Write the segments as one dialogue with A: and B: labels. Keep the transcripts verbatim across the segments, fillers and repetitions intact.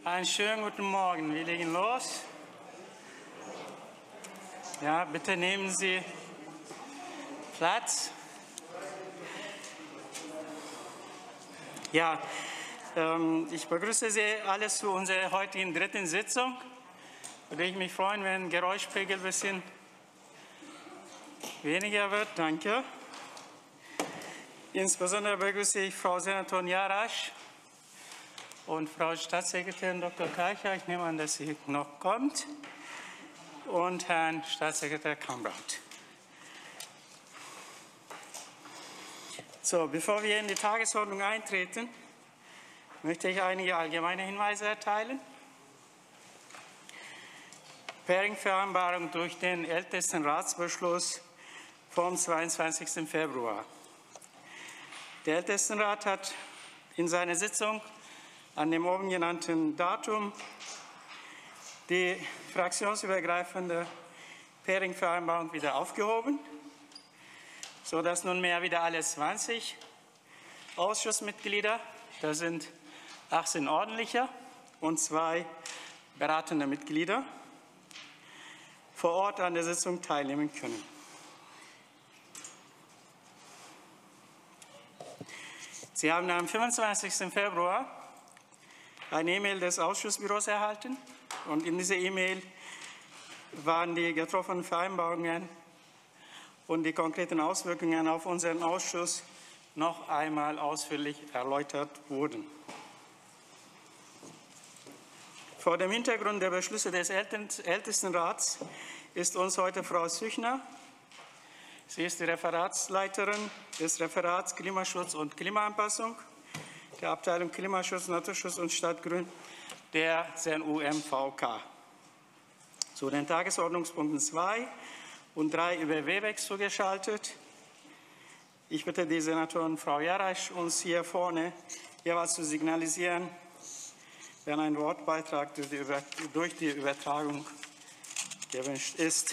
A: Einen schönen guten Morgen. Wir legen los. Ja, bitte nehmen Sie Platz. Ja, ähm, ich begrüße Sie alle zu unserer heutigen dritten Sitzung. Würde ich mich freuen, wenn der Geräuschpegel ein bisschen weniger wird. Danke. Insbesondere begrüße ich Frau Senatorin Jarasch und Frau Staatssekretärin Doktor Karcher. Ich nehme an, dass sie noch kommt. Und Herrn Staatssekretär Kamrat. So, bevor wir in die Tagesordnung eintreten, möchte ich einige allgemeine Hinweise erteilen. Pairing-Vereinbarung durch den Ältestenratsbeschluss vom zweiundzwanzigsten Februar. Der Ältestenrat hat in seiner Sitzung an dem oben genannten Datum die fraktionsübergreifende Pairing-Vereinbarung wieder aufgehoben, sodass nunmehr wieder alle zwanzig Ausschussmitglieder, das sind achtzehn ordentliche und zwei beratende Mitglieder, vor Ort an der Sitzung teilnehmen können. Sie haben am fünfundzwanzigsten Februar eine E-Mail des Ausschussbüros erhalten und in dieser E-Mail waren die getroffenen Vereinbarungen und die konkreten Auswirkungen auf unseren Ausschuss noch einmal ausführlich erläutert wurden. Vor dem Hintergrund der Beschlüsse des Ältestenrats ist uns heute Frau Züchner. Sie ist die Referatsleiterin des Referats Klimaschutz und Klimaanpassung der Abteilung Klimaschutz, Naturschutz und Stadtgrün der C N U M V K. Zu den Tagesordnungspunkten zwei und drei über Webex zugeschaltet. Ich bitte die Senatorin Frau Jarasch, uns hier vorne jeweils zu signalisieren, wenn ein Wortbeitrag durch die Übertragung gewünscht ist.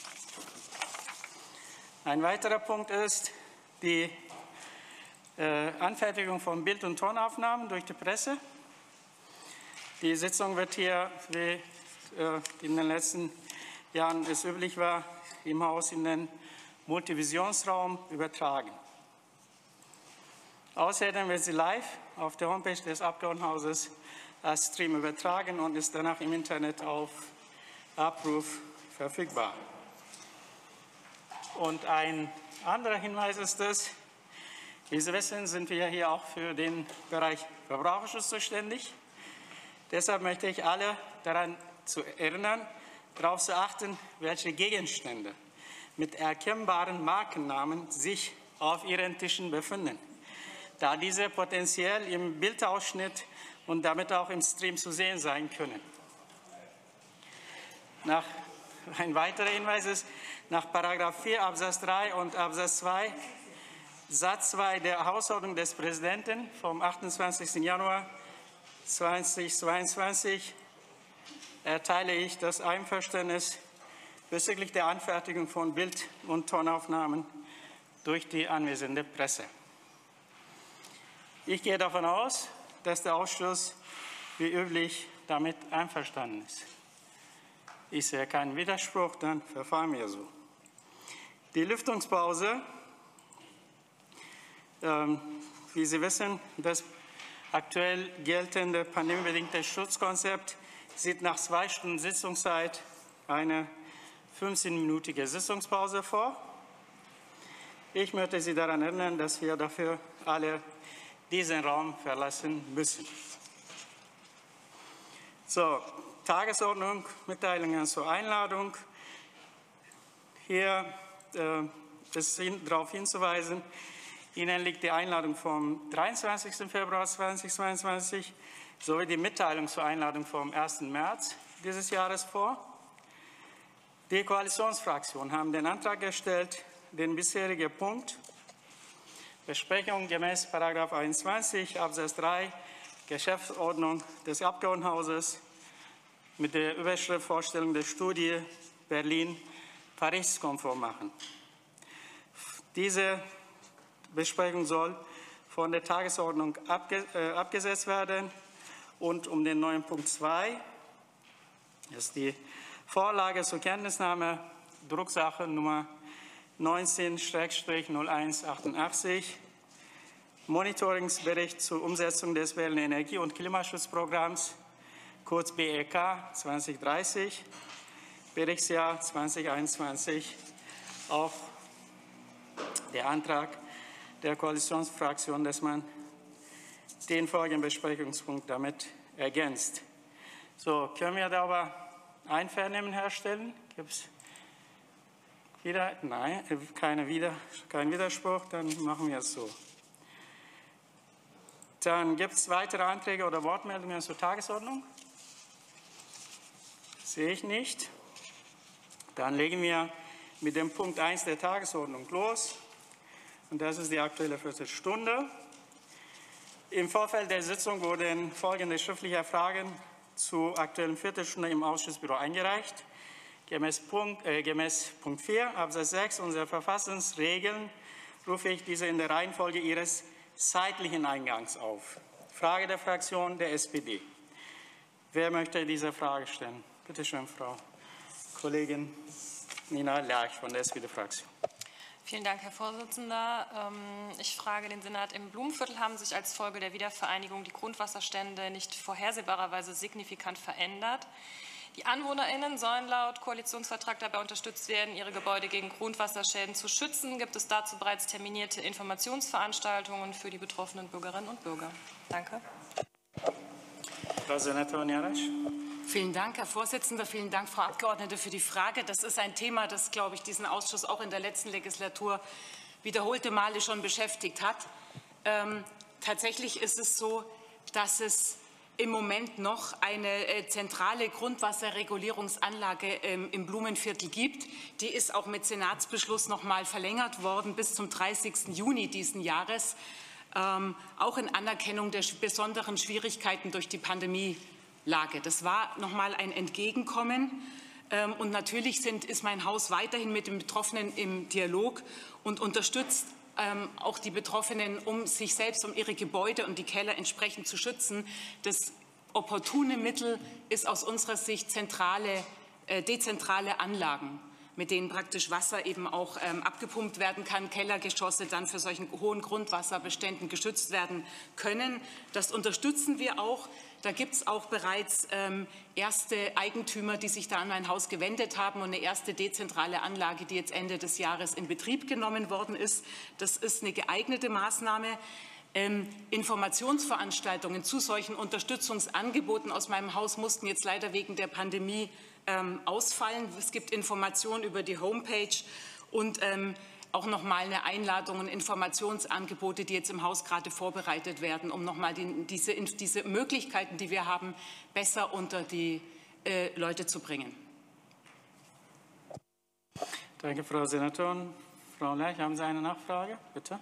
A: Ein weiterer Punkt ist die äh, Anfertigung von Bild- und Tonaufnahmen durch die Presse. Die Sitzung wird hier, wie äh, in den letzten Jahren es üblich war, im Haus in den Multivisionsraum übertragen. Außerdem wird sie live auf der Homepage des Abgeordnetenhauses als Stream übertragen und ist danach im Internet auf Abruf verfügbar. Und ein anderer Hinweis ist es, wie Sie wissen, sind wir hier auch für den Bereich Verbraucherschutz zuständig. Deshalb möchte ich alle daran zu erinnern, darauf zu achten, welche Gegenstände mit erkennbaren Markennamen sich auf Ihren Tischen befinden, da diese potenziell im Bildausschnitt und damit auch im Stream zu sehen sein können. Nach, ein weiterer Hinweis ist, nach Paragraph vier Absatz drei und Absatz zwei Satz zwei der Hausordnung des Präsidenten vom achtundzwanzigsten Januar zweitausendzweiundzwanzig erteile ich das Einverständnis bezüglich der Anfertigung von Bild- und Tonaufnahmen durch die anwesende Presse. Ich gehe davon aus, dass der Ausschuss wie üblich damit einverstanden ist. Ich sehe keinen Widerspruch, dann verfahren wir so. Die Lüftungspause, ähm, wie Sie wissen, das aktuell geltende pandemiebedingte Schutzkonzept sieht nach zwei Stunden Sitzungszeit eine fünfzehnminütige Sitzungspause vor. Ich möchte Sie daran erinnern, dass wir dafür alle diesen Raum verlassen müssen. So, Tagesordnung, Mitteilungen zur Einladung. Hier äh, ist hin, darauf hinzuweisen, Ihnen liegt die Einladung vom dreiundzwanzigsten Februar zweitausendzweiundzwanzig sowie die Mitteilung zur Einladung vom ersten März dieses Jahres vor. Die Koalitionsfraktionen haben den Antrag gestellt, den bisherigen Punkt Besprechung gemäß Paragraph einundzwanzig Absatz drei Geschäftsordnung des Abgeordnetenhauses mit der Überschrift Vorstellung der Studie Berlin Paris konform machen. Diese Besprechung soll von der Tagesordnung abge äh, abgesetzt werden und um den neuen Punkt zwei. Das ist die Vorlage zur Kenntnisnahme, Drucksache Nummer neunzehn null eins achtundachtzig, Monitoringsbericht zur Umsetzung des Wellenenergie- und Klimaschutzprogramms, kurz B E K zwanzig dreißig, Berichtsjahr zweitausendeinundzwanzig, auch der Antrag der Koalitionsfraktion, dass man den folgenden Besprechungspunkt damit ergänzt. So, können wir darüber Einvernehmen herstellen? Gibt es wieder? Nein, keine wieder, kein Widerspruch, dann machen wir es so. Dann gibt es weitere Anträge oder Wortmeldungen zur Tagesordnung? Sehe ich nicht. Dann legen wir mit dem Punkt eins der Tagesordnung los. Und das ist die Aktuelle Viertelstunde. Im Vorfeld der Sitzung wurden folgende schriftliche Fragen zur Aktuellen Viertelstunde im Ausschussbüro eingereicht. Gemäß Punkt, äh, gemäß Punkt vier Absatz sechs unserer Verfassungsregeln rufe ich diese in der Reihenfolge ihres zeitlichen Eingangs auf. Frage der Fraktion der S P D. Wer möchte diese Frage stellen? Bitte schön, Frau Kollegin Nina Lerch von der S P D-Fraktion.
B: Vielen Dank, Herr Vorsitzender. Ich frage den Senat. Im Blumenviertel haben sich als Folge der Wiedervereinigung die Grundwasserstände nicht vorhersehbarerweise signifikant verändert. Die AnwohnerInnen sollen laut Koalitionsvertrag dabei unterstützt werden, ihre Gebäude gegen Grundwasserschäden zu schützen. Gibt es dazu bereits terminierte Informationsveranstaltungen für die betroffenen Bürgerinnen und Bürger? Danke.
A: Frau Senatorin Jarasch.
C: Vielen Dank, Herr Vorsitzender. Vielen Dank, Frau Abgeordnete, für die Frage. Das ist ein Thema, das, glaube ich, diesen Ausschuss auch in der letzten Legislatur wiederholte Male schon beschäftigt hat. Ähm, tatsächlich ist es so, dass es im Moment noch eine äh, zentrale Grundwasserregulierungsanlage ähm, im Blumenviertel gibt. Die ist auch mit Senatsbeschluss noch mal verlängert worden bis zum dreißigsten Juni diesen Jahres, ähm, auch in Anerkennung der besonderen Schwierigkeiten durch die Pandemie. Lage. Das war noch mal ein Entgegenkommen. Und natürlich sind, ist mein Haus weiterhin mit den Betroffenen im Dialog und unterstützt auch die Betroffenen, um sich selbst, um ihre Gebäude und die Keller entsprechend zu schützen. Das opportune Mittel ist aus unserer Sicht zentrale, dezentrale Anlagen, mit denen praktisch Wasser eben auch ähm, abgepumpt werden kann, Kellergeschosse dann für solchen hohen Grundwasserbeständen geschützt werden können. Das unterstützen wir auch. Da gibt es auch bereits ähm, erste Eigentümer, die sich da an mein Haus gewendet haben und eine erste dezentrale Anlage, die jetzt Ende des Jahres in Betrieb genommen worden ist. Das ist eine geeignete Maßnahme. Ähm, Informationsveranstaltungen zu solchen Unterstützungsangeboten aus meinem Haus mussten jetzt leider wegen der Pandemie ähm, ausfallen. Es gibt Informationen über die Homepage und ähm, auch noch mal eine Einladung und Informationsangebote, die jetzt im Haus gerade vorbereitet werden, um noch mal die, diese, diese Möglichkeiten, die wir haben, besser unter die äh, Leute zu bringen.
A: Danke, Frau Senatorin. Frau Lerch, haben Sie eine Nachfrage? Bitte.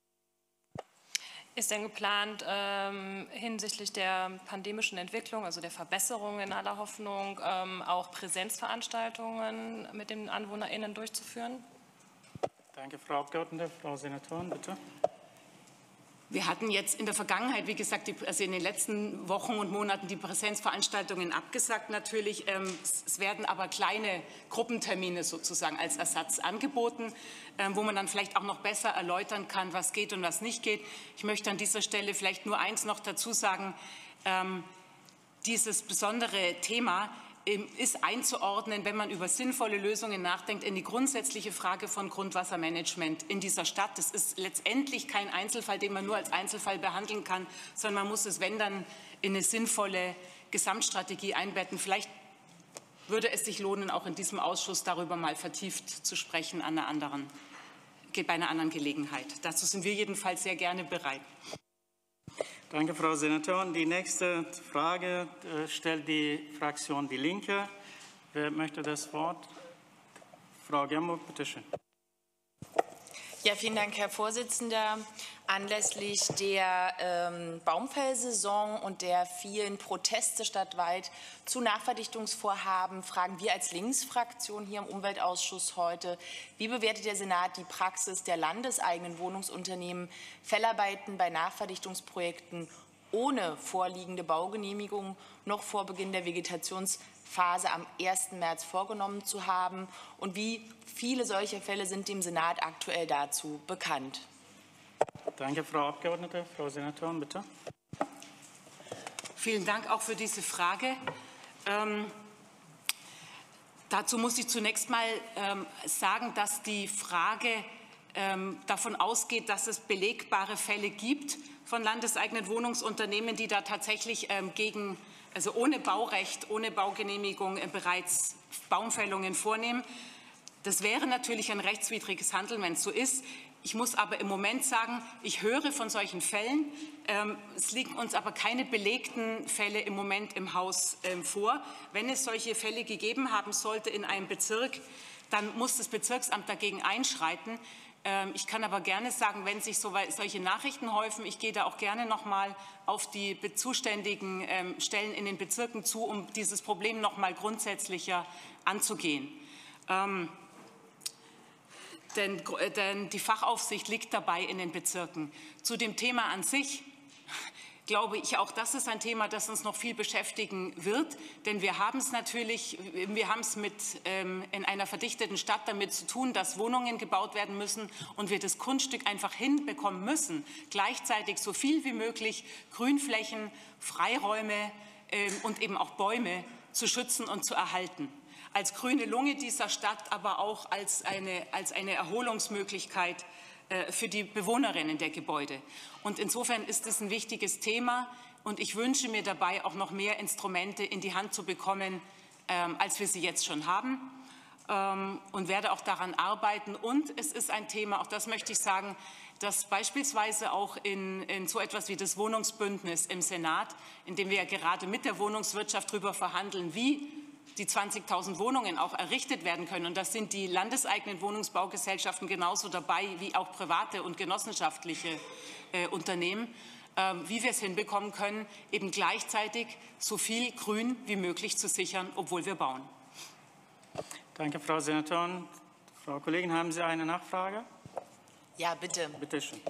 B: Ist denn geplant, ähm, hinsichtlich der pandemischen Entwicklung, also der Verbesserung in aller Hoffnung, ähm, auch Präsenzveranstaltungen mit den AnwohnerInnen durchzuführen?
A: Danke, Frau Abgeordnete. Frau Senatorin, bitte.
C: Wir hatten jetzt in der Vergangenheit, wie gesagt, die, also in den letzten Wochen und Monaten die Präsenzveranstaltungen abgesagt natürlich. Ähm, es werden aber kleine Gruppentermine sozusagen als Ersatz angeboten, ähm, wo man dann vielleicht auch noch besser erläutern kann, was geht und was nicht geht. Ich möchte an dieser Stelle vielleicht nur eins noch dazu sagen. Ähm, dieses besondere Thema ist einzuordnen, wenn man über sinnvolle Lösungen nachdenkt, in die grundsätzliche Frage von Grundwassermanagement in dieser Stadt. Das ist letztendlich kein Einzelfall, den man nur als Einzelfall behandeln kann, sondern man muss es, wenn dann, in eine sinnvolle Gesamtstrategie einbetten. Vielleicht würde es sich lohnen, auch in diesem Ausschuss darüber mal vertieft zu sprechen an einer anderen, bei einer anderen Gelegenheit. Dazu sind wir jedenfalls sehr gerne bereit.
A: Danke, Frau Senatorin. Die nächste Frage äh, stellt die Fraktion Die Linke. Wer möchte das Wort? Frau Gemburg, bitte schön.
D: Ja, vielen Dank, Herr Vorsitzender. Anlässlich der ähm, Baumfellsaison und der vielen Proteste stadtweit zu Nachverdichtungsvorhaben fragen wir als Linksfraktion hier im Umweltausschuss heute, wie bewertet der Senat die Praxis der landeseigenen Wohnungsunternehmen, Fellarbeiten bei Nachverdichtungsprojekten ohne vorliegende Baugenehmigung noch vor Beginn der Vegetationsphase am ersten März vorgenommen zu haben? Und wie viele solcher Fälle sind dem Senat aktuell dazu bekannt?
A: Danke, Frau Abgeordnete. Frau Senatorin, bitte.
C: Vielen Dank auch für diese Frage. Ähm, dazu muss ich zunächst mal ähm, sagen, dass die Frage ähm, davon ausgeht, dass es belegbare Fälle gibt von landeseigenen Wohnungsunternehmen, die da tatsächlich ähm, gegen, also ohne Baurecht, ohne Baugenehmigung äh, bereits Baumfällungen vornehmen. Das wäre natürlich ein rechtswidriges Handeln, wenn es so ist. Ich muss aber im Moment sagen, ich höre von solchen Fällen. Ähm, es liegen uns aber keine belegten Fälle im Moment im Haus ähm, vor. Wenn es solche Fälle gegeben haben sollte in einem Bezirk, dann muss das Bezirksamt dagegen einschreiten. Ähm, ich kann aber gerne sagen, wenn sich so, solche Nachrichten häufen, ich gehe da auch gerne noch mal auf die zuständigen ähm, Stellen in den Bezirken zu, um dieses Problem noch mal grundsätzlicher anzugehen. Ähm, Denn, denn die Fachaufsicht liegt dabei in den Bezirken. Zu dem Thema an sich glaube ich, auch das ist ein Thema, das uns noch viel beschäftigen wird. Denn wir haben es natürlich, wir haben es mit, ähm, in einer verdichteten Stadt damit zu tun, dass Wohnungen gebaut werden müssen und wir das Grundstück einfach hinbekommen müssen, gleichzeitig so viel wie möglich Grünflächen, Freiräume ähm, und eben auch Bäume zu schützen und zu erhalten. Als grüne Lunge dieser Stadt, aber auch als eine, als eine Erholungsmöglichkeit äh, für die Bewohnerinnen der Gebäude. Und insofern ist es ein wichtiges Thema und ich wünsche mir dabei auch noch mehr Instrumente in die Hand zu bekommen, ähm, als wir sie jetzt schon haben, ähm, und werde auch daran arbeiten. Und es ist ein Thema, auch das möchte ich sagen, dass beispielsweise auch in, in so etwas wie das Wohnungsbündnis im Senat, in dem wir ja gerade mit der Wohnungswirtschaft darüber verhandeln, wie die zwanzigtausend Wohnungen auch errichtet werden können. Und das sind die landeseigenen Wohnungsbaugesellschaften genauso dabei wie auch private und genossenschaftliche äh, Unternehmen, äh, wie wir es hinbekommen können, eben gleichzeitig so viel Grün wie möglich zu sichern, obwohl wir bauen.
A: Danke, Frau Senatorin. Frau Kollegin, haben Sie eine Nachfrage?
D: Ja, bitte.
A: Bitte schön.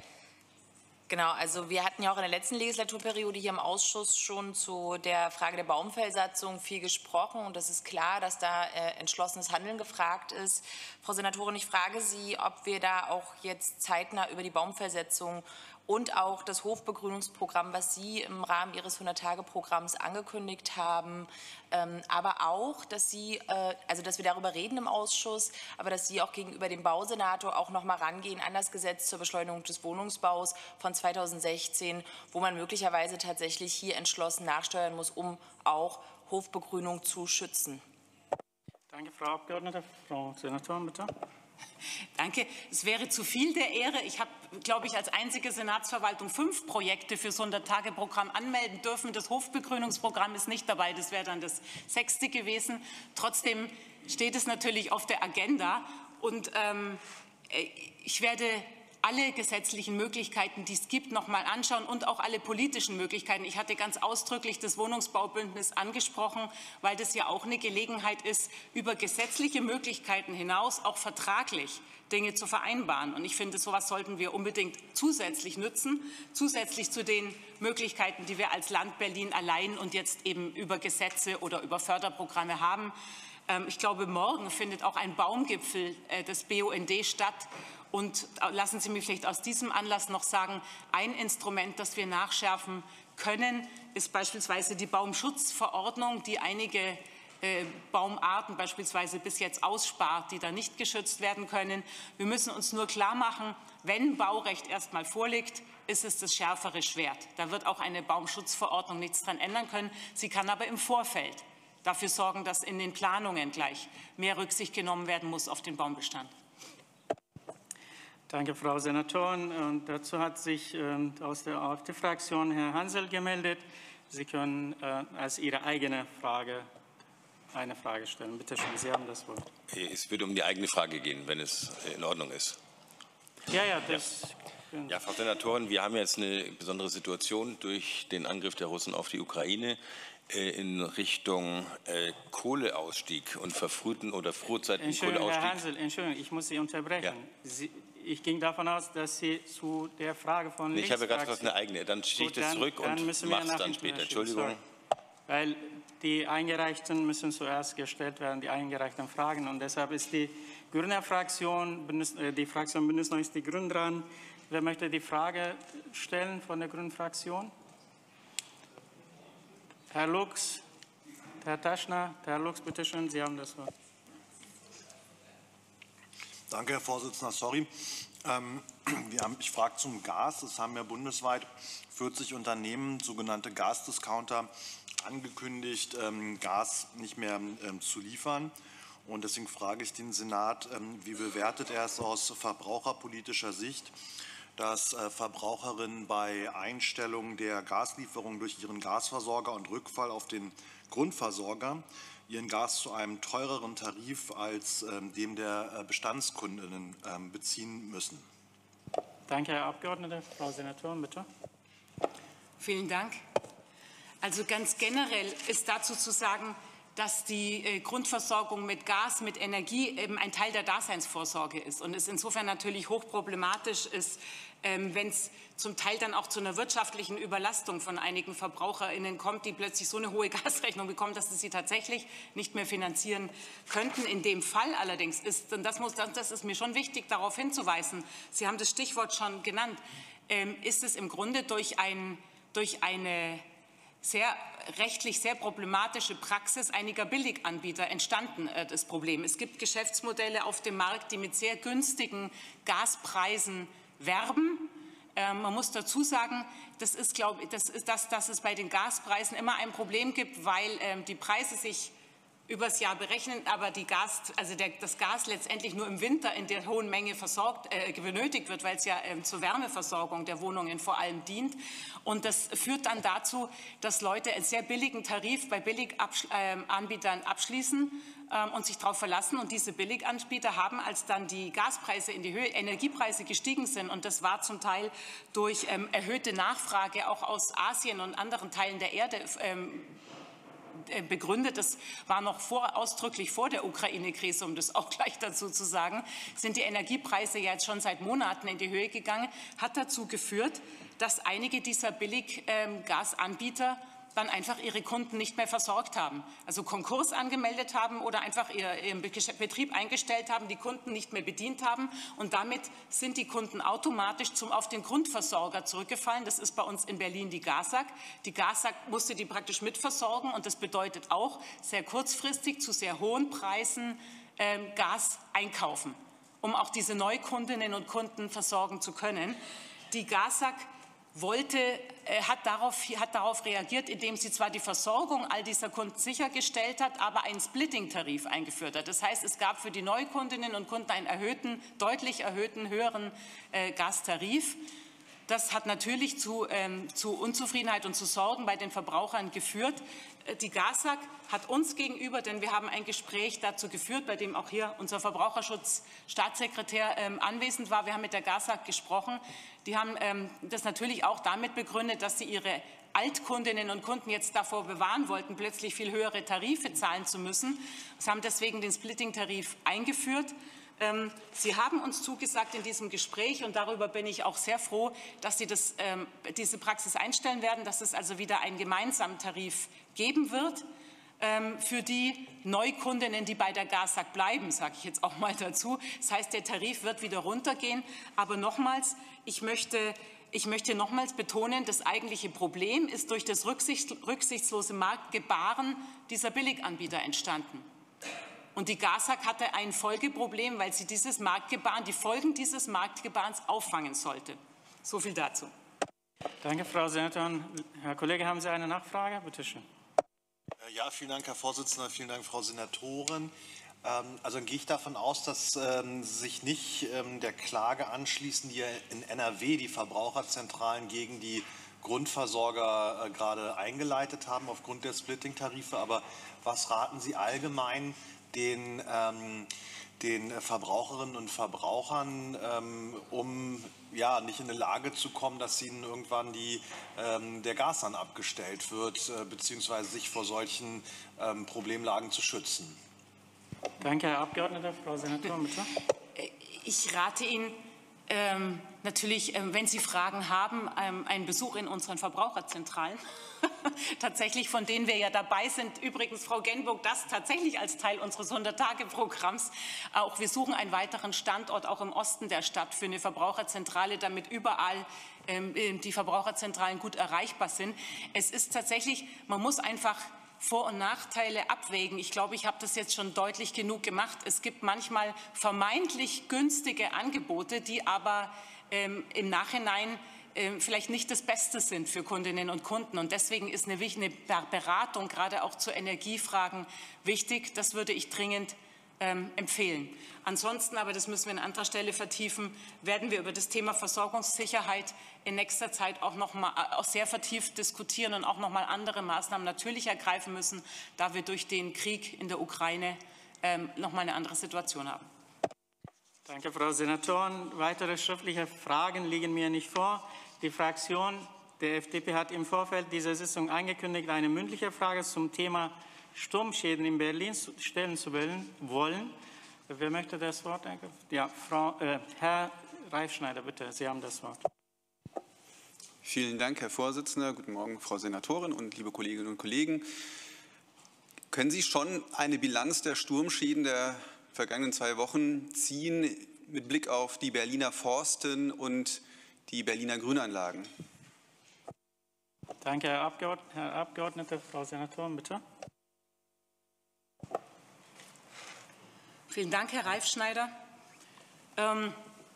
D: Genau, also wir hatten ja auch in der letzten Legislaturperiode hier im Ausschuss schon zu der Frage der Baumfellsatzung viel gesprochen und es ist klar, dass da äh, entschlossenes Handeln gefragt ist. Frau Senatorin, ich frage Sie, ob wir da auch jetzt zeitnah über die Baumfellsetzung und auch das Hofbegrünungsprogramm, was Sie im Rahmen Ihres hundert-Tage-Programms angekündigt haben, ähm, aber auch, dass Sie, äh, also dass wir darüber reden im Ausschuss, aber dass Sie auch gegenüber dem Bausenator auch noch mal rangehen an das Gesetz zur Beschleunigung des Wohnungsbaus von zweitausendsechzehn, wo man möglicherweise tatsächlich hier entschlossen nachsteuern muss, um auch Hofbegrünung zu schützen.
A: Danke, Frau Abgeordnete. Frau Senatorin, bitte.
C: Danke. Es wäre zu viel der Ehre. Ich habe, glaube ich, als einzige Senatsverwaltung fünf Projekte fürs hundert-Tage-Programm anmelden dürfen. Das Hofbegrünungsprogramm ist nicht dabei. Das wäre dann das sechste gewesen. Trotzdem steht es natürlich auf der Agenda. Und ähm, ich werde alle gesetzlichen Möglichkeiten, die es gibt, noch mal anschauen und auch alle politischen Möglichkeiten. Ich hatte ganz ausdrücklich das Wohnungsbaubündnis angesprochen, weil das ja auch eine Gelegenheit ist, über gesetzliche Möglichkeiten hinaus auch vertraglich Dinge zu vereinbaren. Und ich finde, so etwas sollten wir unbedingt zusätzlich nutzen, zusätzlich zu den Möglichkeiten, die wir als Land Berlin allein und jetzt eben über Gesetze oder über Förderprogramme haben. Ich glaube, morgen findet auch ein Baumgipfel des B U N D statt. Und lassen Sie mich vielleicht aus diesem Anlass noch sagen, ein Instrument, das wir nachschärfen können, ist beispielsweise die Baumschutzverordnung, die einige äh, Baumarten beispielsweise bis jetzt ausspart, die da nicht geschützt werden können. Wir müssen uns nur klar machen, wenn Baurecht erstmal vorliegt, ist es das schärfere Schwert. Da wird auch eine Baumschutzverordnung nichts dran ändern können. Sie kann aber im Vorfeld dafür sorgen, dass in den Planungen gleich mehr Rücksicht genommen werden muss auf den Baumbestand.
A: Danke, Frau Senatorin. Und dazu hat sich äh, aus der AfD-Fraktion Herr Hansel gemeldet. Sie können äh, als Ihre eigene Frage eine Frage stellen. Bitte schön, Sie haben das Wort.
E: Es würde um die eigene Frage gehen, wenn es in Ordnung ist.
A: Ja, ja, das...
E: Ja. Ja, Frau Senatorin, wir haben jetzt eine besondere Situation durch den Angriff der Russen auf die Ukraine in Richtung äh, Kohleausstieg und verfrühten oder frühzeitigen Kohleausstieg.
A: Herr Hansel, Entschuldigung, ich muss Sie unterbrechen. Ja. Sie, ich ging davon aus, dass Sie zu der Frage von
E: Ich habe gerade
A: Linksfraktion...
E: eine eigene. Dann schicke ich das
A: dann,
E: zurück
A: dann
E: und mache es dann später. Entschuldigung.
A: Sorry. Weil die Eingereichten müssen zuerst gestellt werden, die eingereichten Fragen. Und deshalb ist die grüne Fraktion, die Fraktion Bündnis neunzig Die Grünen dran. Wer möchte die Frage stellen von der grünen Fraktion? Herr Lux, Herr Taschner, Herr Lux, bitte schön, Sie haben das Wort.
F: Danke, Herr Vorsitzender. Sorry. Ähm, wir haben, ich frage zum Gas. Es haben ja bundesweit vierzig Unternehmen, sogenannte Gasdiscounter, angekündigt, ähm, Gas nicht mehr ähm, zu liefern. Und deswegen frage ich den Senat, ähm, wie bewertet er es aus verbraucherpolitischer Sicht, dass äh, Verbraucherinnen bei Einstellung der Gaslieferung durch ihren Gasversorger und Rückfall auf den Grundversorger ihren Gas zu einem teureren Tarif als ähm, dem der äh, Bestandskundinnen ähm, beziehen müssen.
A: Danke, Herr Abgeordneter. Frau Senatorin, bitte.
C: Vielen Dank. Also ganz generell ist dazu zu sagen, dass die äh, Grundversorgung mit Gas, mit Energie eben ein Teil der Daseinsvorsorge ist und es insofern natürlich hochproblematisch ist, ähm, wenn es zum Teil dann auch zu einer wirtschaftlichen Überlastung von einigen VerbraucherInnen kommt, die plötzlich so eine hohe Gasrechnung bekommen, dass sie sie tatsächlich nicht mehr finanzieren könnten. In dem Fall allerdings ist, und das, muss, das ist mir schon wichtig, darauf hinzuweisen, Sie haben das Stichwort schon genannt, ähm, ist es im Grunde durch, ein, durch eine sehr rechtlich sehr problematische Praxis einiger Billiganbieter entstanden, äh, das Problem. Es gibt Geschäftsmodelle auf dem Markt, die mit sehr günstigen Gaspreisen werben. Ähm, man muss dazu sagen, das ist, glaube ich, das ist das, dass es bei den Gaspreisen immer ein Problem gibt, weil ähm, die Preise sich übers Jahr berechnen, aber die Gas, also der, das Gas letztendlich nur im Winter in der hohen Menge versorgt, äh, benötigt wird, weil es ja ähm, zur Wärmeversorgung der Wohnungen vor allem dient. Und das führt dann dazu, dass Leute einen sehr billigen Tarif bei Billiganbietern abschließen ähm, und sich darauf verlassen. Und diese Billiganbieter haben, als dann die Gaspreise in die Höhe, Energiepreise gestiegen sind, und das war zum Teil durch ähm, erhöhte Nachfrage auch aus Asien und anderen Teilen der Erde ähm, begründet, das war noch vor, ausdrücklich vor der Ukraine-Krise, um das auch gleich dazu zu sagen, sind die Energiepreise ja jetzt schon seit Monaten in die Höhe gegangen, hat dazu geführt, dass einige dieser Billiggasanbieter dann einfach ihre Kunden nicht mehr versorgt haben. Also Konkurs angemeldet haben oder einfach ihren Betrieb eingestellt haben, die Kunden nicht mehr bedient haben. Und damit sind die Kunden automatisch zum, auf den Grundversorger zurückgefallen. Das ist bei uns in Berlin die GASAG. Die GASAG musste die praktisch mitversorgen. Und das bedeutet auch, sehr kurzfristig zu sehr hohen Preisen äh, Gas einkaufen, um auch diese Neukundinnen und Kunden versorgen zu können. Die GASAG wollte, äh, hat, darauf, hat darauf reagiert, indem sie zwar die Versorgung all dieser Kunden sichergestellt hat, aber einen Splitting-Tarif eingeführt hat. Das heißt, es gab für die Neukundinnen und Kunden einen erhöhten, deutlich erhöhten, höheren äh, Gastarif. Das hat natürlich zu, ähm, zu Unzufriedenheit und zu Sorgen bei den Verbrauchern geführt. Die GASAG hat uns gegenüber, denn wir haben ein Gespräch dazu geführt, bei dem auch hier unser Verbraucherschutzstaatssekretär ähm, anwesend war. Wir haben mit der GASAG gesprochen. Die haben ähm, das natürlich auch damit begründet, dass sie ihre Altkundinnen und Kunden jetzt davor bewahren wollten, plötzlich viel höhere Tarife zahlen zu müssen. Sie haben deswegen den Splitting-Tarif eingeführt. Sie haben uns zugesagt in diesem Gespräch, und darüber bin ich auch sehr froh, dass Sie das, ähm, diese Praxis einstellen werden, dass es also wieder einen gemeinsamen Tarif geben wird ähm, für die Neukundinnen, die bei der GASAG bleiben, sage ich jetzt auch mal dazu. Das heißt, der Tarif wird wieder runtergehen. Aber nochmals, ich möchte Ich möchte nochmals betonen, das eigentliche Problem ist durch das rücksicht, rücksichtslose Marktgebaren dieser Billiganbieter entstanden. Und die GASAG hatte ein Folgeproblem, weil sie dieses Marktgebaren, die Folgen dieses Marktgebarens auffangen sollte. So viel dazu.
A: Danke, Frau Senatorin. Herr Kollege, haben Sie eine Nachfrage? Bitte schön.
F: Ja, vielen Dank, Herr Vorsitzender. Vielen Dank, Frau Senatorin. Also dann gehe ich davon aus, dass ähm, Sie sich nicht ähm, der Klage anschließen, die ja in N R W die Verbraucherzentralen gegen die Grundversorger äh, gerade eingeleitet haben aufgrund der Splitting-Tarife. Aber was raten Sie allgemein den, ähm, den Verbraucherinnen und Verbrauchern, ähm, um ja, nicht in eine Lage zu kommen, dass ihnen irgendwann die, ähm, der Gashahn abgestellt wird, äh, beziehungsweise sich vor solchen ähm, Problemlagen zu schützen?
A: Danke, Herr Abgeordneter. Frau Senatorin, bitte.
C: Ich rate Ihnen, Ähm, natürlich, ähm, wenn Sie Fragen haben, ähm, einen Besuch in unseren Verbraucherzentralen. Tatsächlich, von denen wir ja dabei sind. Übrigens, Frau Genburg, das tatsächlich als Teil unseres hundert-Tage-Programms. Auch wir suchen einen weiteren Standort auch im Osten der Stadt für eine Verbraucherzentrale, damit überall ähm, die Verbraucherzentralen gut erreichbar sind. Es ist tatsächlich, man muss einfach Vor- und Nachteile abwägen. Ich glaube, ich habe das jetzt schon deutlich genug gemacht. Es gibt manchmal vermeintlich günstige Angebote, die aber ähm, im Nachhinein ähm, vielleicht nicht das Beste sind für Kundinnen und Kunden. Und deswegen ist eine, eine Beratung gerade auch zu Energiefragen wichtig. Das würde ich dringend ähm, empfehlen. Ansonsten, aber das müssen wir an anderer Stelle vertiefen, werden wir über das Thema Versorgungssicherheit in nächster Zeit auch noch mal auch sehr vertieft diskutieren und auch noch mal andere Maßnahmen natürlich ergreifen müssen, da wir durch den Krieg in der Ukraine ähm, noch mal eine andere Situation haben.
A: Danke, Frau Senatorin. Weitere schriftliche Fragen liegen mir nicht vor. Die Fraktion der F D P hat im Vorfeld dieser Sitzung angekündigt, eine mündliche Frage zum Thema Sturmschäden in Berlin stellen zu wollen. Wer möchte das Wort? Ja, Frau, äh, Herr Reifschneider, bitte, Sie haben das Wort.
G: Vielen Dank, Herr Vorsitzender. Guten Morgen, Frau Senatorin und liebe Kolleginnen und Kollegen. Können Sie schon eine Bilanz der Sturmschäden der vergangenen zwei Wochen ziehen mit Blick auf die Berliner Forsten und die Berliner Grünanlagen?
A: Danke, Herr Abgeordneter. Herr Abgeordneter, Frau Senatorin, bitte.
C: Vielen Dank, Herr Reifschneider. Ähm,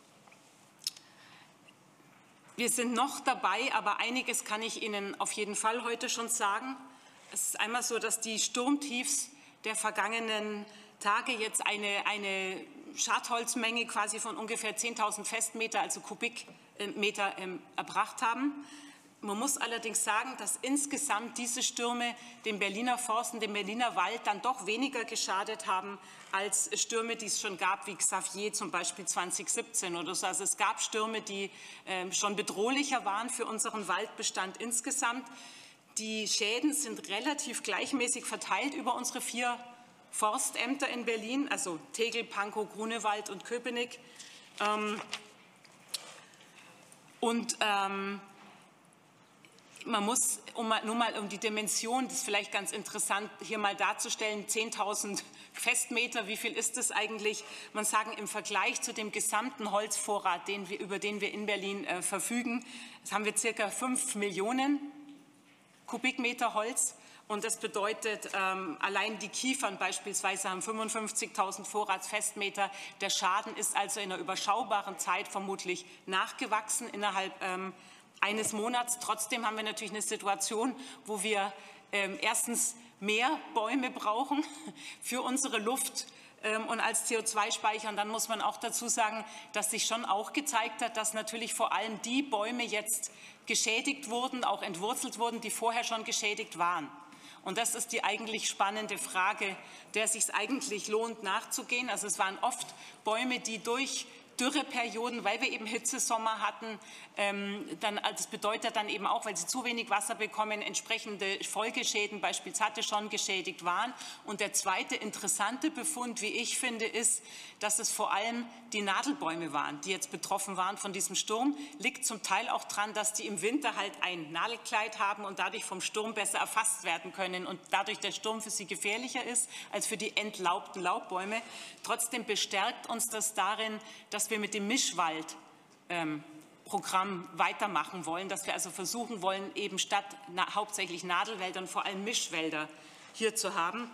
C: wir sind noch dabei, aber einiges kann ich Ihnen auf jeden Fall heute schon sagen. Es ist einmal so, dass die Sturmtiefs der vergangenen Tage jetzt eine, eine Schadholzmenge quasi von ungefähr zehntausend Festmeter, also Kubikmeter, ähm, erbracht haben. Man muss allerdings sagen, dass insgesamt diese Stürme den Berliner Forsten, dem Berliner Wald dann doch weniger geschadet haben als Stürme, die es schon gab, wie Xavier zum Beispiel zweitausendsiebzehn oder so. Also es gab Stürme, die äh, schon bedrohlicher waren für unseren Waldbestand insgesamt. Die Schäden sind relativ gleichmäßig verteilt über unsere vier Forstämter in Berlin, also Tegel, Pankow, Grunewald und Köpenick. Ähm, und ähm, Man muss, um mal, nur mal um die Dimension, das ist vielleicht ganz interessant, hier mal darzustellen, zehntausend Festmeter, wie viel ist das eigentlich? Man sagt, im Vergleich zu dem gesamten Holzvorrat, den wir, über den wir in Berlin äh, verfügen, das haben wir circa fünf Millionen Kubikmeter Holz. Und das bedeutet, ähm, allein die Kiefern beispielsweise haben fünfundfünfzigtausend Vorratsfestmeter. Der Schaden ist also in einer überschaubaren Zeit vermutlich nachgewachsen innerhalb ähm, eines Monats. Trotzdem haben wir natürlich eine Situation, wo wir ähm, erstens mehr Bäume brauchen für unsere Luft ähm, und als C O zwei Speicher. Und dann muss man auch dazu sagen, dass sich schon auch gezeigt hat, dass natürlich vor allem die Bäume jetzt geschädigt wurden, auch entwurzelt wurden, die vorher schon geschädigt waren. Und das ist die eigentlich spannende Frage, der es sich eigentlich lohnt nachzugehen. Also es waren oft Bäume, die durch Dürreperioden, weil wir eben Hitzesommer hatten, ähm, dann, das bedeutet dann eben auch, weil sie zu wenig Wasser bekommen, entsprechende Folgeschäden beispielsweise schon geschädigt waren. Und der zweite interessante Befund, wie ich finde, ist, dass es vor allem die Nadelbäume waren, die jetzt betroffen waren von diesem Sturm. Liegt zum Teil auch daran, dass die im Winter halt ein Nadelkleid haben und dadurch vom Sturm besser erfasst werden können und dadurch der Sturm für sie gefährlicher ist als für die entlaubten Laubbäume. Trotzdem bestärkt uns das darin, dass wir mit dem Mischwald ähm, Programm weitermachen wollen, dass wir also versuchen wollen, eben statt na, hauptsächlich Nadelwäldern vor allem Mischwälder hier zu haben.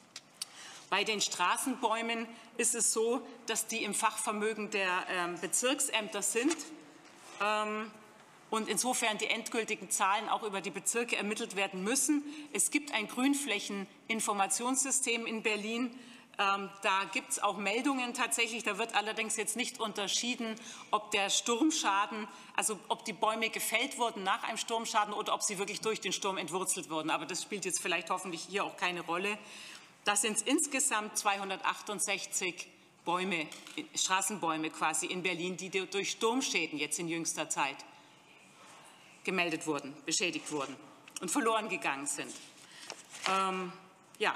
C: Bei den Straßenbäumen ist es so, dass die im Fachvermögen der ähm, Bezirksämter sind ähm, und insofern die endgültigen Zahlen auch über die Bezirke ermittelt werden müssen. Es gibt ein Grünflächeninformationssystem in Berlin. Ähm, da gibt es auch Meldungen tatsächlich. Da wird allerdings jetzt nicht unterschieden, ob der Sturmschaden, also ob die Bäume gefällt wurden nach einem Sturmschaden oder ob sie wirklich durch den Sturm entwurzelt wurden. Aber das spielt jetzt vielleicht hoffentlich hier auch keine Rolle. Das sind insgesamt zweihundertachtundsechzig Bäume, Straßenbäume quasi in Berlin, die durch Sturmschäden jetzt in jüngster Zeit gemeldet wurden, beschädigt wurden und verloren gegangen sind. Ähm, ja.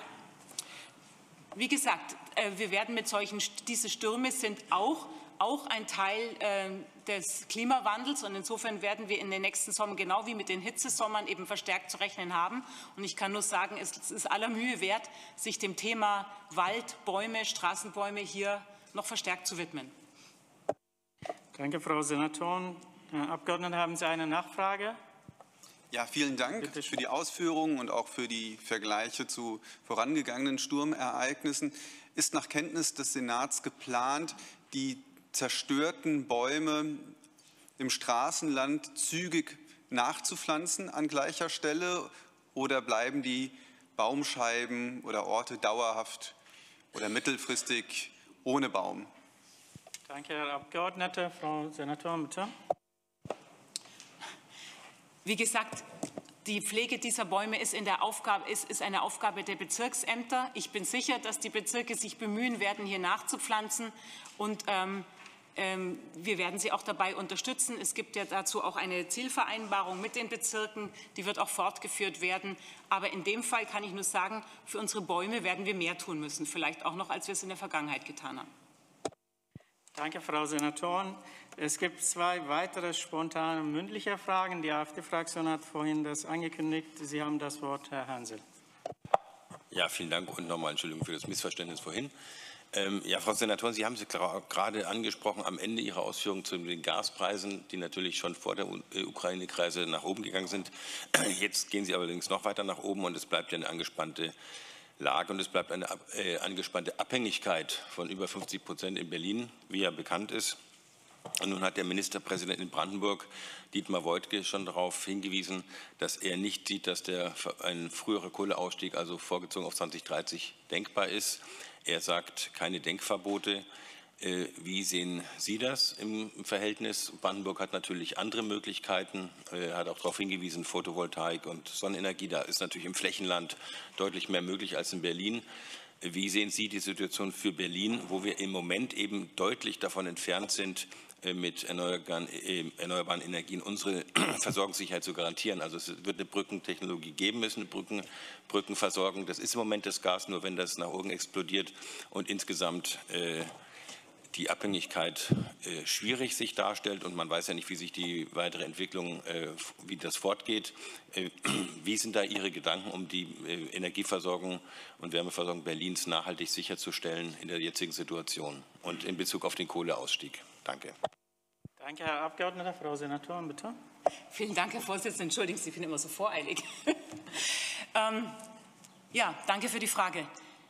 C: Wie gesagt, wir werden mit solchen, diese Stürme sind auch, auch ein Teil des Klimawandels. Und insofern werden wir in den nächsten Sommern, genau wie mit den Hitzesommern, eben verstärkt zu rechnen haben. Und ich kann nur sagen, es ist aller Mühe wert, sich dem Thema Wald, Bäume, Straßenbäume hier noch verstärkt zu widmen.
A: Danke, Frau Senatorin. Herr Abgeordneter, haben Sie eine Nachfrage?
G: Ja, vielen Dank für die Ausführungen und auch für die Vergleiche zu vorangegangenen Sturmereignissen. Ist nach Kenntnis des Senats geplant, die zerstörten Bäume im Straßenland zügig nachzupflanzen an gleicher Stelle, oder bleiben die Baumscheiben oder Orte dauerhaft oder mittelfristig ohne Baum?
A: Danke, Herr Abgeordneter. Frau Senatorin, bitte.
C: Wie gesagt, die Pflege dieser Bäume ist, in der Aufgabe, ist, ist eine Aufgabe der Bezirksämter. Ich bin sicher, dass die Bezirke sich bemühen werden, hier nachzupflanzen. Und ähm, ähm, wir werden sie auch dabei unterstützen. Es gibt ja dazu auch eine Zielvereinbarung mit den Bezirken. Die wird auch fortgeführt werden. Aber in dem Fall kann ich nur sagen, für unsere Bäume werden wir mehr tun müssen. Vielleicht auch noch, als wir es in der Vergangenheit getan haben.
A: Danke, Frau Senatorin. Es gibt zwei weitere spontane mündliche Fragen. Die AfD-Fraktion hat vorhin das angekündigt. Sie haben das Wort, Herr Hansel.
E: Ja, vielen Dank und nochmal Entschuldigung für das Missverständnis vorhin. Ähm, ja, Frau Senatorin, Sie haben es gerade angesprochen am Ende Ihrer Ausführungen zu den Gaspreisen, die natürlich schon vor der Ukraine-Krise nach oben gegangen sind. Jetzt gehen sie allerdings noch weiter nach oben und es bleibt ja eine angespannte Lage und es bleibt eine äh, angespannte Abhängigkeit von über fünfzig Prozent in Berlin, wie ja bekannt ist. Und nun hat der Ministerpräsident in Brandenburg, Dietmar Woidke, schon darauf hingewiesen, dass er nicht sieht, dass der, ein früherer Kohleausstieg, also vorgezogen auf zwanzig dreißig, denkbar ist. Er sagt, keine Denkverbote. Äh, wie sehen Sie das im Verhältnis? Brandenburg hat natürlich andere Möglichkeiten. Er hat auch darauf hingewiesen, Photovoltaik und Sonnenenergie. Da ist natürlich im Flächenland deutlich mehr möglich als in Berlin. Wie sehen Sie die Situation für Berlin, wo wir im Moment eben deutlich davon entfernt sind, mit erneuerbaren Energien unsere Versorgungssicherheit zu garantieren? Also es wird eine Brückentechnologie geben müssen, eine Brücken, Brückenversorgung. Das ist im Moment das Gas, nur wenn das nach oben explodiert und insgesamt äh, die Abhängigkeit äh, schwierig sich darstellt und man weiß ja nicht, wie sich die weitere Entwicklung, äh, wie das fortgeht. Äh, wie sind da Ihre Gedanken, um die äh, Energieversorgung und Wärmeversorgung Berlins nachhaltig sicherzustellen in der jetzigen Situation und in Bezug auf den Kohleausstieg? Danke.
A: Danke, Herr Abgeordneter. Frau Senatorin, bitte.
C: Vielen Dank, Herr Vorsitzender. Entschuldigen Sie, ich bin immer so voreilig. ähm, ja, danke für die Frage.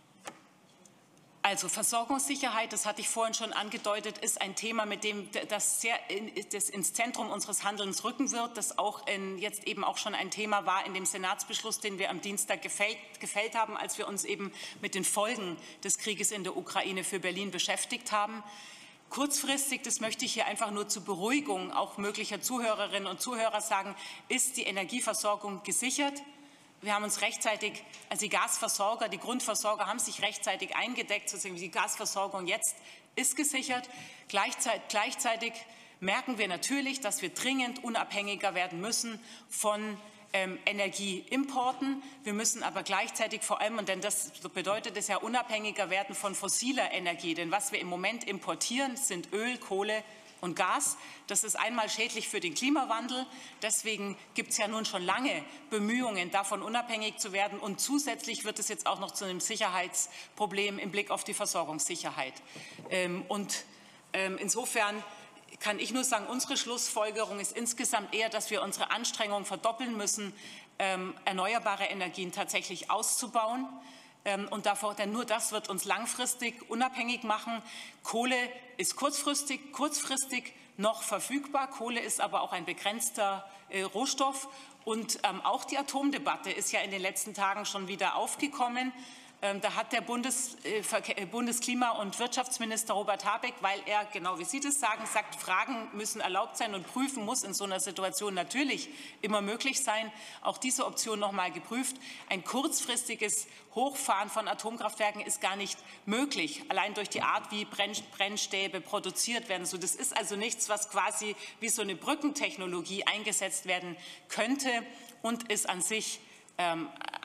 C: Also Versorgungssicherheit, das hatte ich vorhin schon angedeutet, ist ein Thema, mit dem das, sehr in, das ins Zentrum unseres Handelns rücken wird, das auch in, jetzt eben auch schon ein Thema war in dem Senatsbeschluss, den wir am Dienstag gefällt, gefällt haben, als wir uns eben mit den Folgen des Krieges in der Ukraine für Berlin beschäftigt haben. Kurzfristig, das möchte ich hier einfach nur zur Beruhigung auch möglicher Zuhörerinnen und Zuhörer sagen, ist die Energieversorgung gesichert. Wir haben uns rechtzeitig, also die Gasversorger, die Grundversorger haben sich rechtzeitig eingedeckt, sozusagen die Gasversorgung jetzt ist gesichert. Gleichzeitig, gleichzeitig merken wir natürlich, dass wir dringend unabhängiger werden müssen von ähm, Energieimporten. Wir müssen aber gleichzeitig vor allem, und denn das bedeutet es ja, unabhängiger werden von fossiler Energie. Denn was wir im Moment importieren, sind Öl, Kohle und Gas. Das ist einmal schädlich für den Klimawandel. Deswegen gibt es ja nun schon lange Bemühungen, davon unabhängig zu werden. Und zusätzlich wird es jetzt auch noch zu einem Sicherheitsproblem im Blick auf die Versorgungssicherheit. Und insofern kann ich nur sagen, unsere Schlussfolgerung ist insgesamt eher, dass wir unsere Anstrengungen verdoppeln müssen, erneuerbare Energien tatsächlich auszubauen. Und davor, denn nur das wird uns langfristig unabhängig machen. Kohle ist kurzfristig, kurzfristig noch verfügbar. Kohle ist aber auch ein begrenzter äh, Rohstoff. Und ähm, auch die Atomdebatte ist ja in den letzten Tagen schon wieder aufgekommen. Ähm, da hat der Bundes, äh, Bundesklima- und Wirtschaftsminister Robert Habeck, weil er, genau wie Sie das sagen, sagt, Fragen müssen erlaubt sein und prüfen muss in so einer Situation natürlich immer möglich sein, auch diese Option noch mal geprüft. Ein kurzfristiges Hochfahren von Atomkraftwerken ist gar nicht möglich, allein durch die Art, wie Brennstäbe produziert werden. Das ist also nichts, was quasi wie so eine Brückentechnologie eingesetzt werden könnte und ist an sich ähm,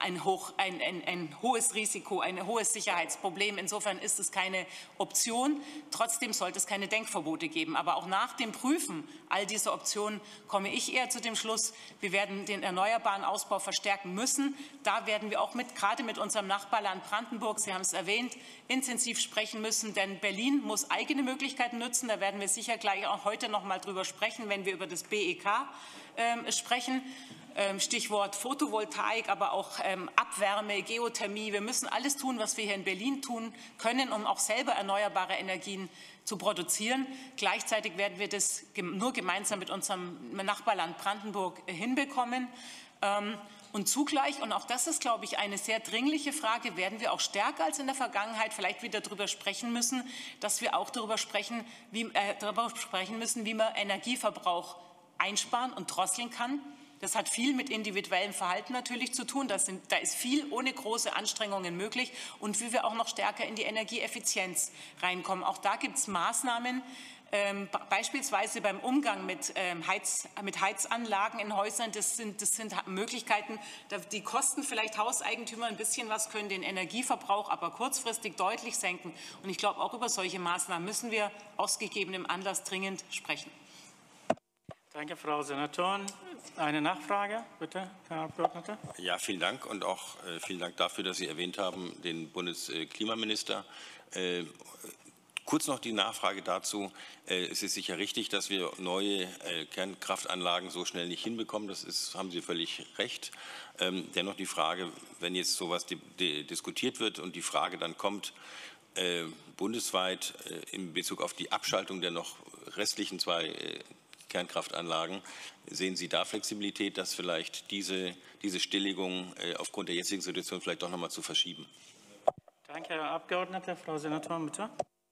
C: ein, hoch, ein, ein, ein hohes Risiko, ein hohes Sicherheitsproblem. Insofern ist es keine Option. Trotzdem sollte es keine Denkverbote geben. Aber auch nach dem Prüfen all dieser Optionen komme ich eher zu dem Schluss, wir werden den erneuerbaren Ausbau verstärken müssen. Da werden wir auch mit, gerade mit unserem Nachbarland Brandenburg, Sie haben es erwähnt, intensiv sprechen müssen. Denn Berlin muss eigene Möglichkeiten nutzen. Da werden wir sicher gleich auch heute noch mal drüber sprechen, wenn wir über das B E K äh, sprechen. Stichwort Photovoltaik, aber auch ähm, Abwärme, Geothermie. Wir müssen alles tun, was wir hier in Berlin tun können, um auch selber erneuerbare Energien zu produzieren. Gleichzeitig werden wir das nur gemeinsam mit unserem Nachbarland Brandenburg hinbekommen. Ähm, und zugleich, und auch das ist, glaube ich, eine sehr dringliche Frage, werden wir auch stärker als in der Vergangenheit vielleicht wieder darüber sprechen müssen, dass wir auch darüber sprechen, wie, äh, darüber sprechen müssen, wie man Energieverbrauch einsparen und drosseln kann. Das hat viel mit individuellem Verhalten natürlich zu tun. Das sind, da ist viel ohne große Anstrengungen möglich. Und wie wir auch noch stärker in die Energieeffizienz reinkommen. Auch da gibt es Maßnahmen, ähm, beispielsweise beim Umgang mit, ähm, Heiz, mit Heizanlagen in Häusern. Das sind, das sind Möglichkeiten, die kosten vielleicht Hauseigentümer ein bisschen was, können den Energieverbrauch aber kurzfristig deutlich senken. Und ich glaube, auch über solche Maßnahmen müssen wir aus gegebenem Anlass dringend sprechen.
A: Danke, Frau Senatorin. Eine Nachfrage, bitte, Herr Abgeordneter.
E: Ja, vielen Dank und auch äh, vielen Dank dafür, dass Sie erwähnt haben, den Bundesklimaminister. Äh, kurz noch die Nachfrage dazu. Äh, es ist sicher richtig, dass wir neue äh, Kernkraftanlagen so schnell nicht hinbekommen. Das ist, haben Sie völlig recht. Ähm, dennoch die Frage, wenn jetzt sowas di di diskutiert wird und die Frage dann kommt, äh, bundesweit äh, in Bezug auf die Abschaltung der noch restlichen zwei äh, Kernkraftanlagen. Sehen Sie da Flexibilität, dass vielleicht diese, diese Stilllegung äh, aufgrund der jetzigen Situation vielleicht doch noch mal zu verschieben?
A: Danke, Herr Abgeordneter. Frau Senatorin, bitte.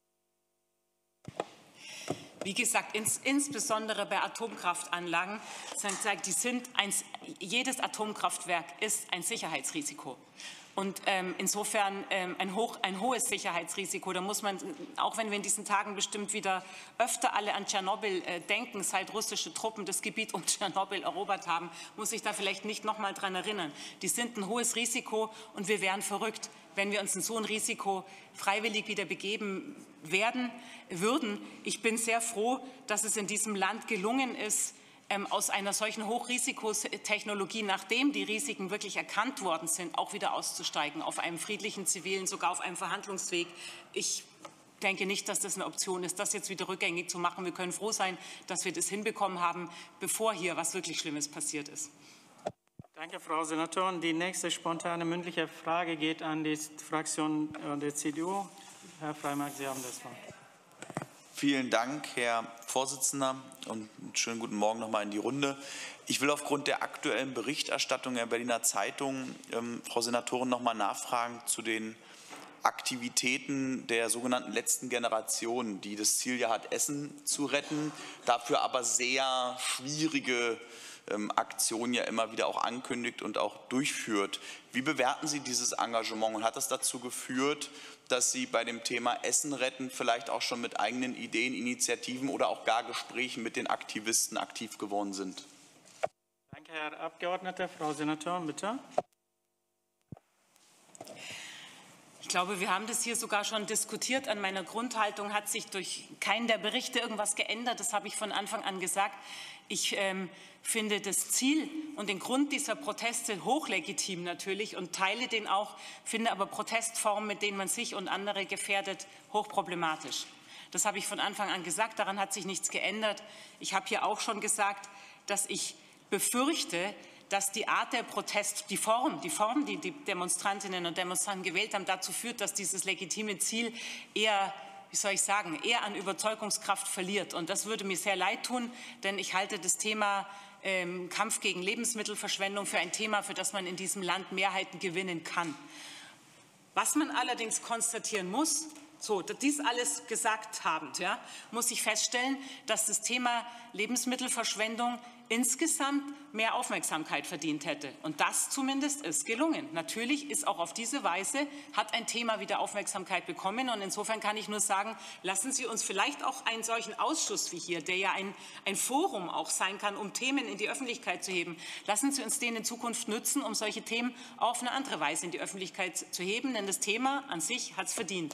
C: Wie gesagt, ins, insbesondere bei Atomkraftanlagen, die sind ein, jedes Atomkraftwerk ist ein Sicherheitsrisiko. Und ähm, insofern ähm, ein, hoch, ein hohes Sicherheitsrisiko. Da muss man, auch wenn wir in diesen Tagen bestimmt wieder öfter alle an Tschernobyl äh, denken, seit russische Truppen das Gebiet um Tschernobyl erobert haben, muss ich da vielleicht nicht noch mal dran erinnern. Die sind ein hohes Risiko und wir wären verrückt, wenn wir uns in so ein Risiko freiwillig wieder begeben werden würden. Ich bin sehr froh, dass es in diesem Land gelungen ist, aus einer solchen Hochrisikotechnologie, nachdem die Risiken wirklich erkannt worden sind, auch wieder auszusteigen, auf einem friedlichen, zivilen, sogar auf einem Verhandlungsweg. Ich denke nicht, dass das eine Option ist, das jetzt wieder rückgängig zu machen. Wir können froh sein, dass wir das hinbekommen haben, bevor hier was wirklich Schlimmes passiert ist.
A: Danke, Frau Senatorin. Die nächste spontane mündliche Frage geht an die Fraktion der C D U. Herr Freimark, Sie haben das Wort.
H: Vielen Dank, Herr Vorsitzender, und einen schönen guten Morgen noch mal in die Runde. Ich will aufgrund der aktuellen Berichterstattung der Berliner Zeitung, ähm, Frau Senatorin, noch mal nachfragen zu den Aktivitäten der sogenannten letzten Generation, die das Ziel ja hat, Essen zu retten, dafür aber sehr schwierige ähm, Aktionen ja immer wieder auch ankündigt und auch durchführt. Wie bewerten Sie dieses Engagement und hat das dazu geführt, dass Sie bei dem Thema Essen retten vielleicht auch schon mit eigenen Ideen, Initiativen oder auch gar Gesprächen mit den Aktivisten aktiv geworden sind?
A: Danke, Herr Abgeordneter. Frau Senatorin, bitte.
C: Ich glaube, wir haben das hier sogar schon diskutiert. An meiner Grundhaltung hat sich durch keinen der Berichte irgendwas geändert. Das habe ich von Anfang an gesagt. Ich ähm, finde das Ziel und den Grund dieser Proteste hochlegitim natürlich und teile den auch, finde aber Protestformen, mit denen man sich und andere gefährdet, hochproblematisch. Das habe ich von Anfang an gesagt, daran hat sich nichts geändert. Ich habe hier auch schon gesagt, dass ich befürchte, dass die Art der Protest, die Form, die Form, die die Demonstrantinnen und Demonstranten gewählt haben, dazu führt, dass dieses legitime Ziel eher, wie soll ich sagen, eher an Überzeugungskraft verliert. Und das würde mir sehr leid tun, denn ich halte das Thema ähm, Kampf gegen Lebensmittelverschwendung für ein Thema, für das man in diesem Land Mehrheiten gewinnen kann. Was man allerdings konstatieren muss, so, dies alles gesagt habend, ja, muss ich feststellen, dass das Thema Lebensmittelverschwendung insgesamt mehr Aufmerksamkeit verdient hätte. Und das zumindest ist gelungen. Natürlich ist auch auf diese Weise, hat ein Thema wieder Aufmerksamkeit bekommen. Und insofern kann ich nur sagen, lassen Sie uns vielleicht auch einen solchen Ausschuss wie hier, der ja ein, ein Forum auch sein kann, um Themen in die Öffentlichkeit zu heben, lassen Sie uns den in Zukunft nutzen, um solche Themen auf eine andere Weise in die Öffentlichkeit zu heben. Denn das Thema an sich hat es verdient.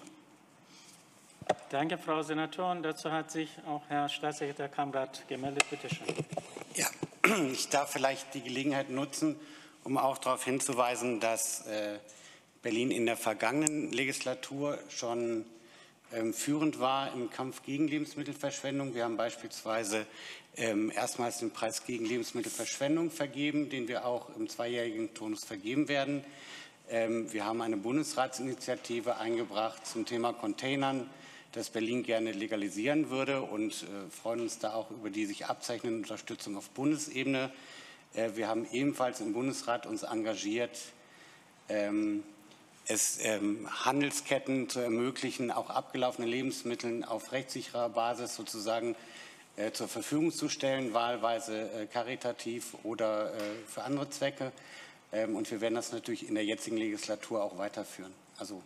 A: Danke, Frau Senatorin. Dazu hat sich auch Herr Staatssekretär Kamrat gemeldet. Bitte schön.
I: Ja, ich darf vielleicht die Gelegenheit nutzen, um auch darauf hinzuweisen, dass äh, Berlin in der vergangenen Legislatur schon ähm, führend war im Kampf gegen Lebensmittelverschwendung. Wir haben beispielsweise ähm, erstmals den Preis gegen Lebensmittelverschwendung vergeben, den wir auch im zweijährigen Turnus vergeben werden. Ähm, wir haben eine Bundesratsinitiative eingebracht zum Thema Containern, das Berlin gerne legalisieren würde, und äh, freuen uns da auch über die sich abzeichnende Unterstützung auf Bundesebene. Äh, wir haben ebenfalls im Bundesrat uns engagiert, ähm, es ähm, Handelsketten zu ermöglichen, auch abgelaufene Lebensmittel auf rechtssicherer Basis sozusagen äh, zur Verfügung zu stellen, wahlweise äh, karitativ oder äh, für andere Zwecke. Ähm, und wir werden das natürlich in der jetzigen Legislatur auch weiterführen. Also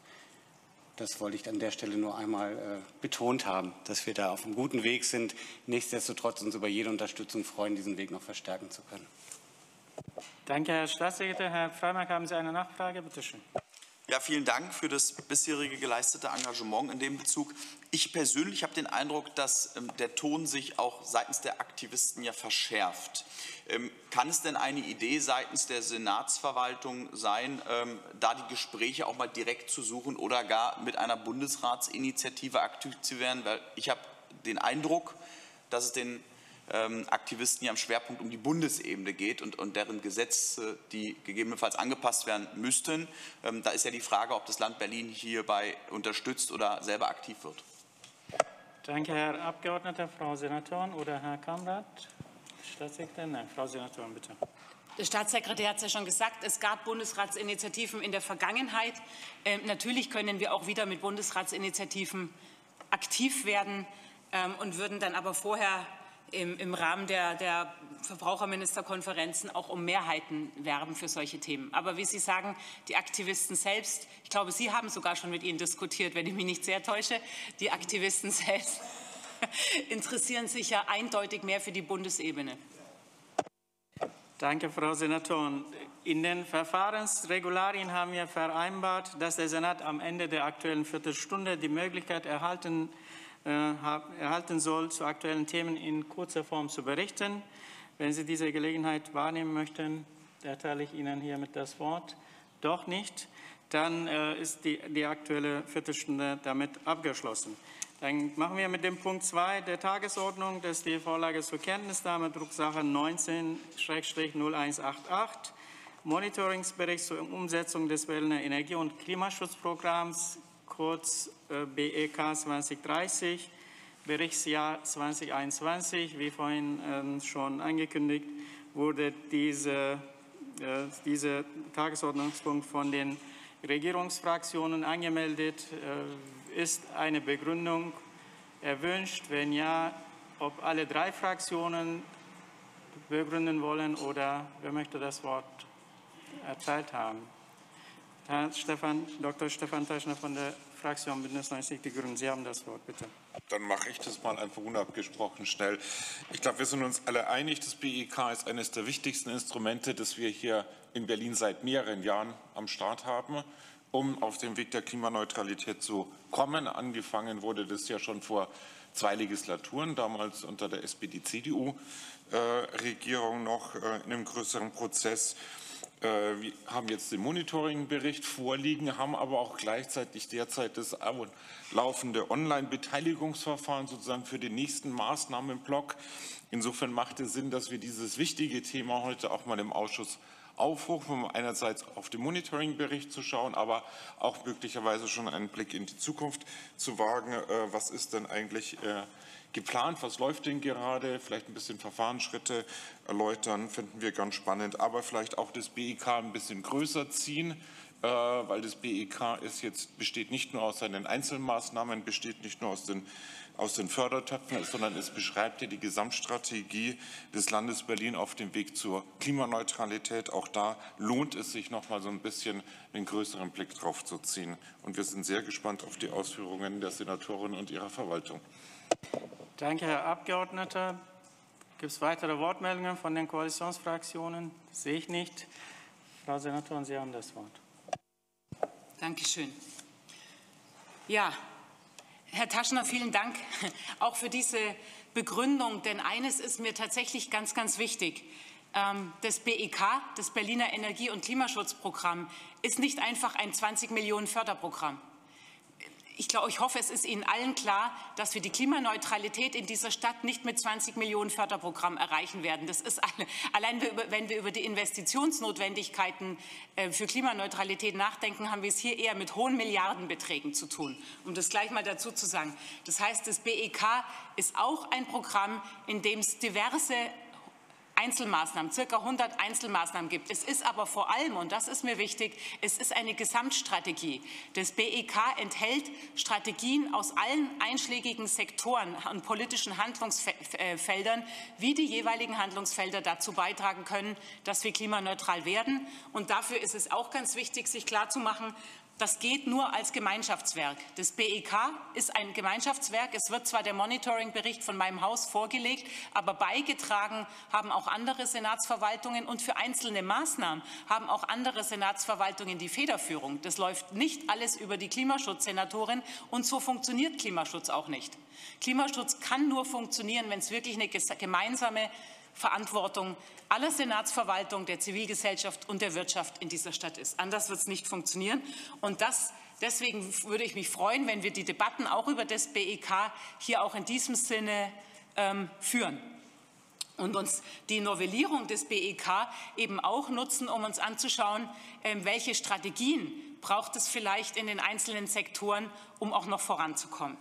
I: das wollte ich an der Stelle nur einmal äh, betont haben, dass wir da auf einem guten Weg sind. Nichtsdestotrotz uns über jede Unterstützung freuen, diesen Weg noch verstärken zu können.
A: Danke, Herr Staatssekretär. Herr Freimark, haben Sie eine Nachfrage? Bitte schön.
H: Ja, vielen Dank für das bisherige geleistete Engagement in dem Bezug. Ich persönlich habe den Eindruck, dass ähm, der Ton sich auch seitens der Aktivisten ja verschärft. Ähm, kann es denn eine Idee seitens der Senatsverwaltung sein, ähm, da die Gespräche auch mal direkt zu suchen oder gar mit einer Bundesratsinitiative aktiv zu werden? Weil ich habe den Eindruck, dass es den ähm, Aktivisten ja im Schwerpunkt um die Bundesebene geht und, und deren Gesetze, die gegebenenfalls angepasst werden müssten. Ähm, da ist ja die Frage, ob das Land Berlin hierbei unterstützt oder selber aktiv wird.
A: Danke, Herr Abgeordneter. Frau Senatorin oder Herr Kamrat? Staatssekretär? Nein, Frau Senatorin, bitte.
C: Der Staatssekretär hat es ja schon gesagt, es gab Bundesratsinitiativen in der Vergangenheit. Ähm, natürlich können wir auch wieder mit Bundesratsinitiativen aktiv werden ähm, und würden dann aber vorher im, im Rahmen der, der Verbraucherministerkonferenzen auch um Mehrheiten werben für solche Themen. Aber wie Sie sagen, die Aktivisten selbst, ich glaube, Sie haben sogar schon mit ihnen diskutiert, wenn ich mich nicht sehr täusche, die Aktivisten selbst interessieren sich ja eindeutig mehr für die Bundesebene.
A: Danke, Frau Senatorin. In den Verfahrensregularien haben wir vereinbart, dass der Senat am Ende der Aktuellen Viertelstunde die Möglichkeit erhalten, äh, erhalten soll, zu aktuellen Themen in kurzer Form zu berichten. Wenn Sie diese Gelegenheit wahrnehmen möchten, erteile ich Ihnen hiermit das Wort. Doch nicht, dann äh, ist die, die aktuelle Viertelstunde damit abgeschlossen. Dann machen wir mit dem Punkt zwei der Tagesordnung, das ist die Vorlage zur Kenntnisnahme, Drucksache neunzehn null eins achtundachtzig, Monitoringsbericht zur Umsetzung des Berliner Energie- und Klimaschutzprogramms, kurz B E K zwanzig dreißig, Berichtsjahr zweitausendeinundzwanzig. Wie vorhin schon angekündigt, wurde diese, dieser Tagesordnungspunkt von den Regierungsfraktionen angemeldet. Ist eine Begründung erwünscht? Wenn ja, ob alle drei Fraktionen begründen wollen oder wer möchte das Wort erteilt haben? Herr Stefan, Doktor Stefan Teschner von der Fraktion Bündnis neunzig Die Grünen, Sie haben das Wort, bitte.
J: Dann mache ich das mal einfach unabgesprochen schnell. Ich glaube, wir sind uns alle einig, das B E K ist eines der wichtigsten Instrumente, das wir hier in Berlin seit mehreren Jahren am Start haben, um auf dem Weg der Klimaneutralität zu kommen. Angefangen wurde das ja schon vor zwei Legislaturen, damals unter der S P D C D U-Regierung noch in einem größeren Prozess. Wir haben jetzt den Monitoringbericht vorliegen, haben aber auch gleichzeitig derzeit das laufende Online-Beteiligungsverfahren sozusagen für den nächsten Maßnahmenblock. Insofern macht es Sinn, dass wir dieses wichtige Thema heute auch mal im Ausschuss aufrufen, um einerseits auf den Monitoringbericht zu schauen, aber auch möglicherweise schon einen Blick in die Zukunft zu wagen. Was ist denn eigentlich geplant? Was läuft denn gerade? Vielleicht ein bisschen Verfahrensschritte erläutern, finden wir ganz spannend. Aber vielleicht auch das B E K ein bisschen größer ziehen weil das B E K ist jetzt, besteht nicht nur aus seinen Einzelmaßnahmen, besteht nicht nur aus den, aus den Fördertöpfen, sondern es beschreibt ja die Gesamtstrategie des Landes Berlin auf dem Weg zur Klimaneutralität. Auch da lohnt es sich, noch mal so ein bisschen einen größeren Blick drauf zu ziehen. Und wir sind sehr gespannt auf die Ausführungen der Senatorin und ihrer Verwaltung.
A: Danke, Herr Abgeordneter. Gibt es weitere Wortmeldungen von den Koalitionsfraktionen? Das sehe ich nicht. Frau Senatorin, Sie haben das Wort.
C: Dankeschön. Ja, Herr Taschner, vielen Dank auch für diese Begründung, denn eines ist mir tatsächlich ganz, ganz wichtig. Das B E K, das Berliner Energie- und Klimaschutzprogramm, ist nicht einfach ein zwanzig Millionen Förderprogramm. Ich glaube, ich hoffe, es ist Ihnen allen klar, dass wir die Klimaneutralität in dieser Stadt nicht mit zwanzig Millionen Förderprogramm erreichen werden. Das ist alle, allein wenn wir über die Investitionsnotwendigkeiten für Klimaneutralität nachdenken, haben wir es hier eher mit hohen Milliardenbeträgen zu tun, um das gleich mal dazu zu sagen. Das heißt, das B E K ist auch ein Programm, in dem es diverse Einzelmaßnahmen, circa hundert Einzelmaßnahmen gibt. Es ist aber vor allem, und das ist mir wichtig, es ist eine Gesamtstrategie. Das B E K enthält Strategien aus allen einschlägigen Sektoren und politischen Handlungsfeldern, wie die jeweiligen Handlungsfelder dazu beitragen können, dass wir klimaneutral werden. Und dafür ist es auch ganz wichtig, sich klarzumachen, das geht nur als Gemeinschaftswerk. Das B E K ist ein Gemeinschaftswerk. Es wird zwar der Monitoringbericht von meinem Haus vorgelegt, aber beigetragen haben auch andere Senatsverwaltungen und für einzelne Maßnahmen haben auch andere Senatsverwaltungen die Federführung. Das läuft nicht alles über die Klimaschutzsenatorin und so funktioniert Klimaschutz auch nicht. Klimaschutz kann nur funktionieren, wenn es wirklich eine gemeinsame Verantwortung aller Senatsverwaltung, der Zivilgesellschaft und der Wirtschaft in dieser Stadt ist. Anders wird es nicht funktionieren. Und das, deswegen würde ich mich freuen, wenn wir die Debatten auch über das B E K hier auch in diesem Sinne ähm, führen und uns die Novellierung des B E K eben auch nutzen, um uns anzuschauen, ähm, welche Strategien braucht es vielleicht in den einzelnen Sektoren, um auch noch voranzukommen.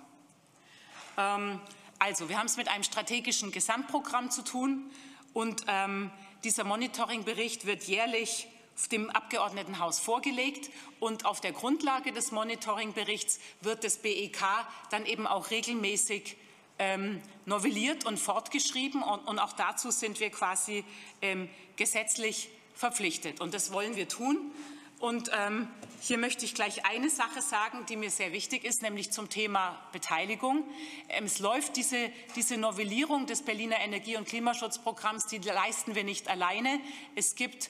C: Ähm, Also, wir haben es mit einem strategischen Gesamtprogramm zu tun und ähm, dieser Monitoringbericht wird jährlich dem Abgeordnetenhaus vorgelegt und auf der Grundlage des Monitoringberichts wird das B E K dann eben auch regelmäßig ähm, novelliert und fortgeschrieben und, und auch dazu sind wir quasi ähm, gesetzlich verpflichtet und das wollen wir tun. Und ähm, hier möchte ich gleich eine Sache sagen, die mir sehr wichtig ist, nämlich zum Thema Beteiligung. Ähm, es läuft diese, diese Novellierung des Berliner Energie- und Klimaschutzprogramms, die leisten wir nicht alleine. Es gibt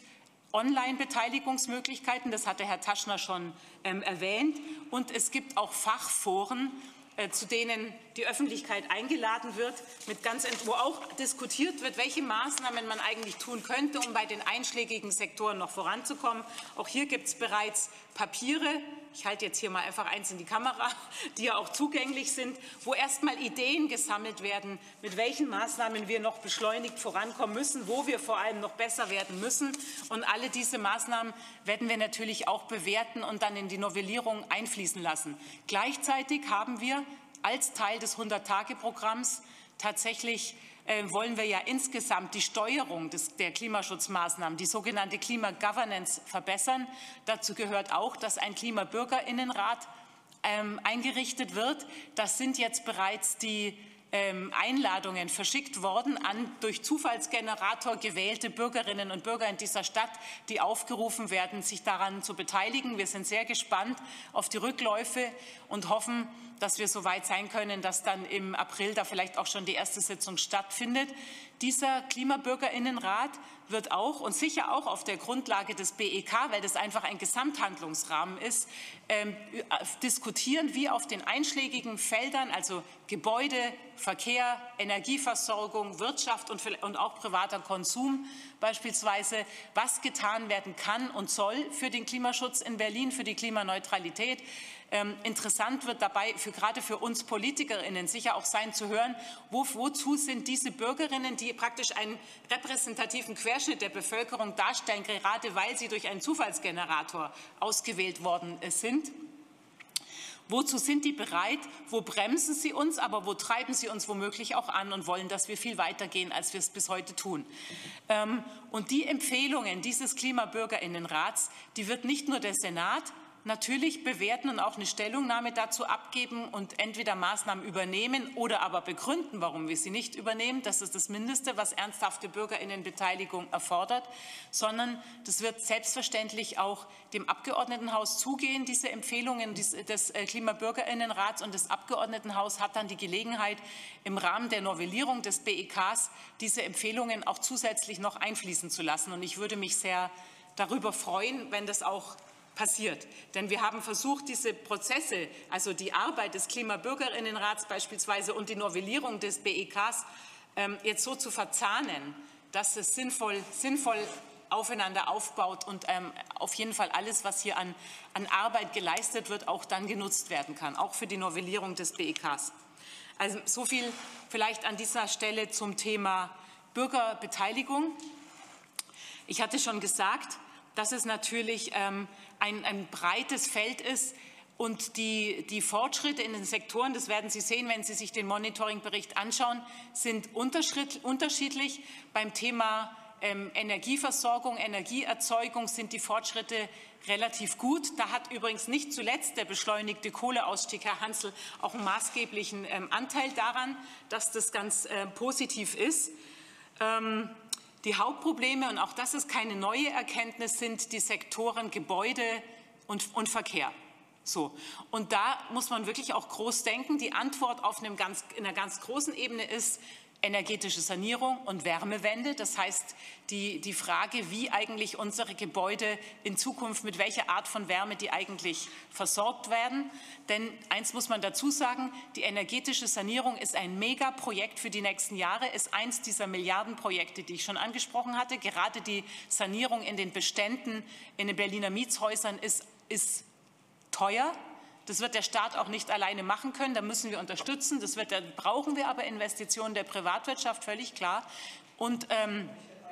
C: Online-Beteiligungsmöglichkeiten, das hatte Herr Taschner schon ähm, erwähnt, und es gibt auch Fachforen, zu denen die Öffentlichkeit eingeladen wird, mit ganz, wo auch diskutiert wird, welche Maßnahmen man eigentlich tun könnte, um bei den einschlägigen Sektoren noch voranzukommen. Auch hier gibt es bereits Papiere, ich halte jetzt hier mal einfach eins in die Kamera, die ja auch zugänglich sind, wo erstmal Ideen gesammelt werden, mit welchen Maßnahmen wir noch beschleunigt vorankommen müssen, wo wir vor allem noch besser werden müssen. Und alle diese Maßnahmen werden wir natürlich auch bewerten und dann in die Novellierung einfließen lassen. Gleichzeitig haben wir als Teil des hundert-Tage-Programms tatsächlich äh, wollen wir ja insgesamt die Steuerung des, der Klimaschutzmaßnahmen, die sogenannte Klimagovernance, verbessern. Dazu gehört auch, dass ein Klimabürgerinnenrat ähm, eingerichtet wird. Das sind jetzt bereits die ähm, Einladungen verschickt worden an durch Zufallsgenerator gewählte Bürgerinnen und Bürger in dieser Stadt, die aufgerufen werden, sich daran zu beteiligen. Wir sind sehr gespannt auf die Rückläufe und hoffen, dass wir so weit sein können, dass dann im April da vielleicht auch schon die erste Sitzung stattfindet. Dieser Klimabürgerinnenrat wird auch und sicher auch auf der Grundlage des B E K, weil das einfach ein Gesamthandlungsrahmen ist, ähm, diskutieren, wie auf den einschlägigen Feldern, also Gebäude, Verkehr, Energieversorgung, Wirtschaft und, und auch privater Konsum beispielsweise, was getan werden kann und soll für den Klimaschutz in Berlin, für die Klimaneutralität. Ähm, interessant wird dabei für, gerade für uns PolitikerInnen sicher auch sein zu hören, wo, wozu sind diese Bürgerinnen, die praktisch einen repräsentativen Querschnitt der Bevölkerung darstellen, gerade weil sie durch einen Zufallsgenerator ausgewählt worden sind. Wozu sind die bereit? Wo bremsen sie uns? Aber wo treiben sie uns womöglich auch an und wollen, dass wir viel weiter gehen, als wir es bis heute tun? Und die Empfehlungen dieses Klimabürgerinnenrats, die wird nicht nur der Senat natürlich bewerten und auch eine Stellungnahme dazu abgeben und entweder Maßnahmen übernehmen oder aber begründen, warum wir sie nicht übernehmen. Das ist das Mindeste, was ernsthafte Bürgerinnenbeteiligung erfordert, sondern das wird selbstverständlich auch dem Abgeordnetenhaus zugehen, diese Empfehlungen des Klimabürgerinnenrats, und das Abgeordnetenhaus hat dann die Gelegenheit, im Rahmen der Novellierung des B E Ks diese Empfehlungen auch zusätzlich noch einfließen zu lassen. Und ich würde mich sehr darüber freuen, wenn das auch passiert. Denn wir haben versucht, diese Prozesse, also die Arbeit des Klimabürgerinnenrats beispielsweise und die Novellierung des B E Ks ähm, jetzt so zu verzahnen, dass es sinnvoll, sinnvoll aufeinander aufbaut und ähm, auf jeden Fall alles, was hier an, an Arbeit geleistet wird, auch dann genutzt werden kann, auch für die Novellierung des B E Ks. Also so viel vielleicht an dieser Stelle zum Thema Bürgerbeteiligung. Ich hatte schon gesagt, dass es natürlich ähm, ein, ein breites Feld ist und die, die Fortschritte in den Sektoren, das werden Sie sehen, wenn Sie sich den Monitoringbericht anschauen, sind unterschiedlich. Beim Thema ähm, Energieversorgung, Energieerzeugung sind die Fortschritte relativ gut. Da hat übrigens nicht zuletzt der beschleunigte Kohleausstieg, Herr Hansl, auch einen maßgeblichen ähm, Anteil daran, dass das ganz äh, positiv ist. Ähm, Die Hauptprobleme, und auch das ist keine neue Erkenntnis, sind die Sektoren Gebäude und, und Verkehr. So. Und da muss man wirklich auch groß denken. Die Antwort auf einem ganz, in einer ganz großen Ebene ist energetische Sanierung und Wärmewende. Das heißt, die, die Frage, wie eigentlich unsere Gebäude in Zukunft, mit welcher Art von Wärme die eigentlich versorgt werden. Denn eins muss man dazu sagen, die energetische Sanierung ist ein Megaprojekt für die nächsten Jahre, ist eins dieser Milliardenprojekte, die ich schon angesprochen hatte. Gerade die Sanierung in den Beständen in den Berliner Mietshäusern ist, ist teuer. Das wird der Staat auch nicht alleine machen können, da müssen wir unterstützen. Das wird, da brauchen wir aber Investitionen der Privatwirtschaft, völlig klar. Und ähm,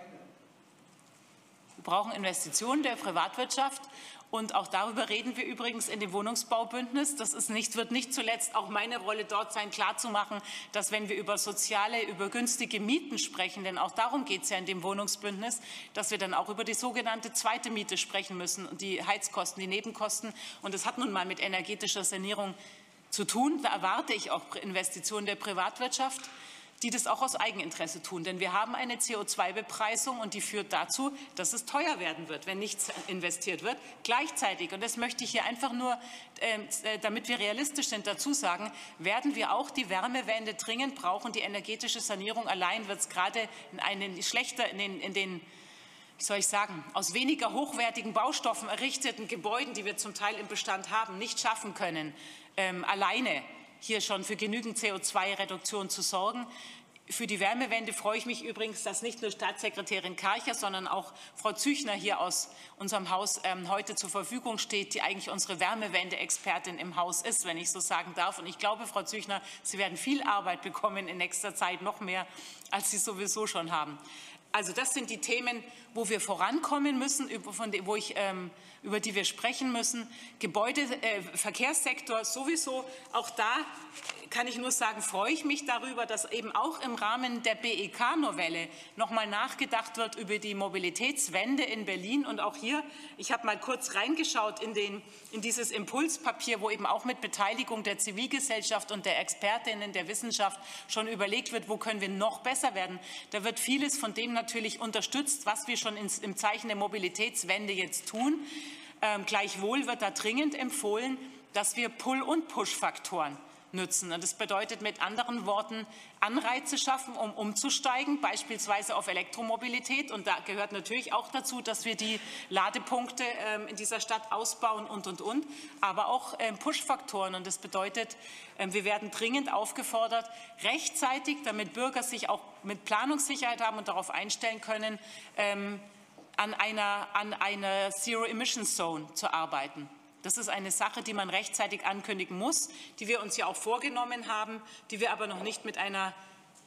C: wir brauchen Investitionen der Privatwirtschaft. Und auch darüber reden wir übrigens in dem Wohnungsbaubündnis. Das ist nicht, wird nicht zuletzt auch meine Rolle dort sein, klarzumachen, dass wenn wir über soziale, über günstige Mieten sprechen, denn auch darum geht es ja in dem Wohnungsbündnis, dass wir dann auch über die sogenannte zweite Miete sprechen müssen und die Heizkosten, die Nebenkosten. Und das hat nun mal mit energetischer Sanierung zu tun. Da erwarte ich auch Investitionen der Privatwirtschaft, die das auch aus Eigeninteresse tun. Denn wir haben eine C O zwei Bepreisung und die führt dazu, dass es teuer werden wird, wenn nichts investiert wird. Gleichzeitig, und das möchte ich hier einfach nur, äh, damit wir realistisch sind, dazu sagen, werden wir auch die Wärmewende dringend brauchen. Die energetische Sanierung allein wird es gerade in einen schlechter, in den, in den wie soll ich sagen, aus weniger hochwertigen Baustoffen errichteten Gebäuden, die wir zum Teil im Bestand haben, nicht schaffen können, ähm, alleine hier schon für genügend C O zwei Reduktion zu sorgen. Für die Wärmewende freue ich mich übrigens, dass nicht nur Staatssekretärin Karcher, sondern auch Frau Züchner hier aus unserem Haus ähm, heute zur Verfügung steht, die eigentlich unsere Wärmewende-Expertin im Haus ist, wenn ich so sagen darf. Und ich glaube, Frau Züchner, Sie werden viel Arbeit bekommen in nächster Zeit, noch mehr, als Sie sowieso schon haben. Also das sind die Themen, wo wir vorankommen müssen, von de, wo ich, ähm, über die wir sprechen müssen. Gebäude, äh, Verkehrssektor sowieso, auch da kann ich nur sagen, freue ich mich darüber, dass eben auch im Rahmen der B E K-Novelle noch mal nachgedacht wird über die Mobilitätswende in Berlin. Und auch hier, ich habe mal kurz reingeschaut in, den, in dieses Impulspapier, wo eben auch mit Beteiligung der Zivilgesellschaft und der Expertinnen der Wissenschaft schon überlegt wird, wo können wir noch besser werden. Da wird vieles von dem natürlich unterstützt, was wir schon ins, im Zeichen der Mobilitätswende jetzt tun. Ähm, gleichwohl wird da dringend empfohlen, dass wir Pull- und Push-Faktoren nützen. Und das bedeutet mit anderen Worten Anreize schaffen, um umzusteigen, beispielsweise auf Elektromobilität. Und da gehört natürlich auch dazu, dass wir die Ladepunkte ähm, in dieser Stadt ausbauen und, und, und. Aber auch ähm, Push-Faktoren. Und das bedeutet, ähm, wir werden dringend aufgefordert, rechtzeitig, damit Bürger sich auch mit Planungssicherheit haben und darauf einstellen können, ähm, an einer, an einer Zero-Emission-Zone zu arbeiten. Das ist eine Sache, die man rechtzeitig ankündigen muss, die wir uns ja auch vorgenommen haben, die wir aber noch nicht mit einer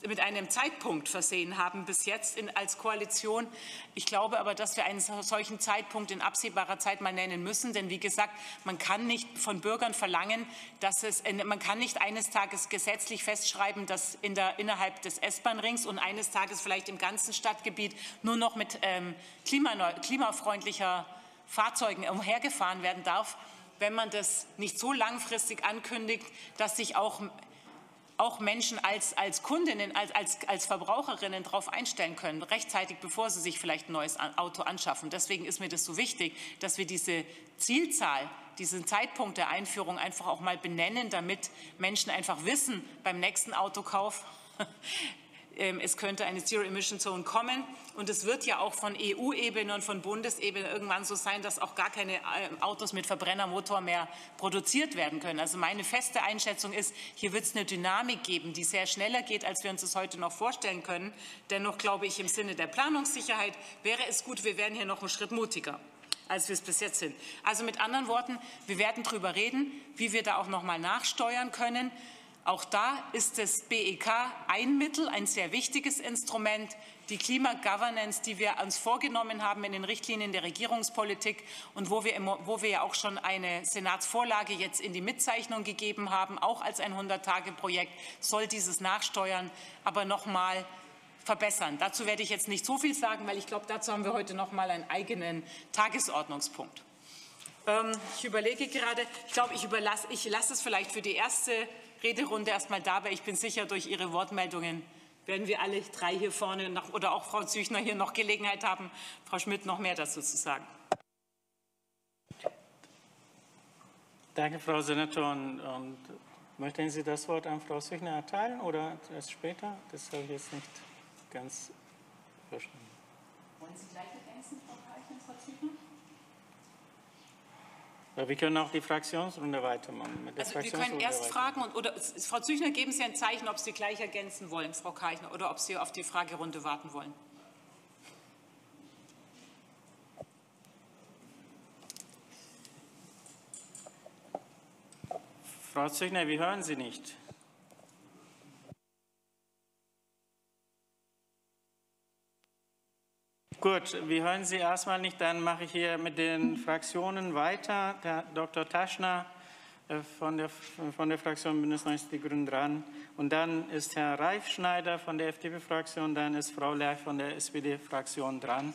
C: mit einem Zeitpunkt versehen haben bis jetzt in, als Koalition. Ich glaube aber, dass wir einen solchen Zeitpunkt in absehbarer Zeit mal nennen müssen. Denn wie gesagt, man kann nicht von Bürgern verlangen, dass es, man kann nicht eines Tages gesetzlich festschreiben, dass in der, innerhalb des S-Bahn-Rings und eines Tages vielleicht im ganzen Stadtgebiet nur noch mit ähm, klimaneu, klimafreundlicher Fahrzeugen umhergefahren werden darf, wenn man das nicht so langfristig ankündigt, dass sich auch auch Menschen als, als Kundinnen, als, als, als Verbraucherinnen darauf einstellen können, rechtzeitig, bevor sie sich vielleicht ein neues Auto anschaffen. Deswegen ist mir das so wichtig, dass wir diese Zielzahl, diesen Zeitpunkt der Einführung einfach auch mal benennen, damit Menschen einfach wissen beim nächsten Autokauf, es könnte eine Zero-Emission-Zone kommen. Und es wird ja auch von E U-Ebene und von Bundesebene irgendwann so sein, dass auch gar keine Autos mit Verbrennermotor mehr produziert werden können. Also meine feste Einschätzung ist, hier wird es eine Dynamik geben, die sehr schneller geht, als wir uns das heute noch vorstellen können. Dennoch glaube ich, im Sinne der Planungssicherheit wäre es gut, wir wären hier noch einen Schritt mutiger, als wir es bis jetzt sind. Also mit anderen Worten, wir werden darüber reden, wie wir da auch noch mal nachsteuern können. Auch da ist das B E K ein Mittel, ein sehr wichtiges Instrument. Die Klimagovernance, die wir uns vorgenommen haben in den Richtlinien der Regierungspolitik und wo wir, im, wo wir ja auch schon eine Senatsvorlage jetzt in die Mitzeichnung gegeben haben, auch als ein hundert-Tage-Projekt, soll dieses Nachsteuern aber noch mal verbessern. Dazu werde ich jetzt nicht so viel sagen, weil ich glaube, dazu haben wir heute noch mal einen eigenen Tagesordnungspunkt. Ähm, ich überlege gerade, ich glaube, ich, überlasse, ich lasse es vielleicht für die erste Rederunde erstmal dabei. Ich bin sicher, durch Ihre Wortmeldungen werden wir alle drei hier vorne noch, oder auch Frau Züchner hier noch Gelegenheit haben, Frau Schmidt noch mehr dazu zu sagen.
A: Danke, Frau Senatorin. Und möchten Sie das Wort an Frau Züchner erteilen oder erst später? Das habe ich jetzt nicht ganz verstanden.
C: Wollen Sie gleich ergänzen, Frau Reichner, Frau Züchner?
A: Wir können auch die Fraktionsrunde weitermachen. Mit der
C: also wir können erst fragen, und, oder Frau Züchner, geben Sie ein Zeichen, ob Sie gleich ergänzen wollen, Frau Reichner, oder ob Sie auf die Fragerunde warten wollen.
A: Frau Züchner, wir hören Sie nicht. Gut, wir hören Sie erstmal nicht, dann mache ich hier mit den Fraktionen weiter. Der Doktor Taschner von der, von der Fraktion Bündnis neunzig Die Grünen dran. Und dann ist Herr Reifschneider von der F D P-Fraktion, dann ist Frau Lerch von der S P D-Fraktion dran.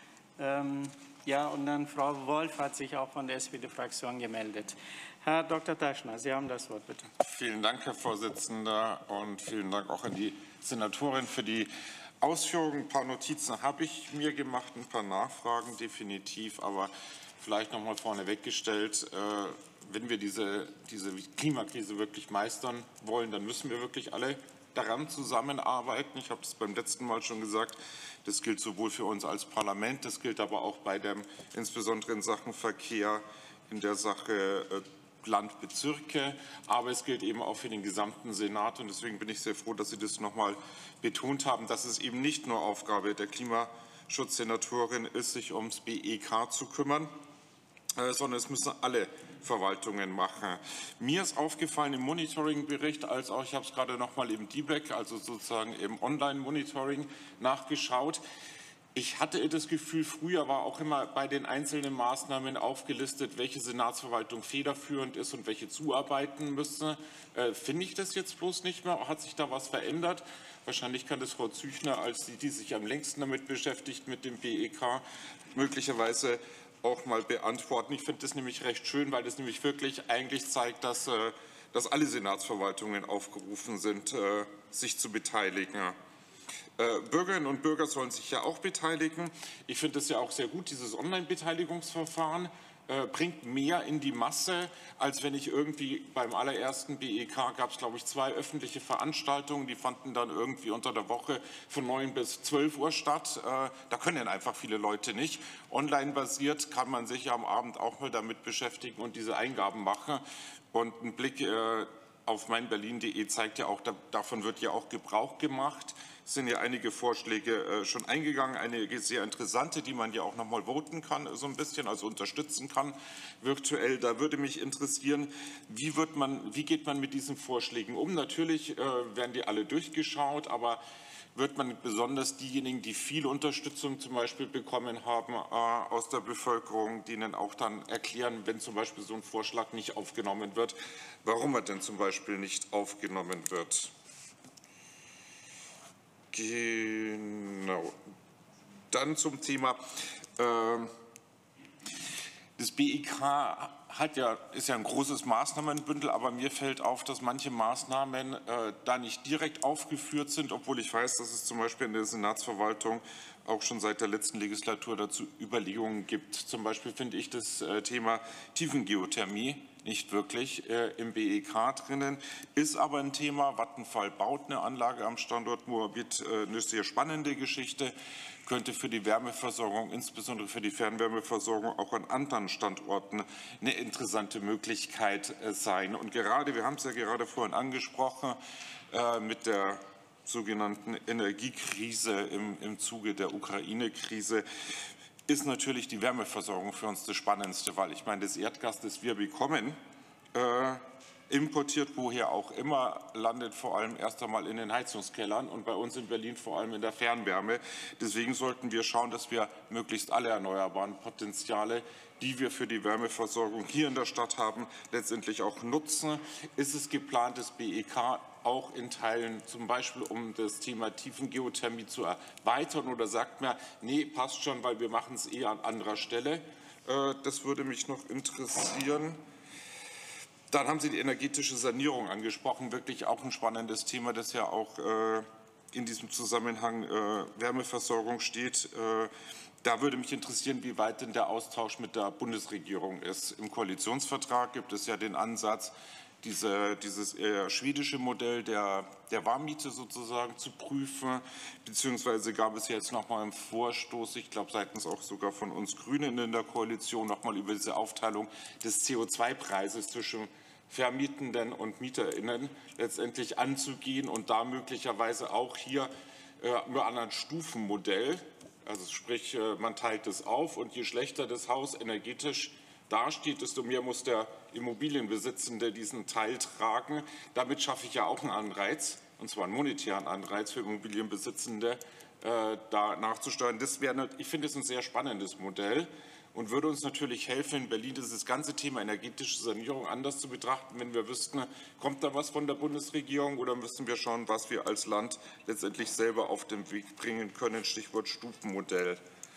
A: Ähm, ja, und dann Frau Wolf hat sich auch von der S P D-Fraktion gemeldet. Herr Doktor Taschner, Sie haben das Wort, bitte.
J: Vielen Dank, Herr Vorsitzender, und vielen Dank auch an die Senatorin für die Ausführungen. Ein paar Notizen habe ich mir gemacht, ein paar Nachfragen definitiv, aber vielleicht noch mal vorneweg gestellt, äh, wenn wir diese, diese Klimakrise wirklich meistern wollen, dann müssen wir wirklich alle daran zusammenarbeiten. Ich habe das beim letzten Mal schon gesagt. Das gilt sowohl für uns als Parlament, das gilt aber auch bei dem, insbesondere in Sachen Verkehr, in der Sache äh, Landbezirke, aber es gilt eben auch für den gesamten Senat, und deswegen bin ich sehr froh, dass Sie das noch mal betont haben, dass es eben nicht nur Aufgabe der Klimaschutzsenatorin ist, sich ums B E K zu kümmern, äh, sondern es müssen alle Verwaltungen machen. Mir ist aufgefallen im Monitoring-Bericht, als auch, ich habe es gerade noch mal im D B E C, also sozusagen im Online-Monitoring nachgeschaut. Ich hatte das Gefühl, früher war auch immer bei den einzelnen Maßnahmen aufgelistet, welche Senatsverwaltung federführend ist und welche zuarbeiten müssen. Äh, finde ich das jetzt bloß nicht mehr? Hat sich da was verändert? Wahrscheinlich kann das Frau Züchner, als die, die sich am längsten damit beschäftigt, mit dem B E K, möglicherweise auch mal beantworten. Ich finde das nämlich recht schön, weil das nämlich wirklich eigentlich zeigt, dass, äh, dass alle Senatsverwaltungen aufgerufen sind, äh, sich zu beteiligen. Bürgerinnen und Bürger sollen sich ja auch beteiligen. Ich finde es ja auch sehr gut, dieses Online-Beteiligungsverfahren äh, bringt mehr in die Masse, als wenn ich irgendwie beim allerersten B E K gab es, glaube ich, zwei öffentliche Veranstaltungen, die fanden dann irgendwie unter der Woche von neun bis zwölf Uhr statt. Äh, da können einfach viele Leute nicht. Online-basiert kann man sich ja am Abend auch mal damit beschäftigen und diese Eingaben machen. Und ein Blick äh, auf meinberlin punkt de zeigt ja auch, da, davon wird ja auch Gebrauch gemacht. Es sind ja einige Vorschläge äh, schon eingegangen, einige sehr interessante, die man ja auch noch mal voten kann, so ein bisschen, also unterstützen kann virtuell. Da würde mich interessieren, wie, wird man, wie geht man mit diesen Vorschlägen um? Natürlich äh, werden die alle durchgeschaut, aber wird man besonders diejenigen, die viel Unterstützung zum Beispiel bekommen haben äh, aus der Bevölkerung, denen auch dann erklären, wenn zum Beispiel so ein Vorschlag nicht aufgenommen wird, warum er denn zum Beispiel nicht aufgenommen wird. Genau. Dann zum Thema, äh, das B E K hat ja, ist ja ein großes Maßnahmenbündel, aber mir fällt auf, dass manche Maßnahmen äh, da nicht direkt aufgeführt sind, obwohl ich weiß, dass es zum Beispiel in der Senatsverwaltung auch schon seit der letzten Legislatur dazu Überlegungen gibt. Zum Beispiel finde ich das äh, Thema Tiefengeothermie nicht wirklich äh, im B E K drinnen, ist aber ein Thema. Vattenfall baut eine Anlage am Standort Moabit, äh, eine sehr spannende Geschichte, könnte für die Wärmeversorgung, insbesondere für die Fernwärmeversorgung, auch an anderen Standorten eine interessante Möglichkeit äh, sein. Und gerade, wir haben es ja gerade vorhin angesprochen, äh, mit der sogenannten Energiekrise im, im Zuge der Ukraine-Krise, ist natürlich die Wärmeversorgung für uns das Spannendste, weil ich meine, das Erdgas, das wir bekommen, äh, importiert, woher auch immer, landet vor allem erst einmal in den Heizungskellern und bei uns in Berlin vor allem in der Fernwärme. Deswegen sollten wir schauen, dass wir möglichst alle erneuerbaren Potenziale, die wir für die Wärmeversorgung hier in der Stadt haben, letztendlich auch nutzen. Ist es geplant, das B E K auch in Teilen, zum Beispiel um das Thema Tiefengeothermie zu erweitern, oder sagt man, nee, passt schon, weil wir machen es eher an anderer Stelle? Das würde mich noch interessieren. Dann haben Sie die energetische Sanierung angesprochen, wirklich auch ein spannendes Thema, das ja auch in diesem Zusammenhang Wärmeversorgung steht. Da würde mich interessieren, wie weit denn der Austausch mit der Bundesregierung ist. Im Koalitionsvertrag gibt es ja den Ansatz, Diese, dieses äh, schwedische Modell der, der Warmmiete sozusagen zu prüfen, beziehungsweise gab es jetzt noch mal einen Vorstoß, ich glaube seitens auch sogar von uns Grünen in der Koalition, noch mal über diese Aufteilung des C O zwei Preises zwischen Vermietenden und MieterInnen letztendlich anzugehen und da möglicherweise auch hier äh, nur an ein Stufenmodell, also sprich, äh, man teilt es auf und je schlechter das Haus energetisch dasteht, desto mehr muss der Immobilienbesitzende diesen Teil tragen. Damit schaffe ich ja auch einen Anreiz, und zwar einen monetären Anreiz für Immobilienbesitzende, äh, da nachzusteuern. Das wäre, ich finde es ein sehr spannendes Modell und würde uns natürlich helfen, in Berlin dieses ganze Thema energetische Sanierung anders zu betrachten, wenn wir wüssten, kommt da was von der Bundesregierung, oder müssen wir schauen, was wir als Land letztendlich selber auf den Weg bringen können, Stichwort Stufenmodell.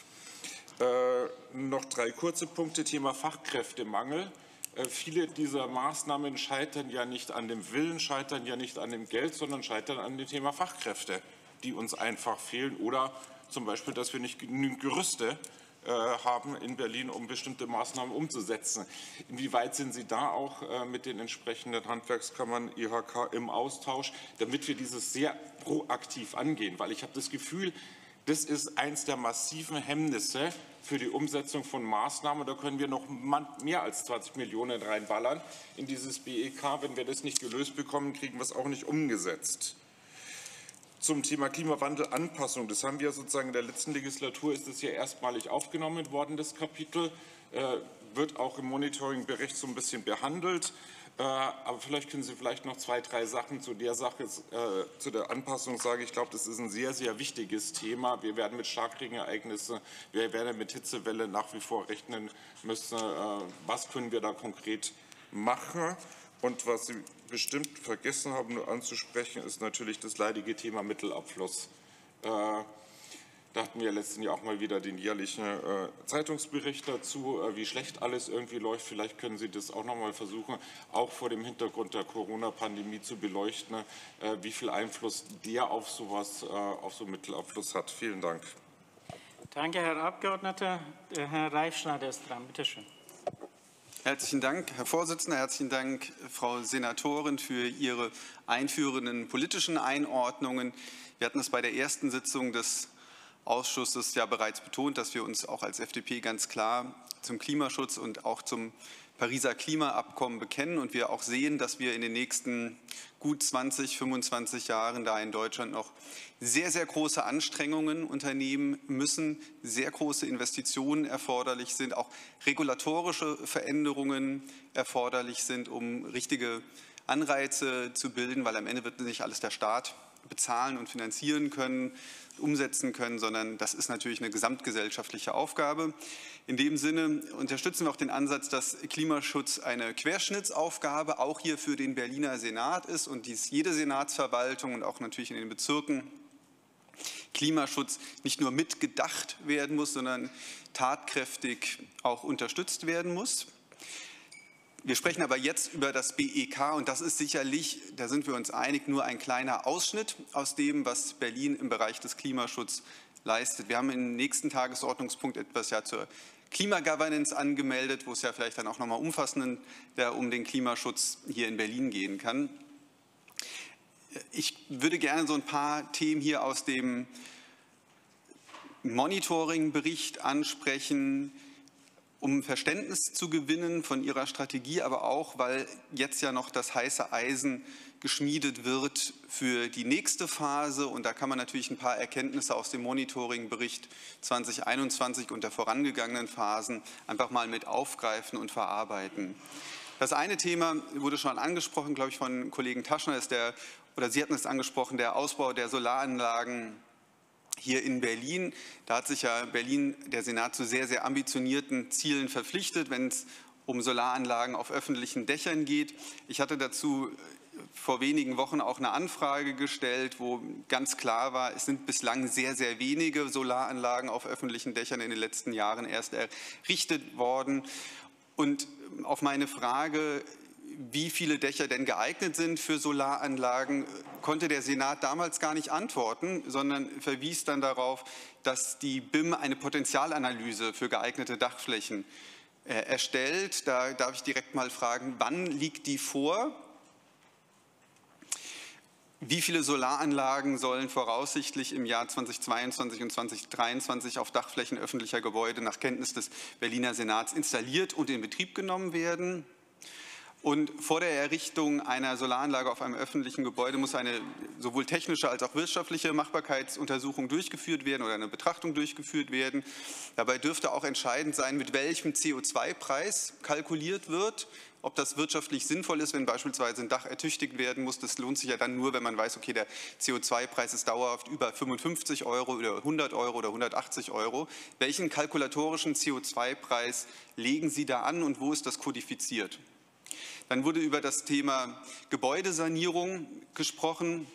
J: Äh, noch drei kurze Punkte. Thema Fachkräftemangel. Äh, viele dieser Maßnahmen scheitern ja nicht an dem Willen, scheitern ja nicht an dem Geld, sondern scheitern an dem Thema Fachkräfte, die uns einfach fehlen. Oder zum Beispiel, dass wir nicht genügend Gerüste äh, haben in Berlin, um bestimmte Maßnahmen umzusetzen. Inwieweit sind Sie da auch äh, mit den entsprechenden Handwerkskammern I H K im Austausch, damit wir dieses sehr proaktiv angehen? Weil ich habe das Gefühl, das ist eines der massiven Hemmnisse für die Umsetzung von Maßnahmen. Da können wir noch mehr als zwanzig Millionen reinballern in dieses B E K. Wenn wir das nicht gelöst bekommen, kriegen wir es auch nicht umgesetzt. Zum Thema Klimawandelanpassung. Das haben wir sozusagen in der letzten Legislatur, ist das ja erstmalig aufgenommen worden, das Kapitel. Äh, wird auch im Monitoringbericht so ein bisschen behandelt. Aber vielleicht können Sie vielleicht noch zwei, drei Sachen zu der Sache, äh, zu der Anpassung sagen. Ich glaube, das ist ein sehr, sehr wichtiges Thema. Wir werden mit Starkregenereignissen, wir werden mit Hitzewelle nach wie vor rechnen müssen. Äh, was können wir da konkret machen? Und was Sie bestimmt vergessen haben, nur anzusprechen, ist natürlich das leidige Thema Mittelabfluss. Äh, Da hatten wir letzten Jahr auch mal wieder den jährlichen äh, Zeitungsbericht dazu, äh, wie schlecht alles irgendwie läuft. Vielleicht können Sie das auch noch mal versuchen, auch vor dem Hintergrund der Corona-Pandemie zu beleuchten, äh, wie viel Einfluss der auf sowas, äh, auf so Mittelabfluss hat. Vielen Dank.
A: Danke, Herr Abgeordneter. Herr Reifschneider ist dran. Bitte schön.
G: Herzlichen Dank, Herr Vorsitzender. Herzlichen Dank, Frau Senatorin, für Ihre einführenden politischen Einordnungen. Wir hatten es bei der ersten Sitzung des Ausschusses ja bereits betont, dass wir uns auch als F D P ganz klar zum Klimaschutz und auch zum Pariser Klimaabkommen bekennen und wir auch sehen, dass wir in den nächsten gut zwanzig, fünfundzwanzig Jahren da in Deutschland noch sehr, sehr große Anstrengungen unternehmen müssen, sehr große Investitionen erforderlich sind, auch regulatorische Veränderungen erforderlich sind, um richtige Anreize zu bilden, weil am Ende wird nicht alles der Staat bezahlen und finanzieren können, umsetzen können, sondern das ist natürlich eine gesamtgesellschaftliche Aufgabe. In dem Sinne unterstützen wir auch den Ansatz, dass Klimaschutz eine Querschnittsaufgabe auch hier für den Berliner Senat ist und dies jede Senatsverwaltung und auch natürlich in den Bezirken Klimaschutz nicht nur mitgedacht werden muss, sondern tatkräftig auch unterstützt werden muss. Wir sprechen aber jetzt über das B E K und das ist sicherlich, da sind wir uns einig, nur ein kleiner Ausschnitt aus dem, was Berlin im Bereich des Klimaschutzes leistet. Wir haben im nächsten Tagesordnungspunkt etwas ja zur Klimagovernance angemeldet, wo es ja vielleicht dann auch noch mal umfassender um den Klimaschutz hier in Berlin gehen kann. Ich würde gerne so ein paar Themen hier aus dem Monitoring-Bericht ansprechen, um Verständnis zu gewinnen von Ihrer Strategie, aber auch, weil jetzt ja noch das heiße Eisen geschmiedet wird für die nächste Phase. Und da kann man natürlich ein paar Erkenntnisse aus dem Monitoring-Bericht zweitausendeinundzwanzig und der vorangegangenen Phasen einfach mal mit aufgreifen und verarbeiten. Das eine Thema wurde schon angesprochen, glaube ich, von Kollegen Taschner, ist der, oder Sie hatten es angesprochen, der Ausbau der Solaranlagen hier in Berlin. Da hat sich ja Berlin, der Senat, zu sehr, sehr ambitionierten Zielen verpflichtet, wenn es um Solaranlagen auf öffentlichen Dächern geht. Ich hatte dazu vor wenigen Wochen auch eine Anfrage gestellt, wo ganz klar war, es sind bislang sehr, sehr wenige Solaranlagen auf öffentlichen Dächern in den letzten Jahren erst errichtet worden. Und auf meine Frage, wie viele Dächer denn geeignet sind für Solaranlagen, konnte der Senat damals gar nicht antworten, sondern verwies dann darauf, dass die B I M eine Potenzialanalyse für geeignete Dachflächen äh, erstellt. Da darf ich direkt mal fragen, wann liegt die vor? Wie viele Solaranlagen sollen voraussichtlich im Jahr zweitausendzweiundzwanzig und zweitausenddreiundzwanzig auf Dachflächen öffentlicher Gebäude nach Kenntnis des Berliner Senats installiert und in Betrieb genommen werden? Und vor der Errichtung einer Solaranlage auf einem öffentlichen Gebäude muss eine sowohl technische als auch wirtschaftliche Machbarkeitsuntersuchung durchgeführt werden oder eine Betrachtung durchgeführt werden. Dabei dürfte auch entscheidend sein, mit welchem C O zwei Preis kalkuliert wird. Ob das wirtschaftlich sinnvoll ist, wenn beispielsweise ein Dach ertüchtigt werden muss, das lohnt sich ja dann nur, wenn man weiß, okay, der C O zwei Preis ist dauerhaft über fünfundfünfzig Euro oder hundert Euro oder hundertachtzig Euro. Welchen kalkulatorischen C O zwei Preis legen Sie da an und wo ist das kodifiziert? Dann wurde über das Thema Gebäudesanierung gesprochen.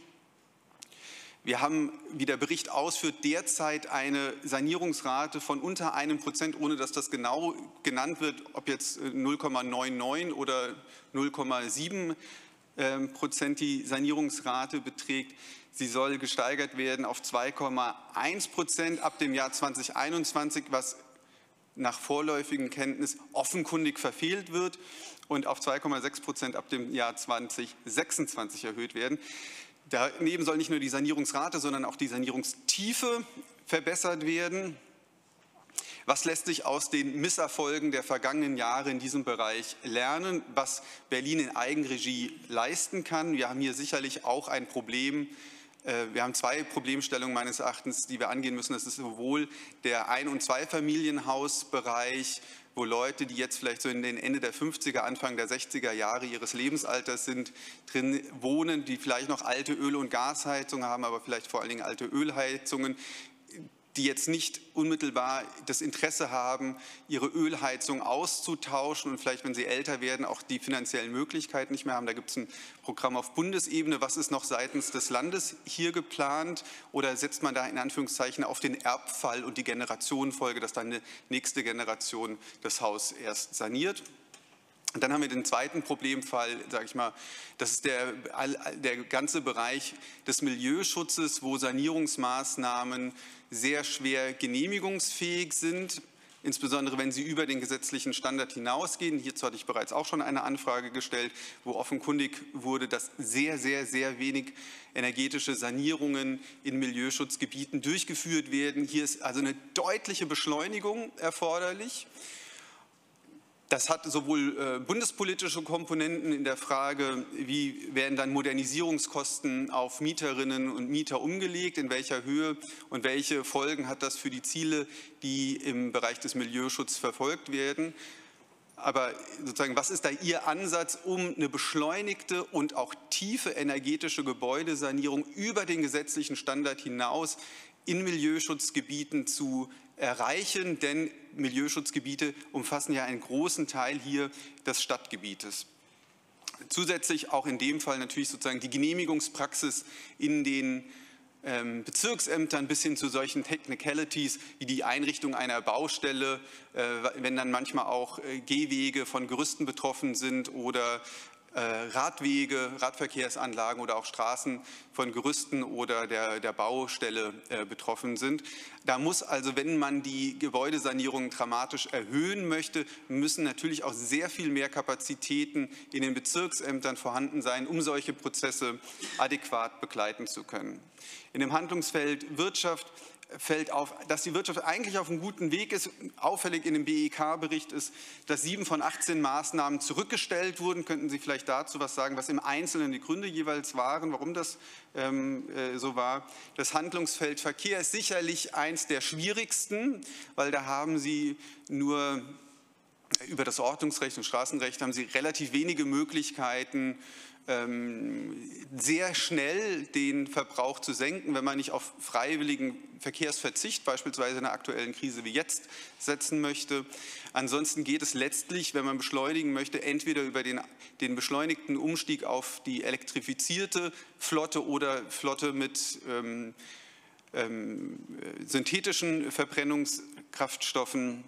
G: Wir haben, wie der Bericht ausführt, derzeit eine Sanierungsrate von unter einem Prozent, ohne dass das genau genannt wird, ob jetzt null Komma neunundneunzig oder null Komma sieben Prozent die Sanierungsrate beträgt. Sie soll gesteigert werden auf zwei Komma eins Prozent ab dem Jahr zweitausendeinundzwanzig, was nach vorläufigen Kenntnis offenkundig verfehlt wird und auf zwei Komma sechs Prozent ab dem Jahr zweitausendsechsundzwanzig erhöht werden. Daneben soll nicht nur die Sanierungsrate, sondern auch die Sanierungstiefe verbessert werden. Was lässt sich aus den Misserfolgen der vergangenen Jahre in diesem Bereich lernen, was Berlin in Eigenregie leisten kann? Wir haben hier sicherlich auch ein Problem. Wir haben zwei Problemstellungen meines Erachtens, die wir angehen müssen. Das ist sowohl der Ein- und Zweifamilienhausbereich, wo Leute, die jetzt vielleicht so in den Ende der fünfziger, Anfang der sechziger Jahre ihres Lebensalters sind, drin wohnen, die vielleicht noch alte Öl- und Gasheizungen haben, aber vielleicht vor allen Dingen alte Ölheizungen, die jetzt nicht unmittelbar das Interesse haben, ihre Ölheizung auszutauschen und vielleicht, wenn sie älter werden, auch die finanziellen Möglichkeiten nicht mehr haben. Da gibt es ein Programm auf Bundesebene. Was ist noch seitens des Landes hier geplant? Oder setzt man da in Anführungszeichen auf den Erbfall und die Generationenfolge, dass dann eine nächste Generation das Haus erst saniert? Und dann haben wir den zweiten Problemfall, sage ich mal, das ist der, der ganze Bereich des Milieuschutzes, wo Sanierungsmaßnahmen sehr schwer genehmigungsfähig sind. insbesondere wenn sie über den gesetzlichen Standard hinausgehen. Hierzu hatte ich bereits auch schon eine Anfrage gestellt, wo offenkundig wurde, dass sehr, sehr, sehr wenig energetische Sanierungen in Milieuschutzgebieten durchgeführt werden. Hier ist also eine deutliche Beschleunigung erforderlich. Das hat sowohl äh, bundespolitische Komponenten in der Frage, wie werden dann Modernisierungskosten auf Mieterinnen und Mieter umgelegt, in welcher Höhe und welche Folgen hat das für die Ziele, die im Bereich des Milieuschutzes verfolgt werden. Aber sozusagen, was ist da Ihr Ansatz, um eine beschleunigte und auch tiefe energetische Gebäudesanierung über den gesetzlichen Standard hinaus in Milieuschutzgebieten zu erreichen? Denn Milieuschutzgebiete umfassen ja einen großen Teil hier des Stadtgebietes. Zusätzlich auch in dem Fall natürlich sozusagen die Genehmigungspraxis in den ähm, Bezirksämtern bis hin zu solchen Technicalities wie die Einrichtung einer Baustelle, äh, wenn dann manchmal auch äh, Gehwege von Gerüsten betroffen sind oder Radwege, Radverkehrsanlagen oder auch Straßen von Gerüsten oder der, der Baustelle äh, betroffen sind. Da muss also, wenn man die Gebäudesanierung dramatisch erhöhen möchte, müssen natürlich auch sehr viel mehr Kapazitäten in den Bezirksämtern vorhanden sein, um solche Prozesse adäquat begleiten zu können. In dem Handlungsfeld Wirtschaft fällt auf, dass die Wirtschaft eigentlich auf einem guten Weg ist. Auffällig in dem B E K-Bericht ist, dass sieben von achtzehn Maßnahmen zurückgestellt wurden. Könnten Sie vielleicht dazu was sagen, was im Einzelnen die Gründe jeweils waren, warum das ähm, äh, so war? Das Handlungsfeld Verkehr ist sicherlich eins der schwierigsten, weil da haben Sie nur über das Ordnungsrecht und Straßenrecht haben Sie relativ wenige Möglichkeiten, sehr schnell den Verbrauch zu senken, wenn man nicht auf freiwilligen Verkehrsverzicht, beispielsweise in einer aktuellen Krise wie jetzt, setzen möchte. Ansonsten geht es letztlich, wenn man beschleunigen möchte, entweder über den, den beschleunigten Umstieg auf die elektrifizierte Flotte oder Flotte mit ähm, ähm, synthetischen Verbrennungskraftstoffen,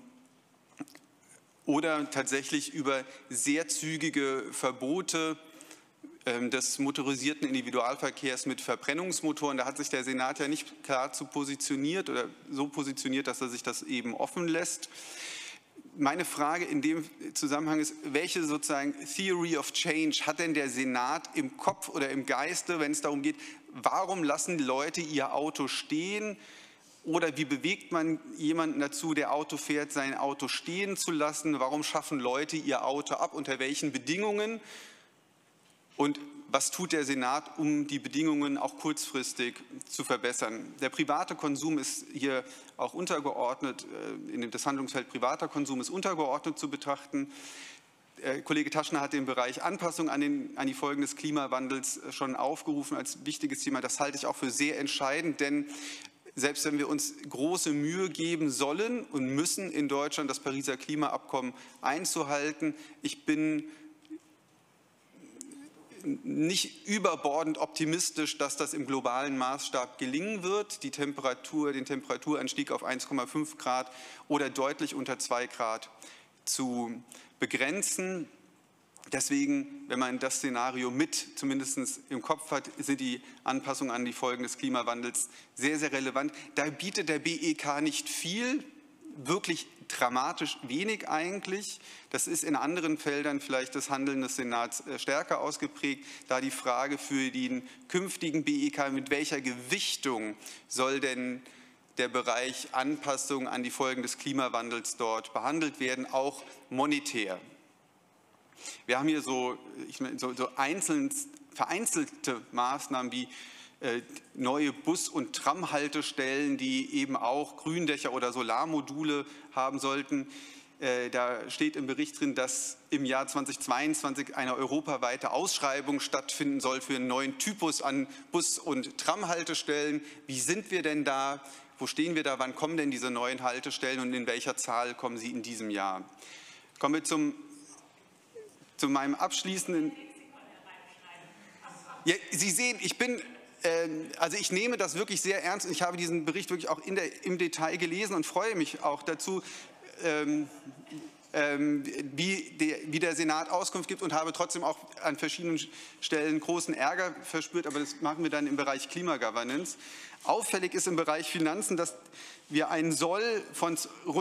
G: oder tatsächlich über sehr zügige Verbote des motorisierten Individualverkehrs mit Verbrennungsmotoren. Da hat sich der Senat ja nicht klar zu positioniert oder so positioniert, dass er sich das eben offen lässt. Meine Frage in dem Zusammenhang ist, welche sozusagen Theory of Change hat denn der Senat im Kopf oder im Geiste, wenn es darum geht, warum lassen Leute ihr Auto stehen? Oder wie bewegt man jemanden dazu, der Auto fährt, sein Auto stehen zu lassen? Warum schaffen Leute ihr Auto ab? Unter welchen Bedingungen? Und was tut der Senat, um die Bedingungen auch kurzfristig zu verbessern? Der private Konsum ist hier auch untergeordnet, in das Handlungsfeld privater Konsum ist untergeordnet zu betrachten. Kollege Taschner hat den Bereich Anpassung an, den, an die Folgen des Klimawandels schon aufgerufen als wichtiges Thema. Das halte ich auch für sehr entscheidend, denn selbst wenn wir uns große Mühe geben sollen und müssen, in Deutschland das Pariser Klimaabkommen einzuhalten, ich bin nicht überbordend optimistisch, dass das im globalen Maßstab gelingen wird, die Temperatur, den Temperaturanstieg auf eins Komma fünf Grad oder deutlich unter zwei Grad zu begrenzen. Deswegen, wenn man das Szenario mit zumindest im Kopf hat, sind die Anpassungen an die Folgen des Klimawandels sehr, sehr relevant. Da bietet der B E K nicht viel, wirklich dramatisch wenig eigentlich. Das ist in anderen Feldern vielleicht das Handeln des Senats stärker ausgeprägt. Da die Frage für den künftigen B E K, mit welcher Gewichtung soll denn der Bereich Anpassung an die Folgen des Klimawandels dort behandelt werden, auch monetär. Wir haben hier so, ich meine, so, so einzeln, vereinzelte Maßnahmen wie äh, neue Bus- und Tramhaltestellen, die eben auch Gründächer oder Solarmodule haben sollten. Äh, da steht im Bericht drin, dass im Jahr zweitausendzweiundzwanzig eine europaweite Ausschreibung stattfinden soll für einen neuen Typus an Bus- und Tramhaltestellen. Wie sind wir denn da? Wo stehen wir da? Wann kommen denn diese neuen Haltestellen und in welcher Zahl kommen sie in diesem Jahr? Kommen wir zum Zu meinem abschließenden. Ja, Sie sehen, ich bin, äh, also ich nehme das wirklich sehr ernst. Ich habe diesen Bericht wirklich auch in der, im Detail gelesen und freue mich auch dazu, ähm, ähm, wie, der, wie der Senat Auskunft gibt, und habe trotzdem auch an verschiedenen Stellen großen Ärger verspürt. Aber das machen wir dann im Bereich Klimagovernance. Auffällig ist im Bereich Finanzen, dass wir einen Soll von rund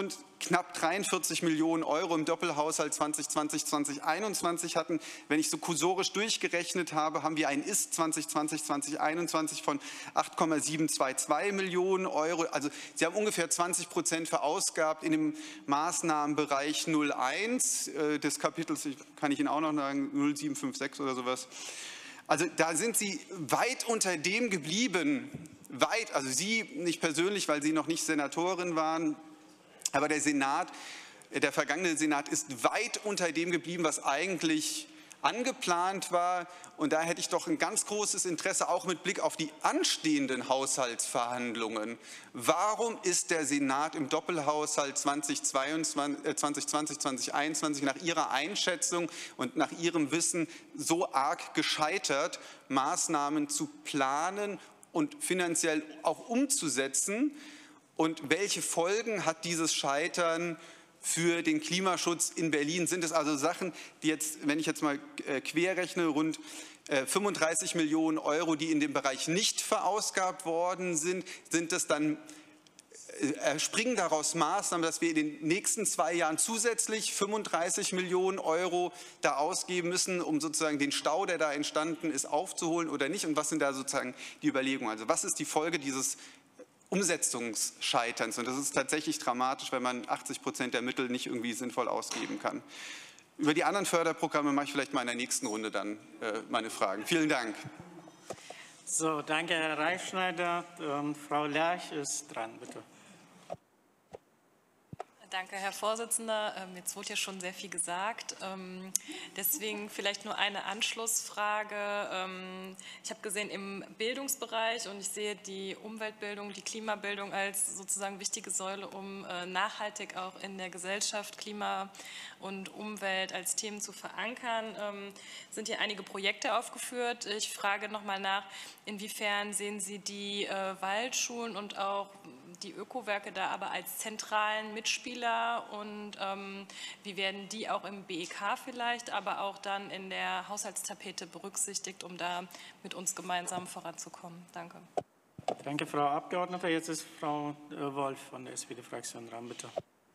G: knapp dreiundvierzig Millionen Euro im Doppelhaushalt zwanzig zwanzig, zwanzig einundzwanzig hatten. Wenn ich so kursorisch durchgerechnet habe, haben wir ein Ist zwanzig zwanzig, zwanzig einundzwanzig von acht Komma siebenhundertzweiundzwanzig Millionen Euro. Also Sie haben ungefähr zwanzig Prozent verausgabt in dem Maßnahmenbereich null eins des Kapitels, kann ich Ihnen auch noch sagen, null sieben fünf sechs oder sowas. Also da sind Sie weit unter dem geblieben, weit, also Sie nicht persönlich, weil Sie noch nicht Senatorin waren, aber der Senat, der vergangene Senat ist weit unter dem geblieben, was eigentlich angeplant war. Und da hätte ich doch ein ganz großes Interesse, auch mit Blick auf die anstehenden Haushaltsverhandlungen. Warum ist der Senat im Doppelhaushalt zwanzig zwanzig, zwanzig einundzwanzig nach Ihrer Einschätzung und nach Ihrem Wissen so arg gescheitert, Maßnahmen zu planen und finanziell auch umzusetzen? Und welche Folgen hat dieses Scheitern für den Klimaschutz in Berlin? Sind es also Sachen, die jetzt, wenn ich jetzt mal quer rechne, rund fünfunddreißig Millionen Euro, die in dem Bereich nicht verausgabt worden sind? Sind es dann, springen daraus Maßnahmen, dass wir in den nächsten zwei Jahren zusätzlich fünfunddreißig Millionen Euro da ausgeben müssen, um sozusagen den Stau, der da entstanden ist, aufzuholen oder nicht? Und was sind da sozusagen die Überlegungen? Also was ist die Folge dieses Umsetzungsscheiterns? Und das ist tatsächlich dramatisch, wenn man achtzig Prozent der Mittel nicht irgendwie sinnvoll ausgeben kann. Über die anderen Förderprogramme mache ich vielleicht mal in der nächsten Runde dann äh, meine Fragen. Vielen Dank.
A: So, danke, Herr Reifschneider. Und Frau Lerch ist dran, bitte.
B: Danke, Herr Vorsitzender. Jetzt wurde ja schon sehr viel gesagt. Deswegen vielleicht nur eine Anschlussfrage. Ich habe gesehen, im Bildungsbereich, und ich sehe die Umweltbildung, die Klimabildung als sozusagen wichtige Säule, um nachhaltig auch in der Gesellschaft Klima und Umwelt als Themen zu verankern, sind hier einige Projekte aufgeführt. Ich frage nochmal nach, inwiefern sehen Sie die Waldschulen und auch die Ökowerke da aber als zentralen Mitspieler, und ähm, wie werden die auch im B E K vielleicht, aber auch dann in der Haushaltstapete berücksichtigt, um da mit uns gemeinsam voranzukommen? Danke.
A: Danke, Frau Abgeordnete. Jetzt ist Frau Wolf von der S P D-Fraktion dran, bitte.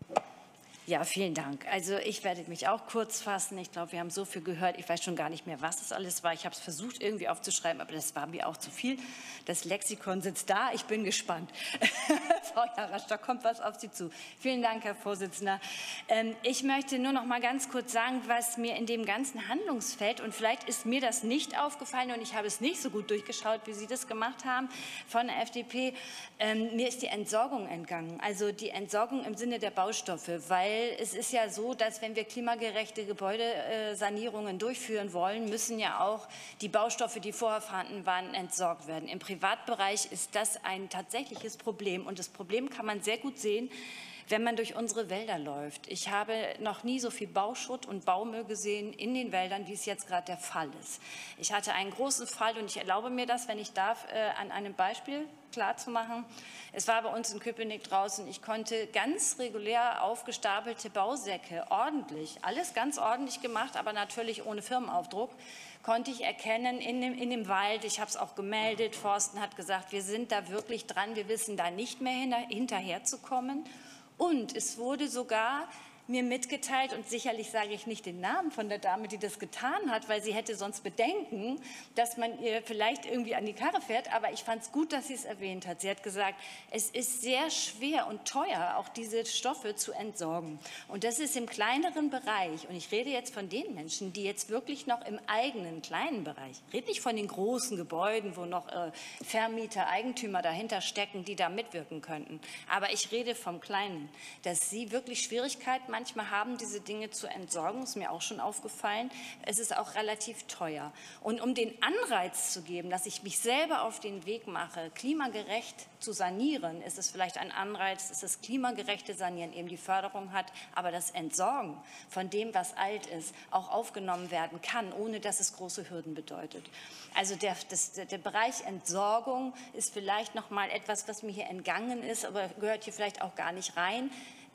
K: Ja, vielen Dank. Also ich werde mich auch kurz fassen. Ich glaube, wir haben so viel gehört. Ich weiß schon gar nicht mehr, was das alles war. Ich habe es versucht, irgendwie aufzuschreiben, aber das war mir auch zu viel. Das Lexikon sitzt da. Ich bin gespannt. Frau Jarasch, da kommt was auf Sie zu. Vielen Dank, Herr Vorsitzender. Ähm, ich möchte nur noch mal ganz kurz sagen, was mir in dem ganzen Handlungsfeld, und vielleicht ist mir das nicht aufgefallen und ich habe es nicht so gut durchgeschaut, wie Sie das gemacht haben von der F D P, ähm, mir ist die Entsorgung entgangen. Also die Entsorgung im Sinne der Baustoffe, weil es ist ja so, dass wenn wir klimagerechte Gebäudesanierungen durchführen wollen, müssen ja auch die Baustoffe, die vorher vorhanden waren, entsorgt werden. Im Privatbereich ist das ein tatsächliches Problem, und das Problem kann man sehr gut sehen, wenn man durch unsere Wälder läuft. Ich habe noch nie so viel Bauschutt und Baumüll gesehen in den Wäldern, wie es jetzt gerade der Fall ist. Ich hatte einen großen Fall, und ich erlaube mir das, wenn ich darf, an einem Beispiel klarzumachen. Es war bei uns in Köpenick draußen. Ich konnte ganz regulär aufgestapelte Bausäcke, ordentlich, alles ganz ordentlich gemacht, aber natürlich ohne Firmenaufdruck, konnte ich erkennen in dem, in dem Wald. Ich habe es auch gemeldet. Forsten hat gesagt, wir sind da wirklich dran, wir wissen da nicht mehr hinter, hinterherzukommen. Und es wurde sogar mir mitgeteilt, und sicherlich sage ich nicht den Namen von der Dame, die das getan hat, weil sie hätte sonst Bedenken, dass man ihr vielleicht irgendwie an die Karre fährt, aber ich fand es gut, dass sie es erwähnt hat. Sie hat gesagt, es ist sehr schwer und teuer, auch diese Stoffe zu entsorgen. Und das ist im kleineren Bereich, und ich rede jetzt von den Menschen, die jetzt wirklich noch im eigenen kleinen Bereich, ich rede nicht von den großen Gebäuden, wo noch äh, Vermieter, Eigentümer dahinter stecken, die da mitwirken könnten, aber ich rede vom Kleinen, dass sie wirklich Schwierigkeiten manchmal haben, diese Dinge zu entsorgen, ist mir auch schon aufgefallen. Es ist auch relativ teuer. Und um den Anreiz zu geben, dass ich mich selber auf den Weg mache, klimagerecht zu sanieren, ist es vielleicht ein Anreiz, dass das klimagerechte Sanieren eben die Förderung hat, aber das Entsorgen von dem, was alt ist, auch aufgenommen werden kann, ohne dass es große Hürden bedeutet. Also der, das, der Bereich Entsorgung ist vielleicht noch mal etwas, was mir hier entgangen ist, aber gehört hier vielleicht auch gar nicht rein.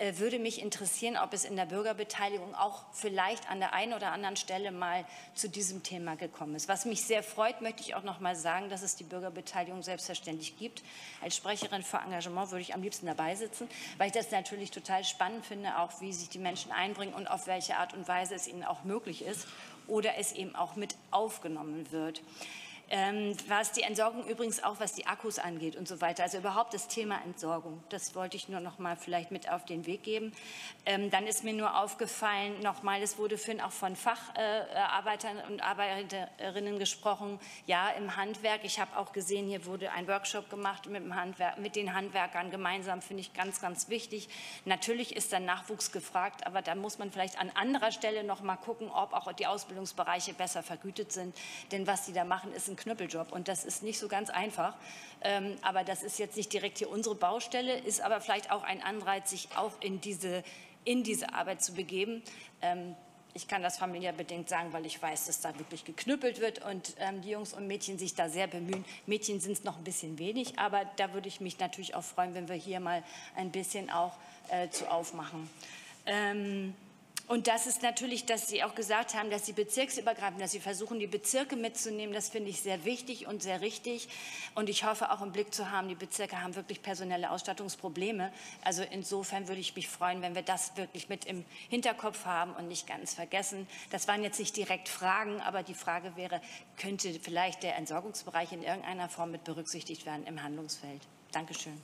K: äh, würde mich interessieren, ob es in der Bürgerbeteiligung auch vielleicht an der einen oder anderen Stelle mal zu diesem Thema gekommen ist. Was mich sehr freut, möchte ich auch noch mal sagen, dass es die Bürgerbeteiligung selbstverständlich gibt. Als Sprecherin für Engagement würde ich am liebsten dabei sitzen, weil ich das natürlich total spannend finde, auch wie sich die Menschen einbringen und auf welche Art und Weise es ihnen auch möglich ist oder es eben auch mit aufgenommen wird. Ähm, was die Entsorgung übrigens auch, was die Akkus angeht und so weiter, also überhaupt das Thema Entsorgung, das wollte ich nur noch mal vielleicht mit auf den Weg geben. Ähm, dann ist mir nur aufgefallen, noch mal, es wurde vorhin auch von Facharbeitern äh, und Arbeiterinnen gesprochen, ja, im Handwerk. Ich habe auch gesehen, hier wurde ein Workshop gemacht mit, dem Handwerk, mit den Handwerkern gemeinsam, finde ich ganz, ganz wichtig. Natürlich ist dann Nachwuchs gefragt, aber da muss man vielleicht an anderer Stelle noch mal gucken, ob auch die Ausbildungsbereiche besser vergütet sind, denn was die da machen, ist ein Knüppeljob und das ist nicht so ganz einfach. Ähm, aber das ist jetzt nicht direkt hier unsere Baustelle, ist aber vielleicht auch ein Anreiz, sich auch in diese, in diese Arbeit zu begeben. Ähm, ich kann das familiärbedingt sagen, weil ich weiß, dass da wirklich geknüppelt wird und ähm, die Jungs und Mädchen sich da sehr bemühen. Mädchen sind es noch ein bisschen wenig, aber da würde ich mich natürlich auch freuen, wenn wir hier mal ein bisschen auch äh, zu aufmachen. Ähm, Und das ist natürlich, dass Sie auch gesagt haben, dass Sie bezirksübergreifend, dass Sie versuchen, die Bezirke mitzunehmen. Das finde ich sehr wichtig und sehr richtig. Und ich hoffe auch im Blick zu haben, die Bezirke haben wirklich personelle Ausstattungsprobleme. Also insofern würde ich mich freuen, wenn wir das wirklich mit im Hinterkopf haben und nicht ganz vergessen. Das waren jetzt nicht direkt Fragen, aber die Frage wäre, könnte vielleicht der Entsorgungsbereich in irgendeiner Form mit berücksichtigt werden im Handlungsfeld? Dankeschön.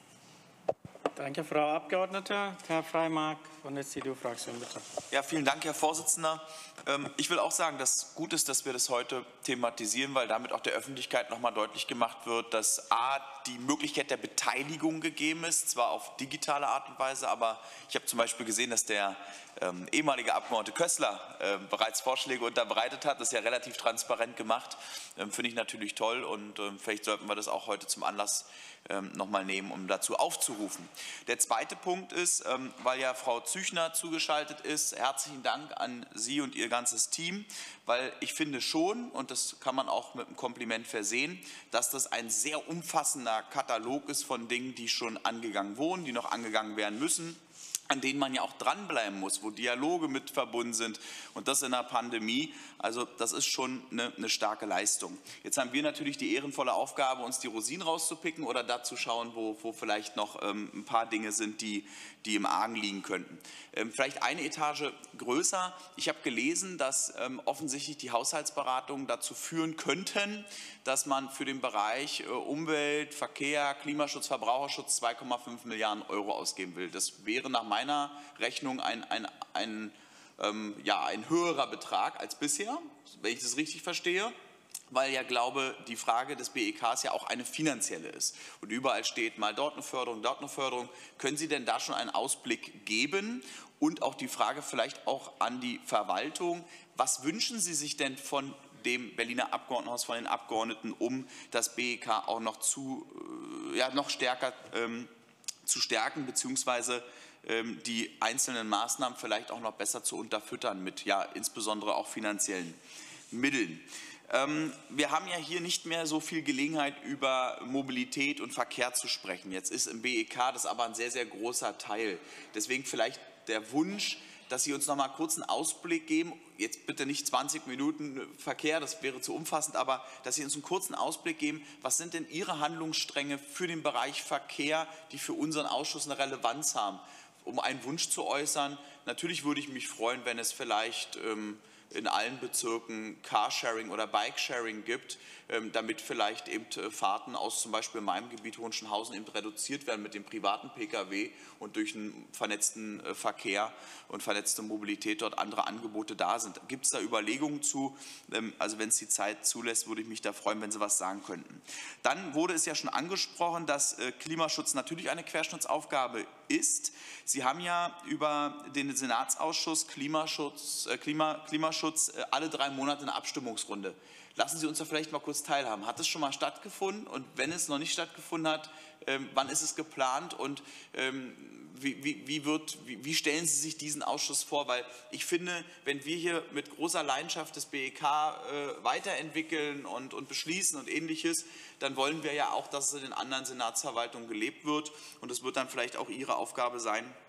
A: Danke, Frau Abgeordnete. Herr Freimark von der C D U-Fraktion, bitte.
H: Ja, vielen Dank, Herr Vorsitzender. Ich will auch sagen, dass gut ist, dass wir das heute thematisieren, weil damit auch der Öffentlichkeit noch mal deutlich gemacht wird, dass a. die Möglichkeit der Beteiligung gegeben ist, zwar auf digitale Art und Weise, aber ich habe zum Beispiel gesehen, dass der ähm, ehemalige Abgeordnete Kössler äh, bereits Vorschläge unterbreitet hat. Das ist ja relativ transparent gemacht. Ähm, finde ich natürlich toll und ähm, vielleicht sollten wir das auch heute zum Anlass ähm, noch mal nehmen, um dazu aufzurufen. Der zweite Punkt ist, ähm, weil ja Frau Züchner zugeschaltet ist, herzlichen Dank an Sie und Ihr ganzes Team, weil ich finde schon, und das kann man auch mit einem Kompliment versehen, dass das ein sehr umfassender Katalog ist von Dingen, die schon angegangen wurden, die noch angegangen werden müssen, an denen man ja auch dranbleiben muss, wo Dialoge mit verbunden sind und das in der Pandemie. Also das ist schon eine, eine starke Leistung. Jetzt haben wir natürlich die ehrenvolle Aufgabe, uns die Rosinen rauszupicken oder da zu schauen, wo, wo vielleicht noch ähm, ein paar Dinge sind, die, die im Argen liegen könnten. Ähm, vielleicht eine Etage größer. Ich habe gelesen, dass ähm, offensichtlich die Haushaltsberatungen dazu führen könnten, dass man für den Bereich äh, Umwelt, Verkehr, Klimaschutz, Verbraucherschutz zwei Komma fünf Milliarden Euro ausgeben will. Das wäre nach meiner Rechnung ein, ein, ein, ähm, ja, ein höherer Betrag als bisher, wenn ich das richtig verstehe, weil ja glaube, die Frage des B E Ks ja auch eine finanzielle ist. Und überall steht mal dort eine Förderung, dort eine Förderung. Können Sie denn da schon einen Ausblick geben? Und auch die Frage vielleicht auch an die Verwaltung, was wünschen Sie sich denn von dem Berliner Abgeordnetenhaus, von den Abgeordneten, um das B E K auch noch, zu, ja, noch stärker ähm, zu stärken, beziehungsweise ähm, die einzelnen Maßnahmen vielleicht auch noch besser zu unterfüttern mit, ja, insbesondere auch finanziellen Mitteln. Ähm, wir haben ja hier nicht mehr so viel Gelegenheit, über Mobilität und Verkehr zu sprechen. Jetzt ist im B E K das aber ein sehr, sehr großer Teil. Deswegen vielleicht der Wunsch, dass Sie uns noch mal kurz einen Ausblick geben, jetzt bitte nicht zwanzig Minuten Verkehr, das wäre zu umfassend, aber dass Sie uns einen kurzen Ausblick geben, was sind denn Ihre Handlungsstränge für den Bereich Verkehr, die für unseren Ausschuss eine Relevanz haben, um einen Wunsch zu äußern. Natürlich würde ich mich freuen, wenn es vielleicht ähm, in allen Bezirken Carsharing oder Bikesharing gibt, damit vielleicht eben Fahrten aus zum Beispiel meinem Gebiet Hohenschönhausen eben reduziert werden mit dem privaten Pkw und durch einen vernetzten Verkehr und vernetzte Mobilität dort andere Angebote da sind. Gibt es da Überlegungen zu? Also wenn es die Zeit zulässt, würde ich mich da freuen, wenn Sie was sagen könnten. Dann wurde es ja schon angesprochen, dass Klimaschutz natürlich eine Querschnittsaufgabe ist. Sie haben ja über den Senatsausschuss Klimaschutz, äh, Klima, Klimaschutz äh, alle drei Monate eine Abstimmungsrunde. Lassen Sie uns da vielleicht mal kurz teilhaben. Hat es schon mal stattgefunden? Und wenn es noch nicht stattgefunden hat, ähm, wann ist es geplant? Und ähm, wie, wie, wie, wird, wie, wie stellen Sie sich diesen Ausschuss vor? Weil ich finde, wenn wir hier mit großer Leidenschaft das B E K äh, weiterentwickeln und, und beschließen und Ähnliches, dann wollen wir ja auch, dass es in den anderen Senatsverwaltungen gelebt wird. Und es wird dann vielleicht auch Ihre Aufgabe sein,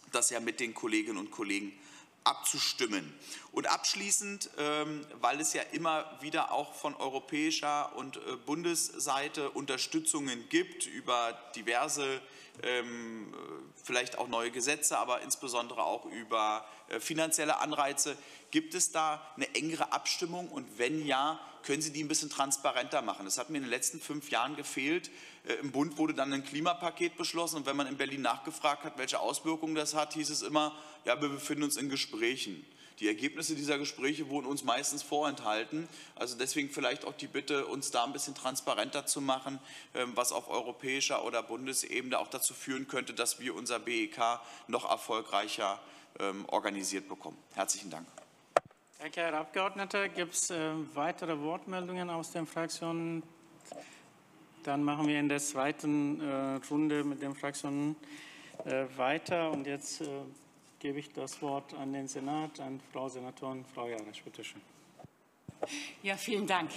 H: das ja mit den Kolleginnen und Kollegen abzustimmen. Und abschließend, ähm, weil es ja immer wieder auch von europäischer und äh, Bundesseite Unterstützungen gibt über diverse, ähm, vielleicht auch neue Gesetze, aber insbesondere auch über äh, finanzielle Anreize, gibt es da eine engere Abstimmung und wenn ja, können Sie die ein bisschen transparenter machen? Das hat mir in den letzten fünf Jahren gefehlt. Äh, Im Bund wurde dann ein Klimapaket beschlossen und wenn man in Berlin nachgefragt hat, welche Auswirkungen das hat, hieß es immer, ja, wir befinden uns in Gesprächen. Die Ergebnisse dieser Gespräche wurden uns meistens vorenthalten. Also deswegen vielleicht auch die Bitte, uns da ein bisschen transparenter zu machen, was auf europäischer oder Bundesebene auch dazu führen könnte, dass wir unser B E K noch erfolgreicher organisiert bekommen. Herzlichen Dank.
A: Danke, Herr Abgeordneter. Gibt es äh, weitere Wortmeldungen aus den Fraktionen? Dann machen wir in der zweiten äh, Runde mit den Fraktionen äh, weiter. Und jetzt äh, gebe ich das Wort an den Senat, an Frau Senatorin, Frau Jarasch. Bitte schön.
C: Ja, vielen Dank.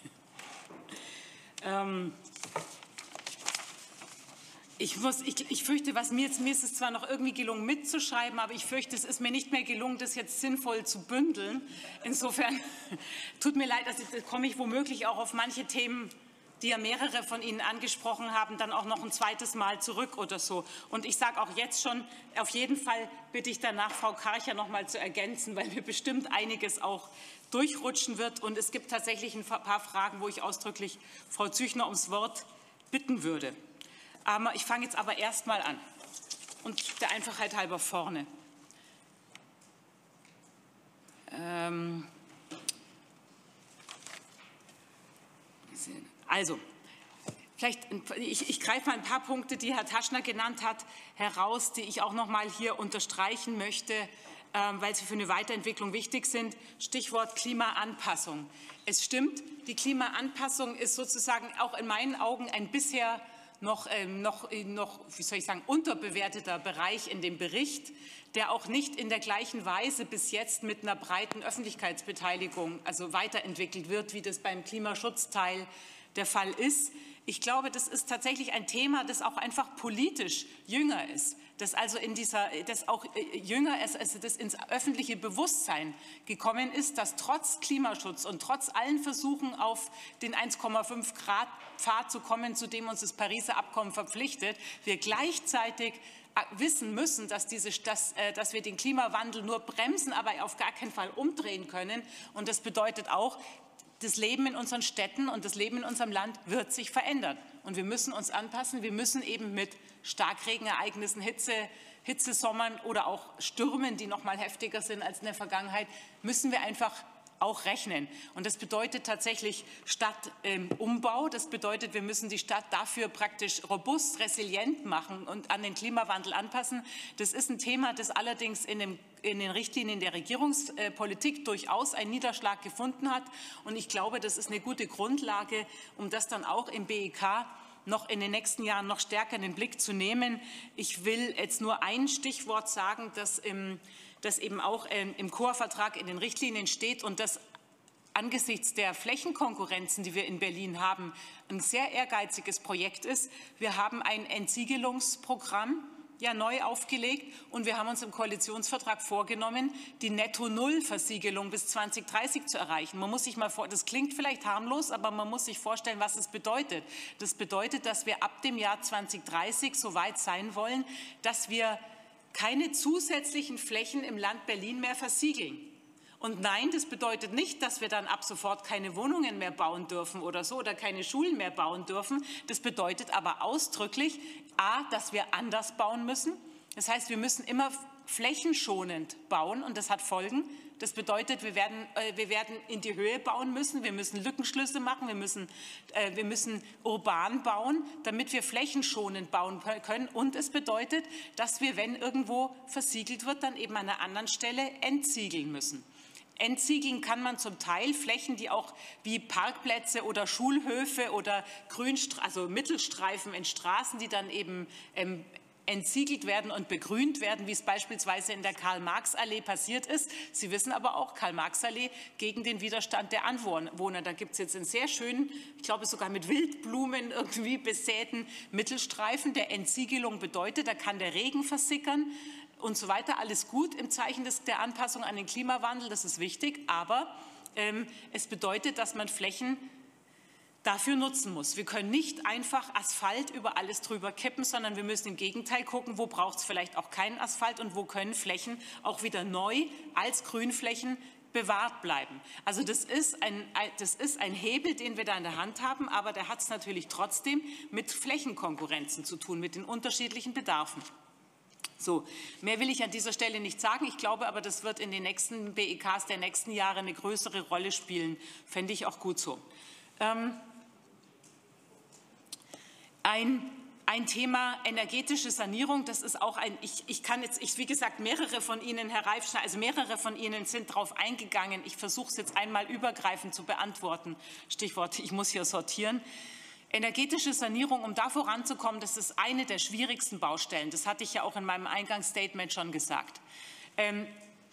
C: Ähm Ich, muss, ich, ich fürchte, was mir, jetzt, mir ist es zwar noch irgendwie gelungen mitzuschreiben, aber ich fürchte, es ist mir nicht mehr gelungen, das jetzt sinnvoll zu bündeln. Insofern tut mir leid, also komme ich womöglich auch auf manche Themen, die ja mehrere von Ihnen angesprochen haben, dann auch noch ein zweites Mal zurück oder so. Und ich sage auch jetzt schon, auf jeden Fall bitte ich danach Frau Karcher noch mal zu ergänzen, weil mir bestimmt einiges auch durchrutschen wird. Und es gibt tatsächlich ein paar Fragen, wo ich ausdrücklich Frau Züchner ums Wort bitten würde. Aber ich fange jetzt aber erst mal an und der Einfachheit halber vorne. Ähm also, vielleicht, ich, ich greife mal ein paar Punkte, die Herr Taschner genannt hat, heraus, die ich auch noch mal hier unterstreichen möchte, ähm, weil sie für eine Weiterentwicklung wichtig sind. Stichwort Klimaanpassung. Es stimmt, die Klimaanpassung ist sozusagen auch in meinen Augen ein bisher Noch, ähm, noch, noch, wie soll ich sagen, unterbewerteter Bereich in dem Bericht, der auch nicht in der gleichen Weise bis jetzt mit einer breiten Öffentlichkeitsbeteiligung also weiterentwickelt wird, wie das beim Klimaschutzteil der Fall ist. Ich glaube, das ist tatsächlich ein Thema, das auch einfach politisch jünger ist, das also in dieser, das auch jünger ist, also das ins öffentliche Bewusstsein gekommen ist, dass trotz Klimaschutz und trotz allen Versuchen auf den eins Komma fünf Grad Pfad zu kommen, zu dem uns das Pariser Abkommen verpflichtet, wir gleichzeitig wissen müssen, dass, diese, dass, dass wir den Klimawandel nur bremsen, aber auf gar keinen Fall umdrehen können. Und das bedeutet auch, das Leben in unseren Städten und das Leben in unserem Land wird sich verändern. Und wir müssen uns anpassen. Wir müssen eben mit Starkregenereignissen, Hitze, Hitzesommern oder auch Stürmen, die noch mal heftiger sind als in der Vergangenheit, müssen wir einfach auch rechnen. Und das bedeutet tatsächlich Stadtumbau. Ähm, das bedeutet, wir müssen die Stadt dafür praktisch robust, resilient machen und an den Klimawandel anpassen. Das ist ein Thema, das allerdings in, dem, in den Richtlinien der Regierungspolitik durchaus einen Niederschlag gefunden hat. Und ich glaube, das ist eine gute Grundlage, um das dann auch im B E K noch in den nächsten Jahren noch stärker in den Blick zu nehmen. Ich will jetzt nur ein Stichwort sagen, das im das eben auch im C O A-Vertrag in den Richtlinien steht und das angesichts der Flächenkonkurrenzen, die wir in Berlin haben, ein sehr ehrgeiziges Projekt ist. Wir haben ein Entsiegelungsprogramm ja neu aufgelegt und wir haben uns im Koalitionsvertrag vorgenommen, die Netto-Null-Versiegelung bis zweitausenddreißig zu erreichen. Man muss sich mal vor, das klingt vielleicht harmlos, aber man muss sich vorstellen, was es bedeutet. Das bedeutet, dass wir ab dem Jahr zweitausenddreißig so weit sein wollen, dass wir keine zusätzlichen Flächen im Land Berlin mehr versiegeln. Und nein, das bedeutet nicht, dass wir dann ab sofort keine Wohnungen mehr bauen dürfen oder so oder keine Schulen mehr bauen dürfen. Das bedeutet aber ausdrücklich, a, dass wir anders bauen müssen. Das heißt, wir müssen immer flächenschonend bauen und das hat Folgen. Das bedeutet, wir werden, äh, wir werden in die Höhe bauen müssen, wir müssen Lückenschlüsse machen, wir müssen, äh, wir müssen urban bauen, damit wir flächenschonend bauen können. Und es bedeutet, dass wir, wenn irgendwo versiegelt wird, dann eben an einer anderen Stelle entsiegeln müssen. Entsiegeln kann man zum Teil Flächen, die auch wie Parkplätze oder Schulhöfe oder Grünstreifen, also Mittelstreifen in Straßen, die dann eben ähm, entsiegelt werden und begrünt werden, wie es beispielsweise in der Karl-Marx-Allee passiert ist. Sie wissen aber auch, Karl-Marx-Allee gegen den Widerstand der Anwohner. Da gibt es jetzt einen sehr schönen, ich glaube sogar mit Wildblumen irgendwie besäten Mittelstreifen, der Entsiegelung bedeutet, da kann der Regen versickern und so weiter. Alles gut im Zeichen des, der Anpassung an den Klimawandel, das ist wichtig, aber ähm, es bedeutet, dass man Flächen dafür nutzen muss. Wir können nicht einfach Asphalt über alles drüber kippen, sondern wir müssen im Gegenteil gucken, wo braucht es vielleicht auch keinen Asphalt und wo können Flächen auch wieder neu als Grünflächen bewahrt bleiben. Also das ist, ein, das ist ein Hebel, den wir da in der Hand haben, aber der hat es natürlich trotzdem mit Flächenkonkurrenzen zu tun, mit den unterschiedlichen Bedarfen. So, mehr will ich an dieser Stelle nicht sagen. Ich glaube aber, das wird in den nächsten B E Ks der nächsten Jahre eine größere Rolle spielen. Fände ich auch gut so. Ähm, Ein, ein Thema energetische Sanierung, das ist auch ein, ich, ich kann jetzt, ich, wie gesagt, mehrere von Ihnen, Herr Reifschneider, also mehrere von Ihnen sind darauf eingegangen. Ich versuche es jetzt einmal übergreifend zu beantworten. Stichwort, ich muss hier sortieren. Energetische Sanierung, um da voranzukommen, das ist eine der schwierigsten Baustellen. Das hatte ich ja auch in meinem Eingangsstatement schon gesagt. Ähm,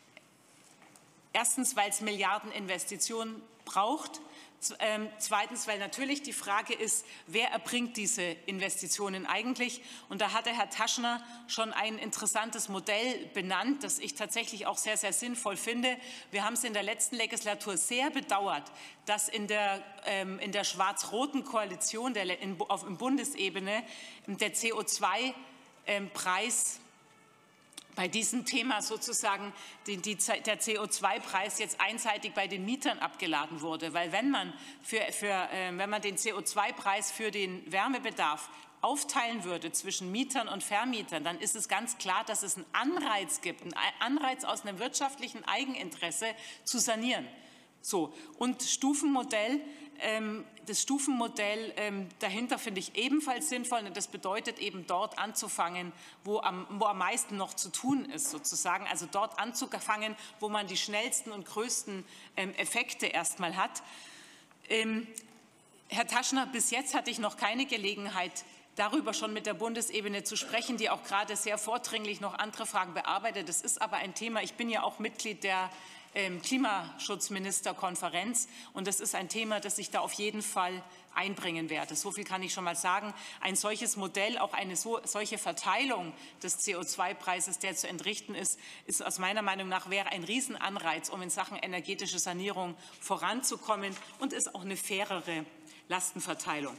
C: erstens, weil es Milliardeninvestitionen braucht. Zweitens, weil natürlich die Frage ist, wer erbringt diese Investitionen eigentlich? Und da hat der Herr Taschner schon ein interessantes Modell benannt, das ich tatsächlich auch sehr, sehr sinnvoll finde. Wir haben es in der letzten Legislatur sehr bedauert, dass in der, ähm, in der schwarz-roten Koalition der, in, auf in Bundesebene der C O zwei Preis bei diesem Thema sozusagen die, die, der C O zwei Preis jetzt einseitig bei den Mietern abgeladen wurde. Weil wenn man, für, für, äh, wenn man den C O zwei Preis für den Wärmebedarf aufteilen würde zwischen Mietern und Vermietern, dann ist es ganz klar, dass es einen Anreiz gibt, einen Anreiz aus einem wirtschaftlichen Eigeninteresse zu sanieren. So, und Stufenmodell, ähm, das Stufenmodell ähm, dahinter finde ich ebenfalls sinnvoll, und das bedeutet eben dort anzufangen, wo am, wo am meisten noch zu tun ist sozusagen, also dort anzufangen, wo man die schnellsten und größten ähm, Effekte erstmal hat. Ähm, Herr Taschner, bis jetzt hatte ich noch keine Gelegenheit, darüber schon mit der Bundesebene zu sprechen, die auch gerade sehr vordringlich noch andere Fragen bearbeitet. Das ist aber ein Thema, ich bin ja auch Mitglied der ähm, Klimaschutzministerkonferenz und das ist ein Thema, das ich da auf jeden Fall einbringen werde. So viel kann ich schon mal sagen. Ein solches Modell, auch eine so, solche Verteilung des C O zwei Preises, der zu entrichten ist, ist aus meiner Meinung nach wäre ein Riesenanreiz, um in Sachen energetische Sanierung voranzukommen und ist auch eine fairere Lastenverteilung.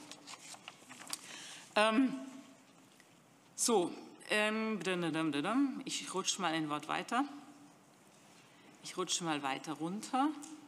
C: Ähm, so, ähm, ich rutsche mal ein Wort weiter. Ich rutsche mal weiter runter.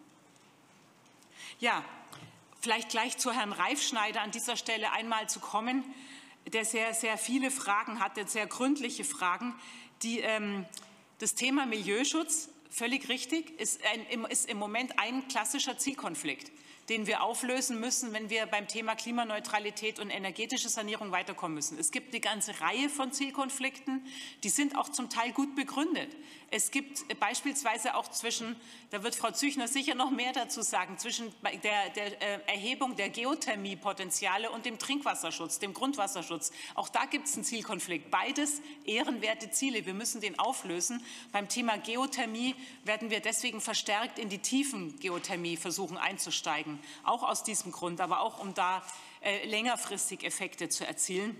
C: Ja, vielleicht gleich zu Herrn Reifschneider an dieser Stelle einmal zu kommen, der sehr, sehr viele Fragen hatte, sehr gründliche Fragen. Die, ähm, das Thema Milieuschutz, völlig richtig, ist, ein, ist im Moment ein klassischer Zielkonflikt, den wir auflösen müssen, wenn wir beim Thema Klimaneutralität und energetische Sanierung weiterkommen müssen. Es gibt eine ganze Reihe von Zielkonflikten, die sind auch zum Teil gut begründet. Es gibt beispielsweise auch zwischen, da wird Frau Züchner sicher noch mehr dazu sagen, zwischen der, der Erhebung der Geothermiepotenziale und dem Trinkwasserschutz, dem Grundwasserschutz. Auch da gibt es einen Zielkonflikt. Beides ehrenwerte Ziele. Wir müssen den auflösen. Beim Thema Geothermie werden wir deswegen verstärkt in die Tiefengeothermie versuchen einzusteigen. Auch aus diesem Grund, aber auch um da äh, längerfristig Effekte zu erzielen.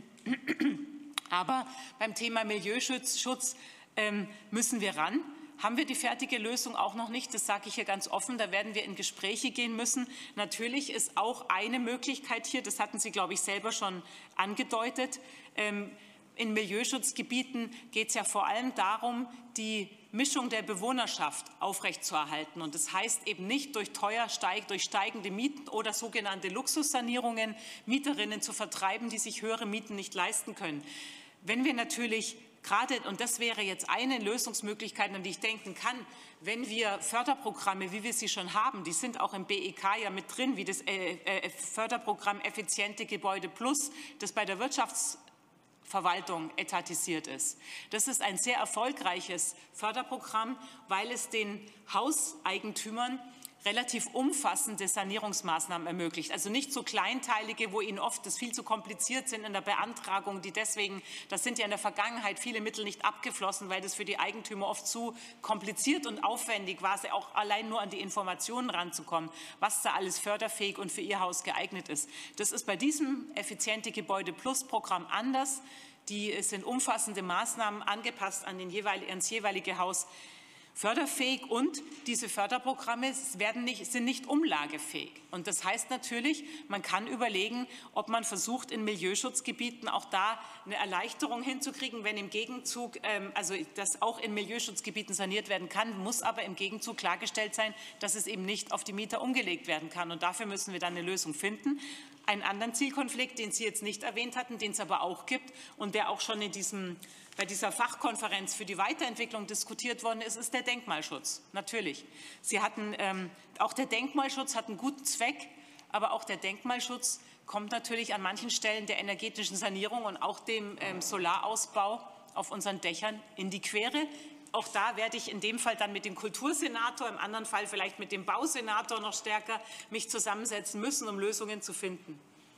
C: Aber beim Thema Milieuschutz Schutz, ähm, müssen wir ran. Haben wir die fertige Lösung auch noch nicht, das sage ich hier ganz offen, da werden wir in Gespräche gehen müssen. Natürlich ist auch eine Möglichkeit hier, das hatten Sie, glaube ich, selber schon angedeutet, ähm, in Milieuschutzgebieten geht es ja vor allem darum, die Mischung der Bewohnerschaft aufrechtzuerhalten. Und das heißt eben nicht durch teuer steig, durch steigende Mieten oder sogenannte Luxussanierungen Mieterinnen zu vertreiben, die sich höhere Mieten nicht leisten können. Wenn wir natürlich gerade, und das wäre jetzt eine Lösungsmöglichkeit, an die ich denken kann, wenn wir Förderprogramme, wie wir sie schon haben, die sind auch im B E K ja mit drin, wie das äh, äh, Förderprogramm Effiziente Gebäude Plus, das bei der Wirtschaftsverwaltung etatisiert ist. Das ist ein sehr erfolgreiches Förderprogramm, weil es den Hauseigentümern relativ umfassende Sanierungsmaßnahmen ermöglicht. Also nicht so kleinteilige, wo ihnen oft das viel zu kompliziert sind in der Beantragung, die deswegen, das sind ja in der Vergangenheit viele Mittel nicht abgeflossen, weil das für die Eigentümer oft zu kompliziert und aufwendig war, auch allein nur an die Informationen ranzukommen, was da alles förderfähig und für ihr Haus geeignet ist. Das ist bei diesem Effiziente Gebäude Plus Programm anders. Die sind umfassende Maßnahmen angepasst an den jeweil, ans jeweilige Haus förderfähig, und diese Förderprogramme werden nicht, sind nicht umlagefähig. Und das heißt natürlich, man kann überlegen, ob man versucht, in Milieuschutzgebieten auch da eine Erleichterung hinzukriegen, wenn im Gegenzug, ähm, also dass auch in Milieuschutzgebieten saniert werden kann, muss aber im Gegenzug klargestellt sein, dass es eben nicht auf die Mieter umgelegt werden kann. Und dafür müssen wir dann eine Lösung finden. Einen anderen Zielkonflikt, den Sie jetzt nicht erwähnt hatten, den es aber auch gibt und der auch schon in diesem, bei dieser Fachkonferenz für die Weiterentwicklung diskutiert worden ist, ist der Denkmalschutz. Natürlich. Sie hatten, ähm, auch der Denkmalschutz hat einen guten Zweck, aber auch der Denkmalschutz kommt natürlich an manchen Stellen der energetischen Sanierung und auch dem ähm, Solarausbau auf unseren Dächern in die Quere. Auch da werde ich in dem Fall dann mit dem Kultursenator, im anderen Fall vielleicht mit dem Bausenator noch stärker mich zusammensetzen müssen, um Lösungen zu finden.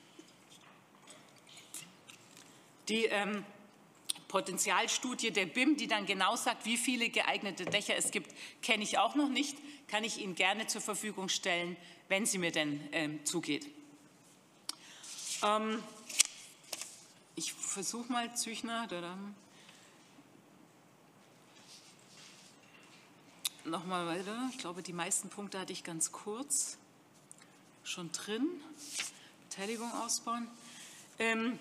C: Die ähm, Potenzialstudie der B I M, die dann genau sagt, wie viele geeignete Dächer es gibt, kenne ich auch noch nicht, kann ich Ihnen gerne zur Verfügung stellen, wenn sie mir denn ähm, zugeht. Ähm, ich versuche mal, Züchner, noch mal weiter. Ich glaube, die meisten Punkte hatte ich ganz kurz schon drin. Beteiligung ausbauen. Ähm,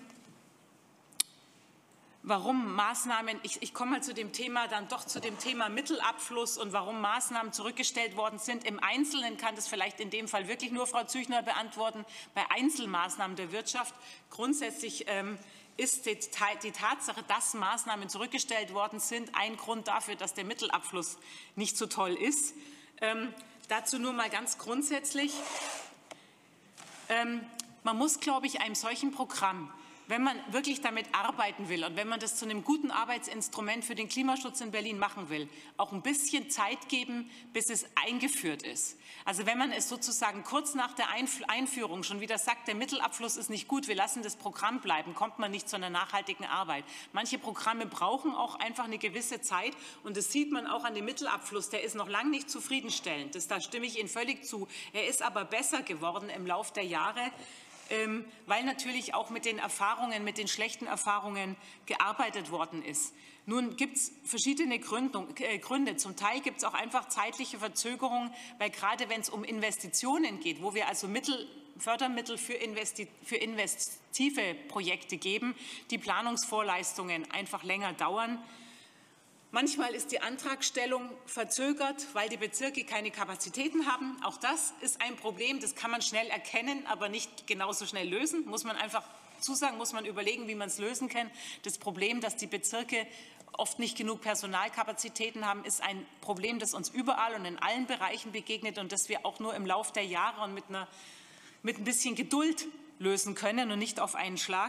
C: warum Maßnahmen, ich, ich komme mal zu dem Thema, dann doch zu dem Thema Mittelabfluss und warum Maßnahmen zurückgestellt worden sind. Im Einzelnen kann das vielleicht in dem Fall wirklich nur Frau Züchner beantworten. Bei Einzelmaßnahmen der Wirtschaft grundsätzlich ähm, ist die, die Tatsache, dass Maßnahmen zurückgestellt worden sind, ein Grund dafür, dass der Mittelabfluss nicht so toll ist. Ähm, dazu nur mal ganz grundsätzlich. Ähm, man muss, glaube ich, einem solchen Programm, wenn man wirklich damit arbeiten will und wenn man das zu einem guten Arbeitsinstrument für den Klimaschutz in Berlin machen will, auch ein bisschen Zeit geben, bis es eingeführt ist. Also wenn man es sozusagen kurz nach der Einführung schon wieder sagt, der Mittelabfluss ist nicht gut, wir lassen das Programm bleiben, kommt man nicht zu einer nachhaltigen Arbeit. Manche Programme brauchen auch einfach eine gewisse Zeit, und das sieht man auch an dem Mittelabfluss, der ist noch lange nicht zufriedenstellend. Das, da stimme ich Ihnen völlig zu. Er ist aber besser geworden im Laufe der Jahre, Ähm, weil natürlich auch mit den Erfahrungen, mit den schlechten Erfahrungen gearbeitet worden ist. Nun gibt es verschiedene Gründung, äh, Gründe. Zum Teil gibt es auch einfach zeitliche Verzögerungen, weil gerade wenn es um Investitionen geht, wo wir also Mittel, Fördermittel für, investi für investive Projekte geben, die Planungsvorleistungen einfach länger dauern. Manchmal ist die Antragstellung verzögert, weil die Bezirke keine Kapazitäten haben. Auch das ist ein Problem, das kann man schnell erkennen, aber nicht genauso schnell lösen. Muss man einfach zusagen, muss man überlegen, wie man es lösen kann. Das Problem, dass die Bezirke oft nicht genug Personalkapazitäten haben, ist ein Problem, das uns überall und in allen Bereichen begegnet und das wir auch nur im Laufe der Jahre und mit, einer, mit ein bisschen Geduld lösen können und nicht auf einen Schlag.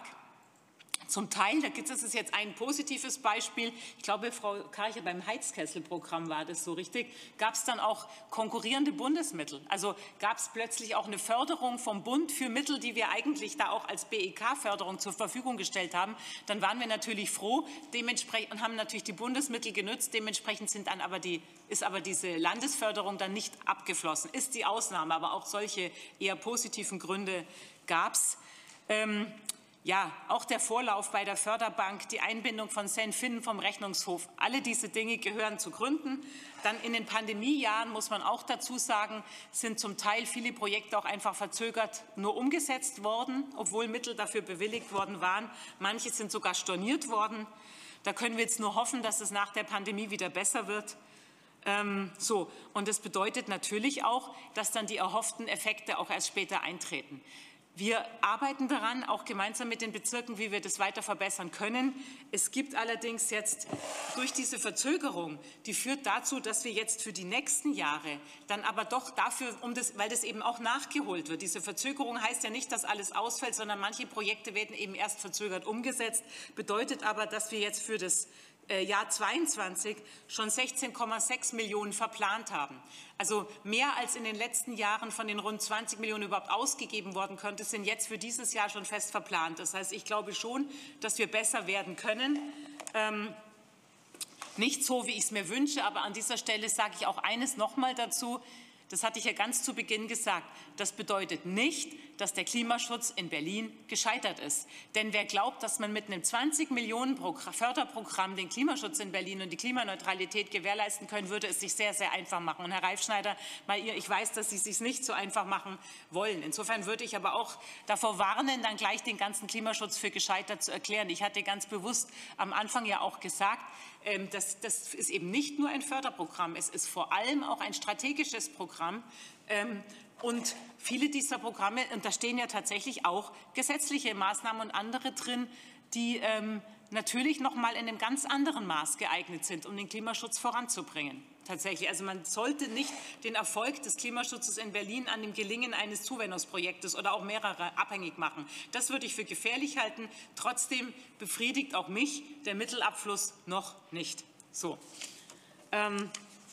C: Zum Teil, da gibt es jetzt ein positives Beispiel, ich glaube, Frau Karcher, beim Heizkesselprogramm war das so richtig, gab es dann auch konkurrierende Bundesmittel. Also gab es plötzlich auch eine Förderung vom Bund für Mittel, die wir eigentlich da auch als B E K-Förderung zur Verfügung gestellt haben. Dann waren wir natürlich froh dementsprechend und haben natürlich die Bundesmittel genutzt. Dementsprechend sind dann aber die, ist aber diese Landesförderung dann nicht abgeflossen. Ist die Ausnahme, aber auch solche eher positiven Gründe gab es. Ähm, Ja, auch der Vorlauf bei der Förderbank, die Einbindung von Senfin vom Rechnungshof, alle diese Dinge gehören zu Gründen. Dann in den Pandemiejahren, muss man auch dazu sagen, sind zum Teil viele Projekte auch einfach verzögert nur umgesetzt worden, obwohl Mittel dafür bewilligt worden waren. Manche sind sogar storniert worden. Da können wir jetzt nur hoffen, dass es nach der Pandemie wieder besser wird. Ähm, so. Und das bedeutet natürlich auch, dass dann die erhofften Effekte auch erst später eintreten. Wir arbeiten daran, auch gemeinsam mit den Bezirken, wie wir das weiter verbessern können. Es gibt allerdings jetzt durch diese Verzögerung, die führt dazu, dass wir jetzt für die nächsten Jahre dann aber doch dafür, um das, weil das eben auch nachgeholt wird. Diese Verzögerung heißt ja nicht, dass alles ausfällt, sondern manche Projekte werden eben erst verzögert umgesetzt, bedeutet aber, dass wir jetzt für das Jahr zweiundzwanzig schon sechzehn Komma sechs Millionen verplant haben. Also mehr als in den letzten Jahren von den rund zwanzig Millionen überhaupt ausgegeben worden könnte, sind jetzt für dieses Jahr schon fest verplant. Das heißt, ich glaube schon, dass wir besser werden können. Ähm, nicht so, wie ich es mir wünsche, aber an dieser Stelle sage ich auch eines noch mal dazu. Das hatte ich ja ganz zu Beginn gesagt. Das bedeutet nicht, dass der Klimaschutz in Berlin gescheitert ist. Denn wer glaubt, dass man mit einem zwanzig Millionen Förderprogramm den Klimaschutz in Berlin und die Klimaneutralität gewährleisten können, würde es sich sehr, sehr einfach machen. Und Herr Reifschneider, ich weiß, dass Sie es sich nicht so einfach machen wollen. Insofern würde ich aber auch davor warnen, dann gleich den ganzen Klimaschutz für gescheitert zu erklären. Ich hatte ganz bewusst am Anfang ja auch gesagt, das, das ist eben nicht nur ein Förderprogramm, es ist vor allem auch ein strategisches Programm. Und viele dieser Programme, und da stehen ja tatsächlich auch gesetzliche Maßnahmen und andere drin, die natürlich noch mal in einem ganz anderen Maß geeignet sind, um den Klimaschutz voranzubringen. Tatsächlich. Also man sollte nicht den Erfolg des Klimaschutzes in Berlin an dem Gelingen eines Zuwendungsprojektes oder auch mehrerer abhängig machen. Das würde ich für gefährlich halten. Trotzdem befriedigt auch mich der Mittelabfluss noch nicht. So. Ähm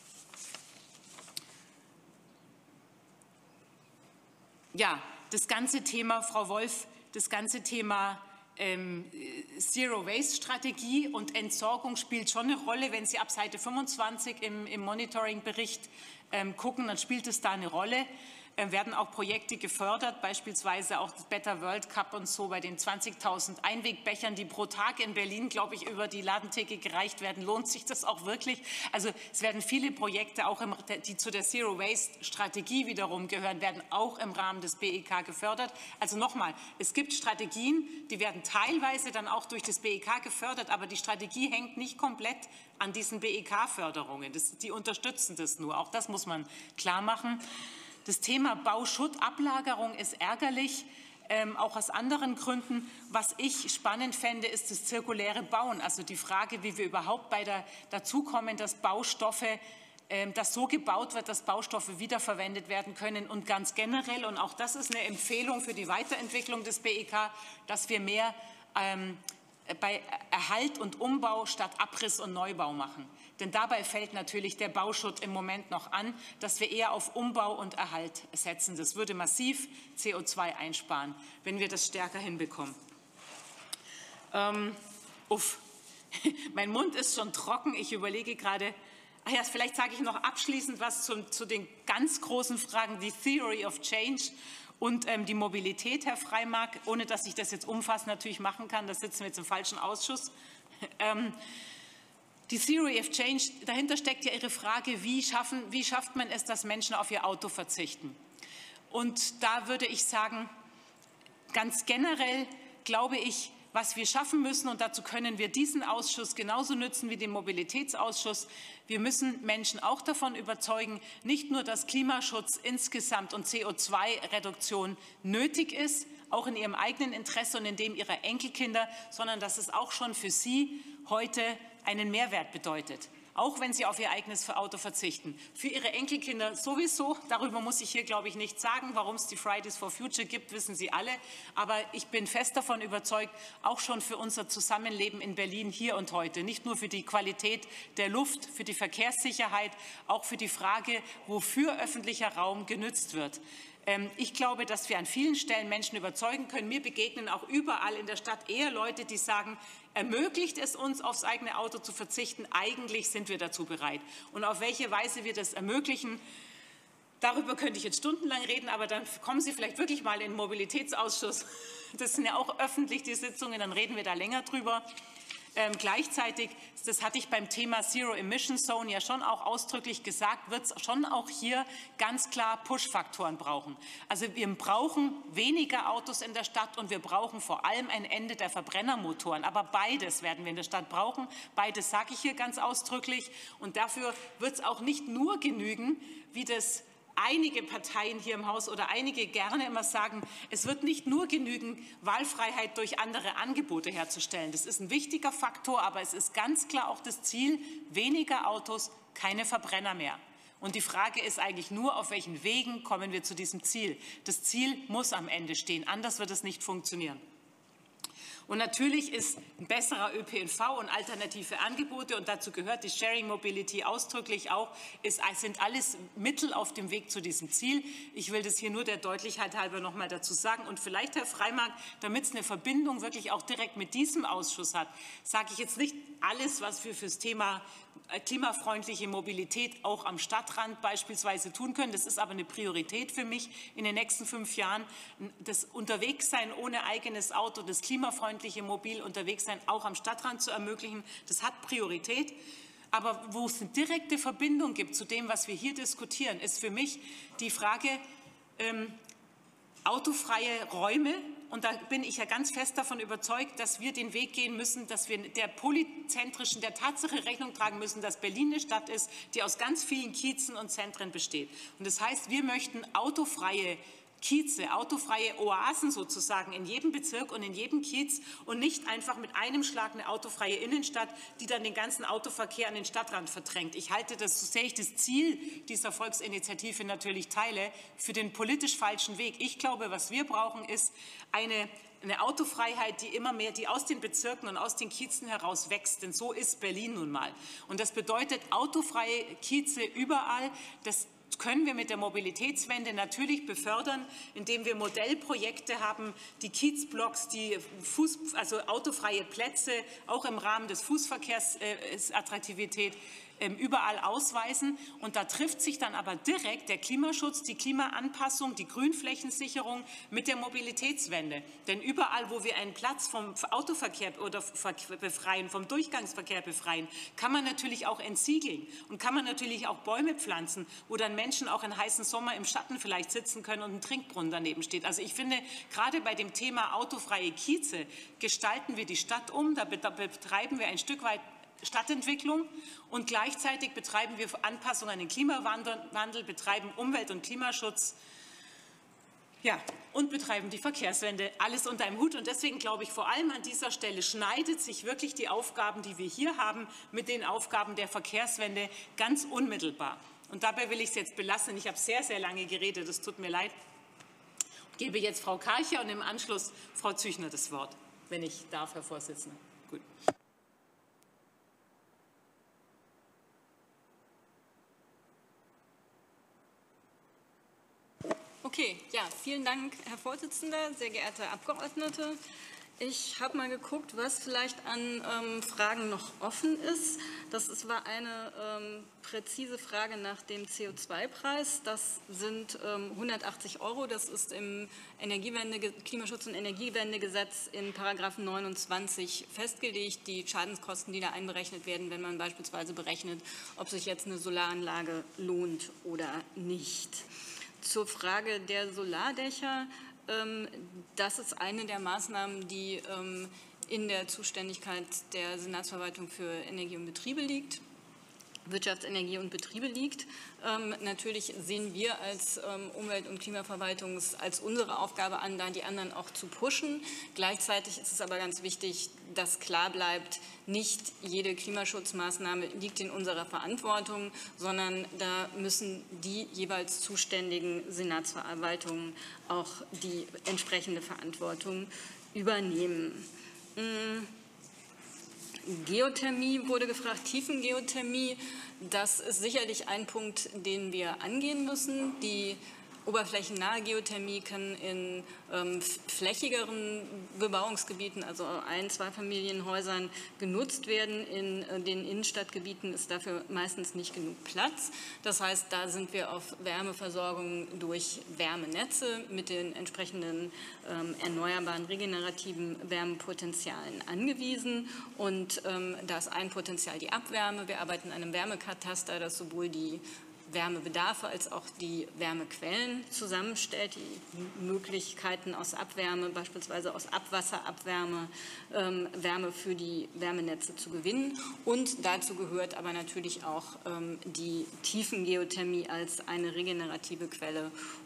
C: ja, das ganze Thema, Frau Wolf, das ganze Thema Ähm, Zero-Waste-Strategie und Entsorgung spielt schon eine Rolle. Wenn Sie ab Seite fünfundzwanzig im, im Monitoring-Bericht ähm, gucken, dann spielt es da eine Rolle. Ähm, werden auch Projekte gefördert, beispielsweise auch das Better World Cup und so bei den zwanzigtausend Einwegbechern, die pro Tag in Berlin, glaube ich, über die Ladentheke gereicht werden. Lohnt sich das auch wirklich? Also es werden viele Projekte, auch im, die zu der Zero-Waste-Strategie wiederum gehören, werden auch im Rahmen des B E K gefördert. Also nochmal, es gibt Strategien, die werden teilweise dann auch durch das B E K gefördert, aber die Strategie hängt nicht komplett an diesen B E K-Förderungen. Die unterstützen das nur. Auch das muss man klar machen. Das Thema Bauschutt-Ablagerung ist ärgerlich, ähm, auch aus anderen Gründen. Was ich spannend fände, ist das zirkuläre Bauen, also die Frage, wie wir überhaupt bei der, dazu kommen, dass Baustoffe, ähm, dass so gebaut wird, dass Baustoffe wiederverwendet werden können und ganz generell, und auch das ist eine Empfehlung für die Weiterentwicklung des B E K, dass wir mehr ähm, bei Erhalt und Umbau statt Abriss und Neubau machen. Denn dabei fällt natürlich der Bauschutt im Moment noch an, dass wir eher auf Umbau und Erhalt setzen. Das würde massiv C O zwei einsparen, wenn wir das stärker hinbekommen. Ähm, uff, mein Mund ist schon trocken. Ich überlege gerade, ach ja, vielleicht sage ich noch abschließend was zu, zu den ganz großen Fragen, die Theory of Change und ähm, die Mobilität, Herr Freimark, ohne dass ich das jetzt umfassend natürlich machen kann. Da sitzen wir jetzt im falschen Ausschuss. ähm, Die Theory of Change, dahinter steckt ja Ihre Frage, wie, schaffen, wie schafft man es, dass Menschen auf ihr Auto verzichten? Und da würde ich sagen, ganz generell glaube ich, was wir schaffen müssen, und dazu können wir diesen Ausschuss genauso nützen wie den Mobilitätsausschuss, wir müssen Menschen auch davon überzeugen, nicht nur, dass Klimaschutz insgesamt und C O zwei Reduktion nötig ist, auch in ihrem eigenen Interesse und in dem ihrer Enkelkinder, sondern dass es auch schon für sie heute einen Mehrwert bedeutet, auch wenn sie auf ihr eigenes Auto verzichten. Für ihre Enkelkinder sowieso, darüber muss ich hier, glaube ich, nichts sagen. Warum es die Fridays for Future gibt, wissen Sie alle. Aber ich bin fest davon überzeugt, auch schon für unser Zusammenleben in Berlin hier und heute, nicht nur für die Qualität der Luft, für die Verkehrssicherheit, auch für die Frage, wofür öffentlicher Raum genützt wird. Ich glaube, dass wir an vielen Stellen Menschen überzeugen können. Mir begegnen auch überall in der Stadt eher Leute, die sagen, ermöglicht es uns, aufs eigene Auto zu verzichten? Eigentlich sind wir dazu bereit. Und auf welche Weise wir das ermöglichen, darüber könnte ich jetzt stundenlang reden, aber dann kommen Sie vielleicht wirklich mal in den Mobilitätsausschuss. Das sind ja auch öffentlich die Sitzungen, dann reden wir da länger drüber. Ähm, gleichzeitig, das hatte ich beim Thema Zero Emission Zone ja schon auch ausdrücklich gesagt, wird es schon auch hier ganz klar Push-Faktoren brauchen. Also wir brauchen weniger Autos in der Stadt und wir brauchen vor allem ein Ende der Verbrennermotoren. Aber beides werden wir in der Stadt brauchen. Beides sage ich hier ganz ausdrücklich. Und dafür wird es auch nicht nur genügen, wie das einige Parteien hier im Haus oder einige gerne immer sagen, es wird nicht nur genügen, Wahlfreiheit durch andere Angebote herzustellen. Das ist ein wichtiger Faktor, aber es ist ganz klar auch das Ziel, weniger Autos, keine Verbrenner mehr. Und die Frage ist eigentlich nur, auf welchen Wegen kommen wir zu diesem Ziel. Das Ziel muss am Ende stehen, anders wird es nicht funktionieren. Und natürlich ist ein besserer Ö P N V und alternative Angebote, und dazu gehört die Sharing Mobility ausdrücklich auch, ist, sind alles Mittel auf dem Weg zu diesem Ziel. Ich will das hier nur der Deutlichkeit halber noch mal dazu sagen. Und vielleicht, Herr Freimark, damit es eine Verbindung wirklich auch direkt mit diesem Ausschuss hat, sage ich jetzt nicht alles, was wir fürs Thema klimafreundliche Mobilität auch am Stadtrand beispielsweise tun können. Das ist aber eine Priorität für mich in den nächsten fünf Jahren. Das Unterwegssein ohne eigenes Auto, das klimafreundliche Mobil Unterwegssein auch am Stadtrand zu ermöglichen, das hat Priorität. Aber wo es eine direkte Verbindung gibt zu dem, was wir hier diskutieren, ist für mich die Frage, ähm, autofreie Räume. Und da bin ich ja ganz fest davon überzeugt, dass wir den Weg gehen müssen, dass wir der polyzentrischen, der Tatsache Rechnung tragen müssen, dass Berlin eine Stadt ist, die aus ganz vielen Kiezen und Zentren besteht. Und das heißt, wir möchten autofreie Kieze, autofreie Oasen sozusagen in jedem Bezirk und in jedem Kiez und nicht einfach mit einem Schlag eine autofreie Innenstadt, die dann den ganzen Autoverkehr an den Stadtrand verdrängt. Ich halte das, so sehr ich das Ziel dieser Volksinitiative natürlich teile, für den politisch falschen Weg. Ich glaube, was wir brauchen, ist eine Eine Autofreiheit, die immer mehr, die aus den Bezirken und aus den Kiezen heraus wächst, denn so ist Berlin nun mal. Und das bedeutet autofreie Kieze überall. Das können wir mit der Mobilitätswende natürlich befördern, indem wir Modellprojekte haben, die Kiezblocks, die Fuß, also autofreie Plätze, auch im Rahmen des Fußverkehrs äh, Attraktivität überall ausweisen. Und da trifft sich dann aber direkt der Klimaschutz, die Klimaanpassung, die Grünflächensicherung mit der Mobilitätswende. Denn überall, wo wir einen Platz vom Autoverkehr oder befreien, vom Durchgangsverkehr befreien, kann man natürlich auch entsiegeln und kann man natürlich auch Bäume pflanzen, wo dann Menschen auch in heißen Sommer im Schatten vielleicht sitzen können und ein Trinkbrunnen daneben steht. Also ich finde, gerade bei dem Thema autofreie Kieze gestalten wir die Stadt um, da betreiben wir ein Stück weit Stadtentwicklung und gleichzeitig betreiben wir Anpassung an den Klimawandel, betreiben Umwelt- und Klimaschutz, ja, und betreiben die Verkehrswende, alles unter einem Hut. Und deswegen glaube ich, vor allem an dieser Stelle schneidet sich wirklich die Aufgaben, die wir hier haben, mit den Aufgaben der Verkehrswende ganz unmittelbar. Und dabei will ich es jetzt belassen. Ich habe sehr, sehr lange geredet, es tut mir leid. Ich gebe jetzt Frau Karcher und im Anschluss Frau Züchner das Wort, wenn ich darf, Herr Vorsitzender. Gut.
B: Okay, ja, vielen Dank, Herr Vorsitzender, sehr geehrte Abgeordnete. Ich habe mal geguckt, was vielleicht an ähm, Fragen noch offen ist. Das ist, war eine ähm, präzise Frage nach dem C O zwei Preis. Das sind ähm, hundertachtzig Euro. Das ist im Energiewende, Klimaschutz- und Energiewendegesetz in Paragraphen neunundzwanzig festgelegt. Die Schadenskosten, die da einberechnet werden, wenn man beispielsweise berechnet, ob sich jetzt eine Solaranlage lohnt oder nicht. Zur Frage der Solardächer. Das ist eine der Maßnahmen, die in der Zuständigkeit der Senatsverwaltung für Energie und Betriebe liegt. Wirtschaftsenergie und Betriebe liegt. Ähm, natürlich sehen wir als ähm, Umwelt- und Klimaverwaltung es als unsere Aufgabe an, da die anderen auch zu pushen. Gleichzeitig ist es aber ganz wichtig, dass klar bleibt, nicht jede Klimaschutzmaßnahme liegt in unserer Verantwortung, sondern da müssen die jeweils zuständigen Senatsverwaltungen auch die entsprechende Verantwortung übernehmen. Hm. Geothermie wurde gefragt, Tiefengeothermie, das ist sicherlich ein Punkt, den wir angehen müssen. Die oberflächennahe Geothermie kann in ähm, flächigeren Bebauungsgebieten, also Ein-, Zweifamilienhäusern, genutzt werden. In äh, den Innenstadtgebieten ist dafür meistens nicht genug Platz. Das heißt, da sind wir auf Wärmeversorgung durch Wärmenetze mit den entsprechenden ähm, erneuerbaren, regenerativen Wärmepotenzialen angewiesen. Und ähm, da ist ein Potenzial die Abwärme. Wir arbeiten an einem Wärmekataster, das sowohl die Wärmebedarfe als auch die Wärmequellen zusammenstellt, die Möglichkeiten aus Abwärme, beispielsweise aus Abwasserabwärme, ähm, Wärme für die Wärmenetze zu gewinnen. Und dazu gehört aber natürlich auch ähm, die Tiefengeothermie als eine regenerative Quelle,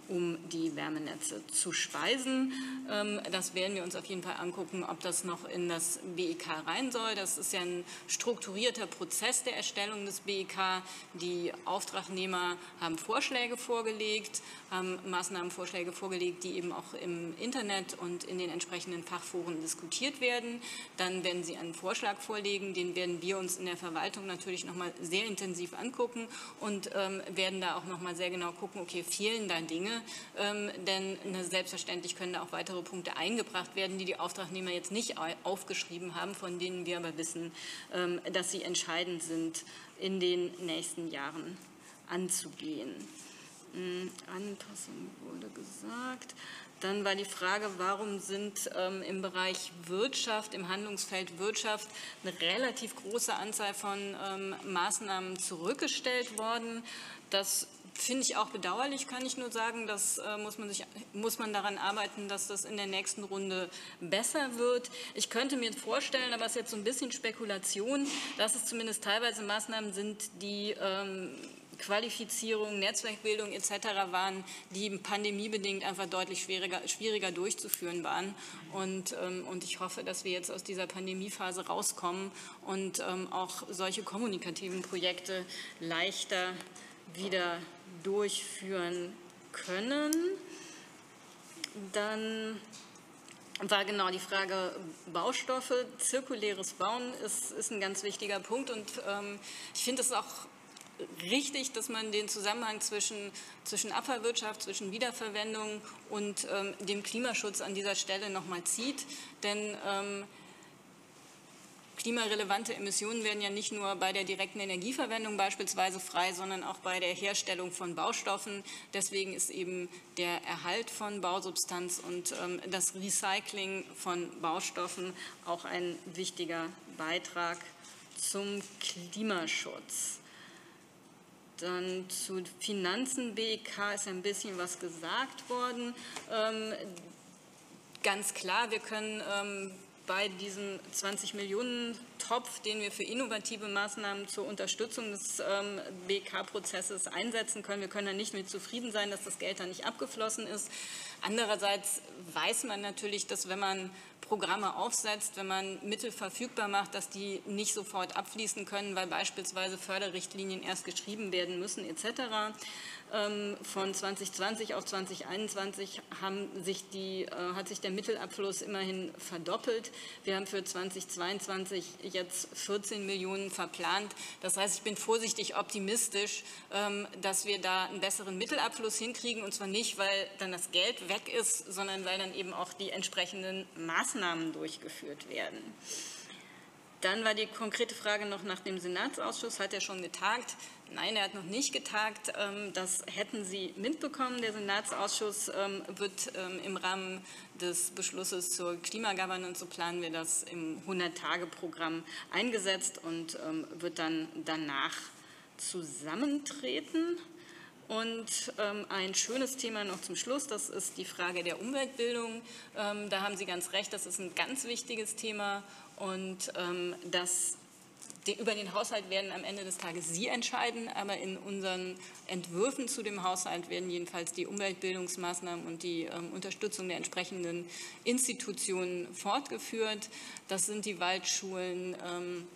L: um die Wärmenetze zu speisen. Das werden wir uns auf jeden Fall angucken, ob das noch in das B E K rein soll. Das ist ja ein strukturierter Prozess der Erstellung des B E K. Die Auftragnehmer haben Vorschläge vorgelegt, haben Maßnahmenvorschläge vorgelegt, die eben auch im Internet und in den entsprechenden Fachforen diskutiert werden. Dann werden sie einen Vorschlag vorlegen, den werden wir uns in der Verwaltung natürlich noch mal sehr intensiv angucken und ähm, werden da auch noch mal sehr genau gucken, okay, fehlen da Dinge, ähm, denn ne, selbstverständlich können da auch weitere Punkte eingebracht werden, die die Auftragnehmer jetzt nicht aufgeschrieben haben, von denen wir aber wissen, ähm, dass sie entscheidend sind, in den nächsten Jahren anzugehen. Ähm, Anpassung wurde gesagt. Dann war die Frage, warum sind ähm, im Bereich Wirtschaft, im Handlungsfeld Wirtschaft eine relativ große Anzahl von ähm, Maßnahmen zurückgestellt worden. Das finde ich auch bedauerlich, kann ich nur sagen. Das äh, muss man sich, muss man daran arbeiten, dass das in der nächsten Runde besser wird. Ich könnte mir vorstellen, aber es ist jetzt so ein bisschen Spekulation, dass es zumindest teilweise Maßnahmen sind, die ähm, Qualifizierung, Netzwerkbildung et cetera waren, die pandemiebedingt einfach deutlich schwieriger, schwieriger durchzuführen waren. Und, ähm, und ich hoffe, dass wir jetzt aus dieser Pandemiephase rauskommen und ähm, auch solche kommunikativen Projekte leichter wieder durchführen können. Dann war genau die Frage Baustoffe. Zirkuläres Bauen ist, ist ein ganz wichtiger Punkt und ähm, ich finde es auch richtig, dass man den Zusammenhang zwischen, zwischen Abfallwirtschaft, zwischen Wiederverwendung und ähm, dem Klimaschutz an dieser Stelle nochmal zieht. Denn ähm, klimarelevante Emissionen werden ja nicht nur bei der direkten Energieverwendung beispielsweise frei, sondern auch bei der Herstellung von Baustoffen. Deswegen ist eben der Erhalt von Bausubstanz und ähm, das Recycling von Baustoffen auch ein wichtiger Beitrag zum Klimaschutz. Dann zu Finanzen B E K ist ein bisschen was gesagt worden. Ähm, ganz klar, wir können ähm, bei diesem zwanzig Millionen Topf, den wir für innovative Maßnahmen zur Unterstützung des ähm, B E K-Prozesses einsetzen können, wir können da nicht mit zufrieden sein, dass das Geld da nicht abgeflossen ist. Andererseits weiß man natürlich, dass wenn man Programme aufsetzt, wenn man Mittel verfügbar macht, dass die nicht sofort abfließen können, weil beispielsweise Förderrichtlinien erst geschrieben werden müssen et cetera. Von zwanzig zwanzig auf zwanzig einundzwanzig haben sich die, hat sich der Mittelabfluss immerhin verdoppelt. Wir haben für zwanzig zweiundzwanzig jetzt vierzehn Millionen verplant. Das heißt, ich bin vorsichtig optimistisch, dass wir da einen besseren Mittelabfluss hinkriegen, und zwar nicht, weil dann das Geld weg ist, sondern weil dann eben auch die entsprechenden Maßnahmen durchgeführt werden. Dann war die konkrete Frage noch nach dem Senatsausschuss. Hat er schon getagt? Nein, er hat noch nicht getagt. Das hätten Sie mitbekommen. Der Senatsausschuss wird im Rahmen des Beschlusses zur Klimagovernance, so planen wir das, im hundert-Tage-Programm eingesetzt und wird dann danach zusammentreten. Und ähm, ein schönes Thema noch zum Schluss, das ist die Frage der Umweltbildung. Ähm, da haben Sie ganz recht, das ist ein ganz wichtiges Thema und ähm, das, die, über den Haushalt werden am Ende des Tages Sie entscheiden, aber in unseren Entwürfen zu dem Haushalt werden jedenfalls die Umweltbildungsmaßnahmen und die ähm, Unterstützung der entsprechenden Institutionen fortgeführt. Das sind die Waldschulen, ähm,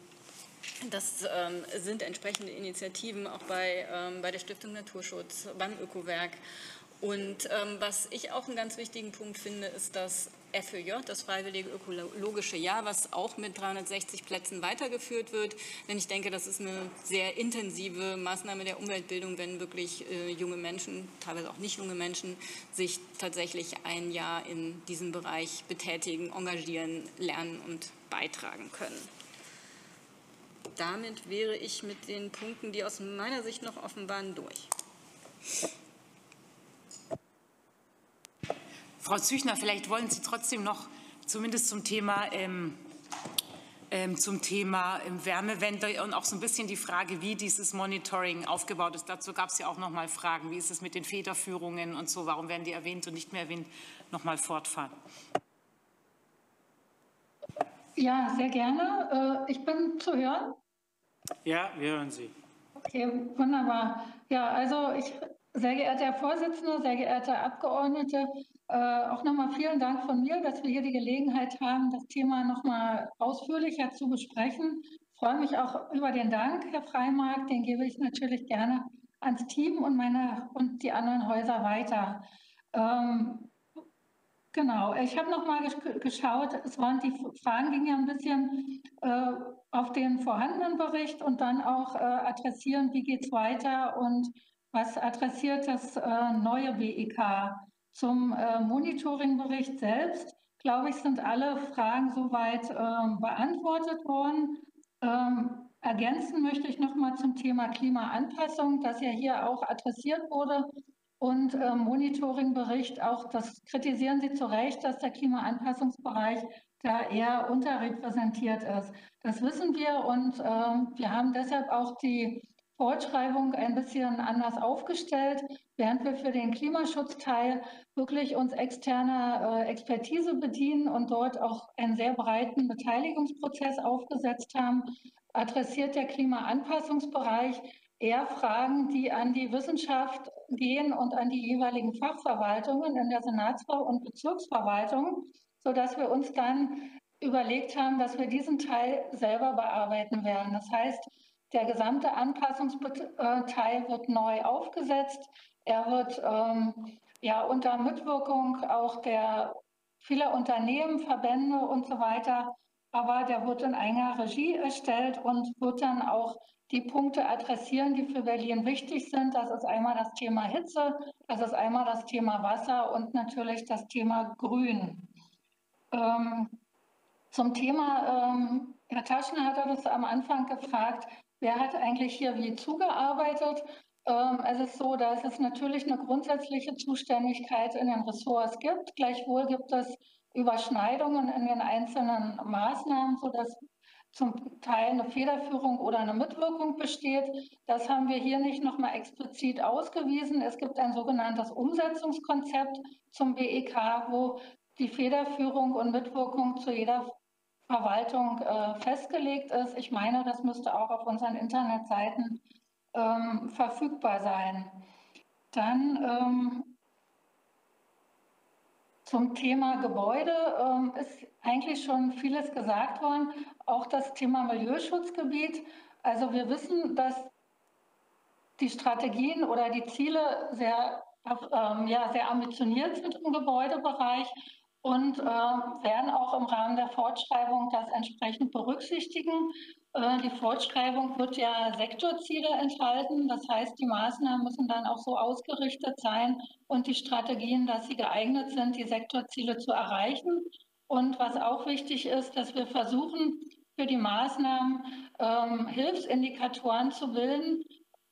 L: Das ähm, sind entsprechende Initiativen auch bei, ähm, bei der Stiftung Naturschutz, beim Ökowerk. Und ähm, was ich auch einen ganz wichtigen Punkt finde, ist das F Ö J, das Freiwillige Ökologische Jahr, was auch mit dreihundertsechzig Plätzen weitergeführt wird. Denn ich denke, das ist eine sehr intensive Maßnahme der Umweltbildung, wenn wirklich äh, junge Menschen, teilweise auch nicht junge Menschen, sich tatsächlich ein Jahr in diesem Bereich betätigen, engagieren, lernen und beitragen können. Damit wäre ich mit den Punkten, die aus meiner Sicht noch offen waren, durch.
C: Frau Züchner, vielleicht wollen Sie trotzdem noch zumindest zum Thema, ähm, ähm, zum Thema ähm, Wärmewende und auch so ein bisschen die Frage, wie dieses Monitoring aufgebaut ist. Dazu gab es ja auch noch mal Fragen. Wie ist es mit den Federführungen und so? Warum werden die erwähnt und nicht mehr erwähnt? Noch mal fortfahren.
M: Ja, sehr gerne. Ich bin zu hören.
A: Ja, wir hören Sie.
M: Okay, wunderbar. Ja, also ich Sehr geehrter Herr Vorsitzender, sehr geehrte Abgeordnete, äh, auch nochmal vielen Dank von mir, dass wir hier die Gelegenheit haben, das Thema nochmal ausführlicher zu besprechen. Ich freue mich auch über den Dank, Herr Freimark, den gebe ich natürlich gerne ans Team und, meine, und die anderen Häuser weiter. Ähm, genau, ich habe nochmal geschaut, es waren die Fragen gingen ja ein bisschen äh, auf den vorhandenen Bericht und dann auch äh, adressieren, wie geht es weiter und was adressiert das äh, neue B E K? Zum äh, Monitoringbericht selbst, glaube ich, sind alle Fragen soweit äh, beantwortet worden. Ähm, ergänzen möchte ich noch mal zum Thema Klimaanpassung, das ja hier auch adressiert wurde. Und äh, Monitoringbericht, auch das kritisieren Sie zu Recht, dass der Klimaanpassungsbereich da eher unterrepräsentiert ist. Das wissen wir und äh, wir haben deshalb auch die Fortschreibung ein bisschen anders aufgestellt, während wir für den Klimaschutzteil wirklich uns externer äh, Expertise bedienen und dort auch einen sehr breiten Beteiligungsprozess aufgesetzt haben, adressiert der Klimaanpassungsbereich eher Fragen, die an die Wissenschaft gehen und an die jeweiligen Fachverwaltungen in der Senatsver- und Bezirksverwaltung, sodass wir uns dann überlegt haben, dass wir diesen Teil selber bearbeiten werden. Das heißt, der gesamte Anpassungsteil wird neu aufgesetzt. Er wird ähm, ja unter Mitwirkung auch der vieler Unternehmen, Verbände und so weiter, aber der wird in enger Regie erstellt und wird dann auch die Punkte adressieren, die für Berlin wichtig sind. Das ist einmal das Thema Hitze, das ist einmal das Thema Wasser und natürlich das Thema Grün. Ähm, zum Thema, ähm, Herr Taschner hat das am Anfang gefragt, wer hat eigentlich hier wie zugearbeitet? Ähm, es ist so, dass es natürlich eine grundsätzliche Zuständigkeit in den Ressorts gibt. Gleichwohl gibt es Überschneidungen in den einzelnen Maßnahmen, sodass zum Teil eine Federführung oder eine Mitwirkung besteht. Das haben wir hier nicht nochmal explizit ausgewiesen. Es gibt ein sogenanntes Umsetzungskonzept zum B E K, wo die Federführung und Mitwirkung zu jeder Verwaltung äh, festgelegt ist. Ich meine, das müsste auch auf unseren Internetseiten ähm, verfügbar sein. Dann ähm, zum Thema Gebäude ähm, ist eigentlich schon vieles gesagt worden, auch das Thema Milieuschutzgebiet. Also wir wissen, dass die Strategien oder die Ziele sehr, ähm, ja, sehr ambitioniert sind im Gebäudebereich und äh, werden auch im Rahmen der Fortschreibung das entsprechend berücksichtigen. Äh, die Fortschreibung wird ja Sektorziele enthalten, das heißt, die Maßnahmen müssen dann auch so ausgerichtet sein und die Strategien, dass sie geeignet sind, die Sektorziele zu erreichen. Und was auch wichtig ist, dass wir versuchen, für die Maßnahmen ähm, Hilfsindikatoren zu bilden,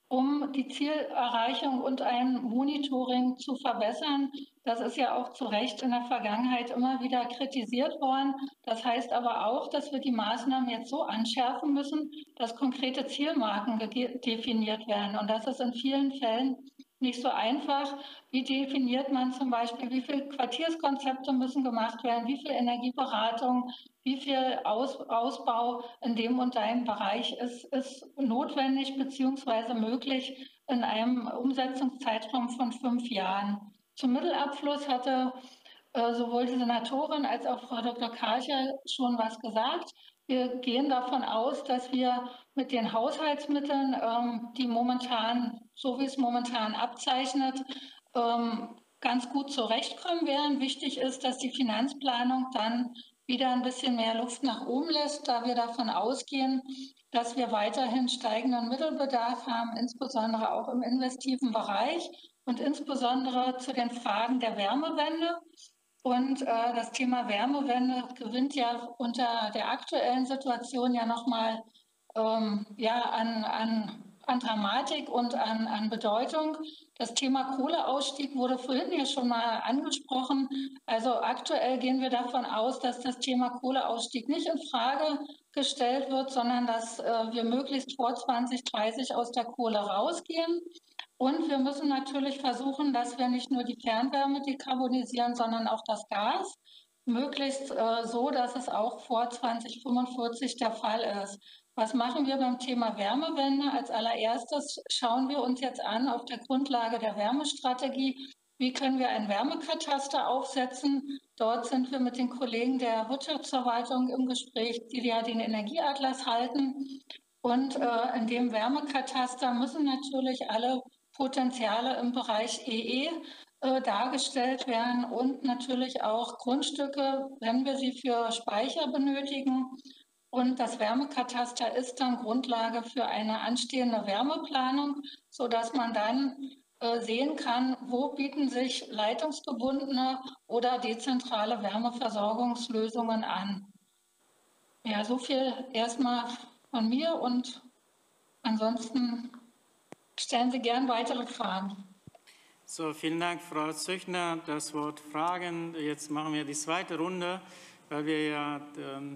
M: um die Zielerreichung und ein Monitoring zu verbessern. Das ist ja auch zu Recht in der Vergangenheit immer wieder kritisiert worden. Das heißt aber auch, dass wir die Maßnahmen jetzt so anschärfen müssen, dass konkrete Zielmarken definiert werden. Und das ist in vielen Fällen nicht so einfach. Wie definiert man zum Beispiel, wie viele Quartierskonzepte müssen gemacht werden, wie viel Energieberatung, wie viel Aus, Ausbau in dem und deinem Bereich ist, ist notwendig bzw. möglich in einem Umsetzungszeitraum von fünf Jahren. Zum Mittelabfluss hatte äh, sowohl die Senatorin als auch Frau Doktor Karcher schon was gesagt. Wir gehen davon aus, dass wir mit den Haushaltsmitteln, ähm, die momentan, so wie es momentan abzeichnet, ähm, ganz gut zurechtkommen werden. Wichtig ist, dass die Finanzplanung dann wieder ein bisschen mehr Luft nach oben lässt, da wir davon ausgehen, dass wir weiterhin steigenden Mittelbedarf haben, insbesondere auch im investiven Bereich und insbesondere zu den Fragen der Wärmewende. Und äh, das Thema Wärmewende gewinnt ja unter der aktuellen Situation ja nochmal ähm, ja, an, an, an Dramatik und an, an Bedeutung. Das Thema Kohleausstieg wurde vorhin ja schon mal angesprochen. Also aktuell gehen wir davon aus, dass das Thema Kohleausstieg nicht in Frage gestellt wird, sondern dass äh, wir möglichst vor zwanzig dreißig aus der Kohle rausgehen. Und wir müssen natürlich versuchen, dass wir nicht nur die Fernwärme dekarbonisieren, sondern auch das Gas. möglichst äh, so, dass es auch vor zweitausendfünfundvierzig der Fall ist. Was machen wir beim Thema Wärmewende? Als allererstes schauen wir uns jetzt an, auf der Grundlage der Wärmestrategie, wie können wir ein Wärmekataster aufsetzen. Dort sind wir mit den Kollegen der Wirtschaftsverwaltung im Gespräch, die ja den Energieatlas halten. Und äh, in dem Wärmekataster müssen natürlich alle Potenziale im Bereich E E äh, dargestellt werden und natürlich auch Grundstücke, wenn wir sie für Speicher benötigen. Und das Wärmekataster ist dann Grundlage für eine anstehende Wärmeplanung, sodass man dann äh, sehen kann, wo bieten sich leitungsgebundene oder dezentrale Wärmeversorgungslösungen an. Ja, so viel erstmal von mir und ansonsten stellen Sie gern weitere Fragen.
A: So, vielen Dank, Frau Züchner. Das Wort Fragen. Jetzt machen wir die zweite Runde, weil wir ja ähm,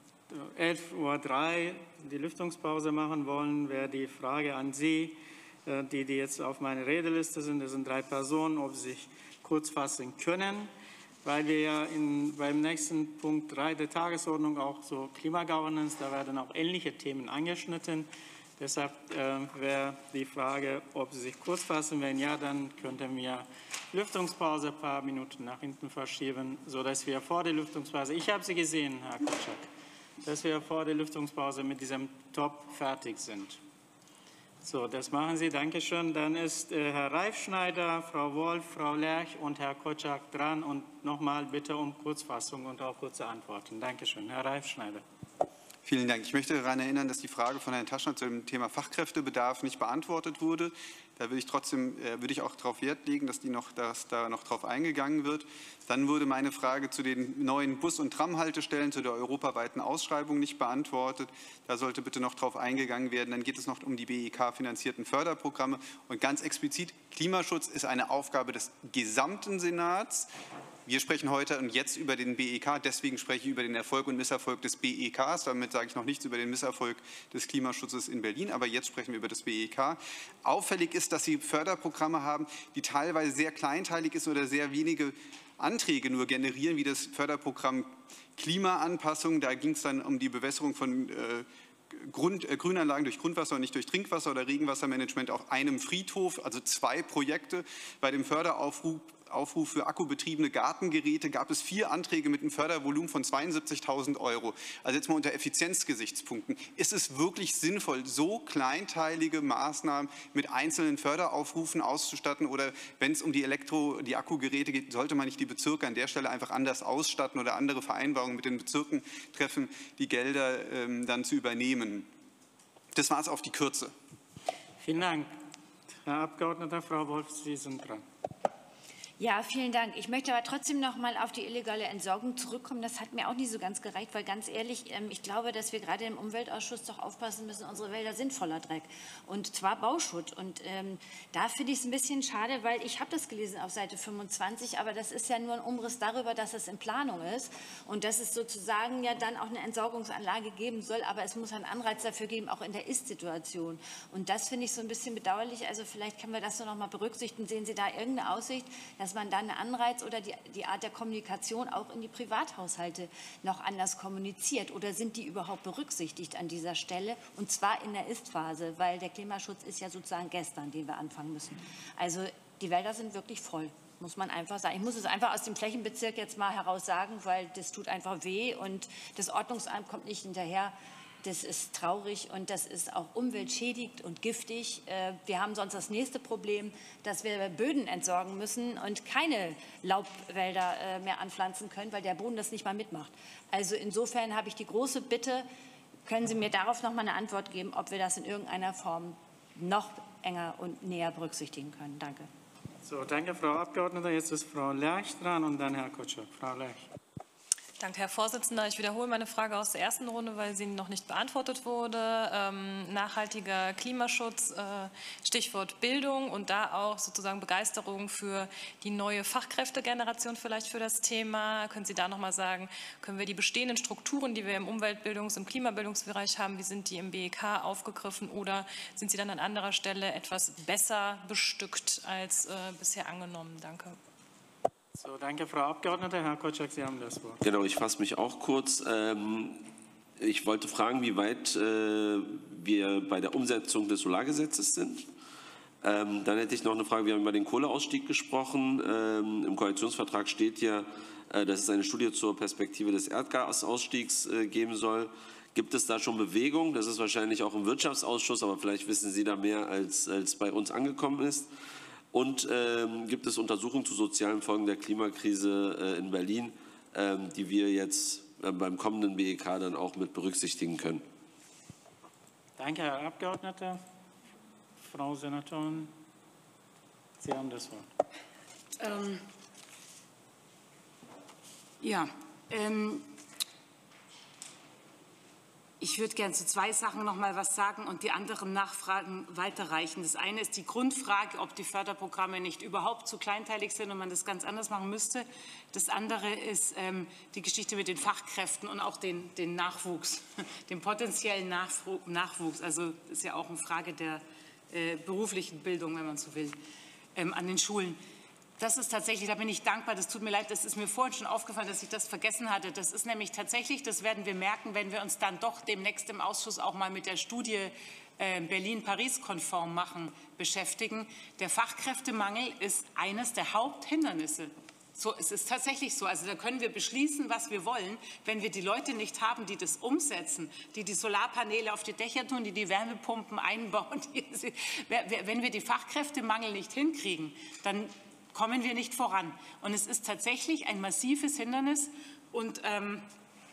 A: elf Uhr drei die Lüftungspause machen wollen. Wäre die Frage an Sie, äh, die, die jetzt auf meiner Redeliste sind, das sind drei Personen, ob Sie sich kurz fassen können, weil wir ja in, beim nächsten Punkt drei der Tagesordnung auch so Klimagovernance, da werden auch ähnliche Themen angeschnitten. Deshalb äh, wäre die Frage, ob Sie sich kurz fassen. Wenn ja, dann könnten wir Lüftungspause ein paar Minuten nach hinten verschieben, sodass wir vor der Lüftungspause, ich habe Sie gesehen, Herr Kotschak, dass wir vor der Lüftungspause mit diesem Top fertig sind. So, das machen Sie. Dankeschön. Dann ist äh, Herr Reifschneider, Frau Wolf, Frau Lerch und Herr Kotschak dran. Und nochmal bitte um Kurzfassung und auch kurze Antworten. Dankeschön. Herr Reifschneider.
G: Vielen Dank. Ich möchte daran erinnern, dass die Frage von Herrn Taschner zu dem Thema Fachkräftebedarf nicht beantwortet wurde. Da würde ich trotzdem äh, würde ich auch darauf Wert legen, dass, die noch, dass da noch darauf eingegangen wird. Dann wurde meine Frage zu den neuen Bus- und Tramhaltestellen, zu der europaweiten Ausschreibung nicht beantwortet. Da sollte bitte noch darauf eingegangen werden. Dann geht es noch um die B E K-finanzierten Förderprogramme. Und ganz explizit, Klimaschutz ist eine Aufgabe des gesamten Senats. Wir sprechen heute und jetzt über den B E K, deswegen spreche ich über den Erfolg und Misserfolg des B E Ks. Damit sage ich noch nichts über den Misserfolg des Klimaschutzes in Berlin, aber jetzt sprechen wir über das B E K. Auffällig ist, dass Sie Förderprogramme haben, die teilweise sehr kleinteilig ist oder sehr wenige Anträge nur generieren, wie das Förderprogramm Klimaanpassung. Da ging es dann um die Bewässerung von äh, Grund, äh, Grünanlagen durch Grundwasser und nicht durch Trinkwasser oder Regenwassermanagement auf einem Friedhof, also zwei Projekte. Bei dem Förderaufruf Aufruf für akkubetriebene Gartengeräte gab es vier Anträge mit einem Fördervolumen von zweiundsiebzigtausend Euro. Also jetzt mal unter Effizienzgesichtspunkten. Ist es wirklich sinnvoll, so kleinteilige Maßnahmen mit einzelnen Förderaufrufen auszustatten? Oder wenn es um die Elektro-, die Akkugeräte geht, sollte man nicht die Bezirke an der Stelle einfach anders ausstatten oder andere Vereinbarungen mit den Bezirken treffen, die Gelder ähm, dann zu übernehmen? Das war es auf die Kürze.
A: Vielen Dank. Herr Abgeordneter, Frau Wolf, Sie sind dran.
K: Ja, vielen Dank. Ich möchte aber trotzdem noch mal auf die illegale Entsorgung zurückkommen. Das hat mir auch nicht so ganz gereicht, weil ganz ehrlich, ich glaube, dass wir gerade im Umweltausschuss doch aufpassen müssen, unsere Wälder sind voller Dreck und zwar Bauschutt. Und ähm, da finde ich es ein bisschen schade, weil ich habe das gelesen auf Seite fünfundzwanzig, aber das ist ja nur ein Umriss darüber, dass es in Planung ist und dass es sozusagen ja dann auch eine Entsorgungsanlage geben soll, aber es muss einen Anreiz dafür geben, auch in der Ist-Situation. Und das finde ich so ein bisschen bedauerlich. Also vielleicht können wir das so noch mal berücksichtigen. Sehen Sie da irgendeine Aussicht, dass dass man dann einen Anreiz oder die, die Art der Kommunikation auch in die Privathaushalte noch anders kommuniziert? Oder sind die überhaupt berücksichtigt an dieser Stelle? Und zwar in der Ist-Phase, weil der Klimaschutz ist ja sozusagen gestern, den wir anfangen müssen. Also die Wälder sind wirklich voll, muss man einfach sagen. Ich muss es einfach aus dem Flächenbezirk jetzt mal heraus sagen, weil das tut einfach weh und das Ordnungsamt kommt nicht hinterher. Das ist traurig und das ist auch umweltschädigend und giftig. Wir haben sonst das nächste Problem, dass wir Böden entsorgen müssen und keine Laubwälder mehr anpflanzen können, weil der Boden das nicht mal mitmacht. Also insofern habe ich die große Bitte, können Sie mir darauf noch mal eine Antwort geben, ob wir das in irgendeiner Form noch enger und näher berücksichtigen können. Danke.
A: So, danke, Frau Abgeordnete. Jetzt ist Frau Lerch dran und dann Herr Kotschak. Frau Lerch.
B: Danke, Herr Vorsitzender. Ich wiederhole meine Frage aus der ersten Runde, weil sie noch nicht beantwortet wurde. Ähm, nachhaltiger Klimaschutz, äh, Stichwort Bildung und da auch sozusagen Begeisterung für die neue Fachkräftegeneration vielleicht für das Thema. Können Sie da noch mal sagen, können wir die bestehenden Strukturen, die wir im Umweltbildungs- und Klimabildungsbereich haben, wie sind die im B E K aufgegriffen oder sind sie dann an anderer Stelle etwas besser bestückt als äh, bisher angenommen? Danke.
A: So, danke, Frau Abgeordnete. Herr Kotschak, Sie haben das Wort.
N: Genau, ich fasse mich auch kurz. Ich wollte fragen, wie weit wir bei der Umsetzung des Solargesetzes sind. Dann hätte ich noch eine Frage. Wir haben über den Kohleausstieg gesprochen. Im Koalitionsvertrag steht ja, dass es eine Studie zur Perspektive des Erdgasausstiegs geben soll. Gibt es da schon Bewegung? Das ist wahrscheinlich auch im Wirtschaftsausschuss, aber vielleicht wissen Sie da mehr, als, als bei uns angekommen ist. Und ähm, gibt es Untersuchungen zu sozialen Folgen der Klimakrise äh, in Berlin, ähm, die wir jetzt äh, beim kommenden B E K dann auch mit berücksichtigen können?
A: Danke, Herr Abgeordneter. Frau Senatorin, Sie haben das Wort.
C: Ähm, ja, ähm, ich würde gerne zu zwei Sachen noch mal was sagen und die anderen Nachfragen weiterreichen. Das eine ist die Grundfrage, ob die Förderprogramme nicht überhaupt zu kleinteilig sind und man das ganz anders machen müsste. Das andere ist ähm, die Geschichte mit den Fachkräften und auch den, den Nachwuchs, den potenziellen Nachwuchs. Also das ist ja auch eine Frage der äh, beruflichen Bildung, wenn man so will, ähm, an den Schulen. Das ist tatsächlich, da bin ich dankbar, das tut mir leid, das ist mir vorhin schon aufgefallen, dass ich das vergessen hatte. Das ist nämlich tatsächlich, das werden wir merken, wenn wir uns dann doch demnächst im Ausschuss auch mal mit der Studie äh, Berlin-Paris-konform machen, beschäftigen. Der Fachkräftemangel ist eines der Haupthindernisse. So, es ist tatsächlich so. Also da können wir beschließen, was wir wollen. Wenn wir die Leute nicht haben, die das umsetzen, die die Solarpaneele auf die Dächer tun, die die Wärmepumpen einbauen, die, wenn wir die Fachkräftemangel nicht hinkriegen, dann kommen wir nicht voran. Und es ist tatsächlich ein massives Hindernis. Und ähm,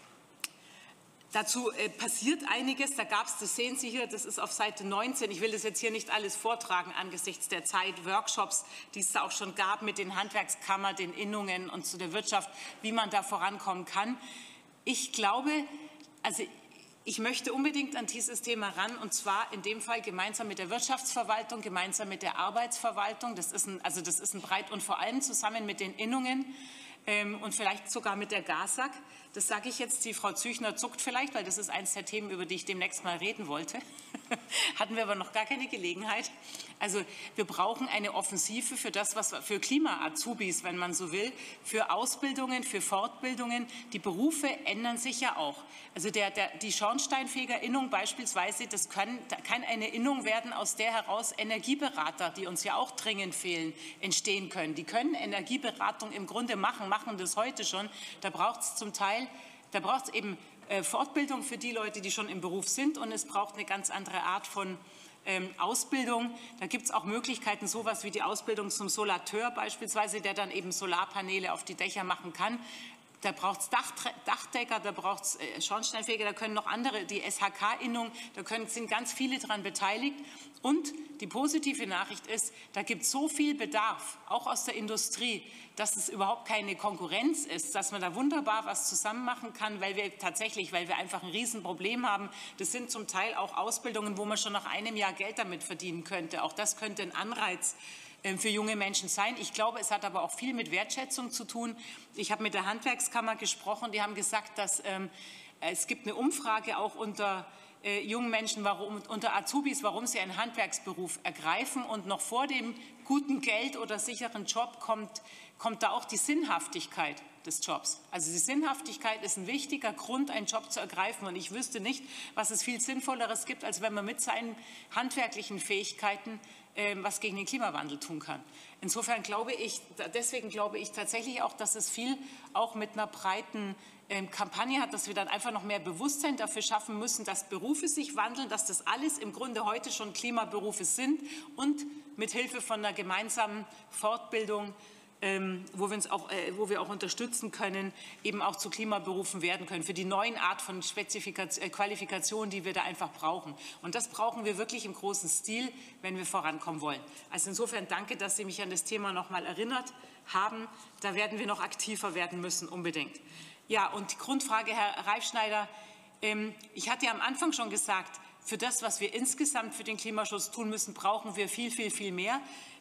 C: dazu äh, passiert einiges. Da gab es, das sehen Sie hier, das ist auf Seite neunzehn. Ich will das jetzt hier nicht alles vortragen angesichts der Zeit. Workshops, die es da auch schon gab mit den Handwerkskammern, den Innungen und zu der Wirtschaft, wie man da vorankommen kann. Ich glaube, also ich möchte unbedingt an dieses Thema ran, und zwar in dem Fall gemeinsam mit der Wirtschaftsverwaltung, gemeinsam mit der Arbeitsverwaltung. Das ist ein, also das ist ein breit und vor allem zusammen mit den Innungen ähm, und vielleicht sogar mit der GASAG. Das sage ich jetzt, die Frau Züchner zuckt vielleicht, weil das ist eines der Themen, über die ich demnächst mal reden wollte. Hatten wir aber noch gar keine Gelegenheit. Also wir brauchen eine Offensive für das, was für Klima-Azubis, wenn man so will, für Ausbildungen, für Fortbildungen. Die Berufe ändern sich ja auch. Also der, der, die Schornsteinfegerinnung beispielsweise, das kann, kann eine Innung werden, aus der heraus Energieberater, die uns ja auch dringend fehlen, entstehen können. Die können Energieberatung im Grunde machen, machen das heute schon. Da braucht es zum Teil, da braucht es eben äh, Fortbildung für die Leute, die schon im Beruf sind, und es braucht eine ganz andere Art von ähm, Ausbildung. Da gibt es auch Möglichkeiten, sowas wie die Ausbildung zum Solateur beispielsweise, der dann eben Solarpaneele auf die Dächer machen kann. Da braucht es Dachdecker, da braucht es äh, Schornsteinfeger, da können noch andere, die S H K-Innung, da können, sind ganz viele daran beteiligt. Und die positive Nachricht ist, da gibt es so viel Bedarf, auch aus der Industrie, dass es überhaupt keine Konkurrenz ist, dass man da wunderbar was zusammen machen kann, weil wir tatsächlich, weil wir einfach ein Riesenproblem haben. Das sind zum Teil auch Ausbildungen, wo man schon nach einem Jahr Geld damit verdienen könnte. Auch das könnte ein Anreiz für junge Menschen sein. Ich glaube, es hat aber auch viel mit Wertschätzung zu tun. Ich habe mit der Handwerkskammer gesprochen, die haben gesagt, dass ähm, es gibt eine Umfrage auch unter äh, jungen Menschen, warum, unter Azubis, warum sie einen Handwerksberuf ergreifen, und noch vor dem guten Geld oder sicheren Job kommt, kommt da auch die Sinnhaftigkeit des Jobs. Also die Sinnhaftigkeit ist ein wichtiger Grund, einen Job zu ergreifen, und ich wüsste nicht, was es viel Sinnvolleres gibt, als wenn man mit seinen handwerklichen Fähigkeiten was gegen den Klimawandel tun kann. Insofern glaube ich, deswegen glaube ich tatsächlich auch, dass es viel auch mit einer breiten ähm, Kampagne hat, dass wir dann einfach noch mehr Bewusstsein dafür schaffen müssen, dass Berufe sich wandeln, dass das alles im Grunde heute schon Klimaberufe sind, und mit Hilfe von einer gemeinsamen Fortbildung, Ähm, wo, wir uns auch, äh, wo wir auch unterstützen können, eben auch zu Klimaberufen werden können, für die neuen Art von Spezifikation, äh, Qualifikationen, die wir da einfach brauchen. Und das brauchen wir wirklich im großen Stil, wenn wir vorankommen wollen. Also insofern danke, dass Sie mich an das Thema noch mal erinnert haben. Da werden wir noch aktiver werden müssen, unbedingt. Ja, und die Grundfrage, Herr Reifschneider, ähm, ich hatte ja am Anfang schon gesagt, für das, was wir insgesamt für den Klimaschutz tun müssen, brauchen wir viel, viel, viel mehr.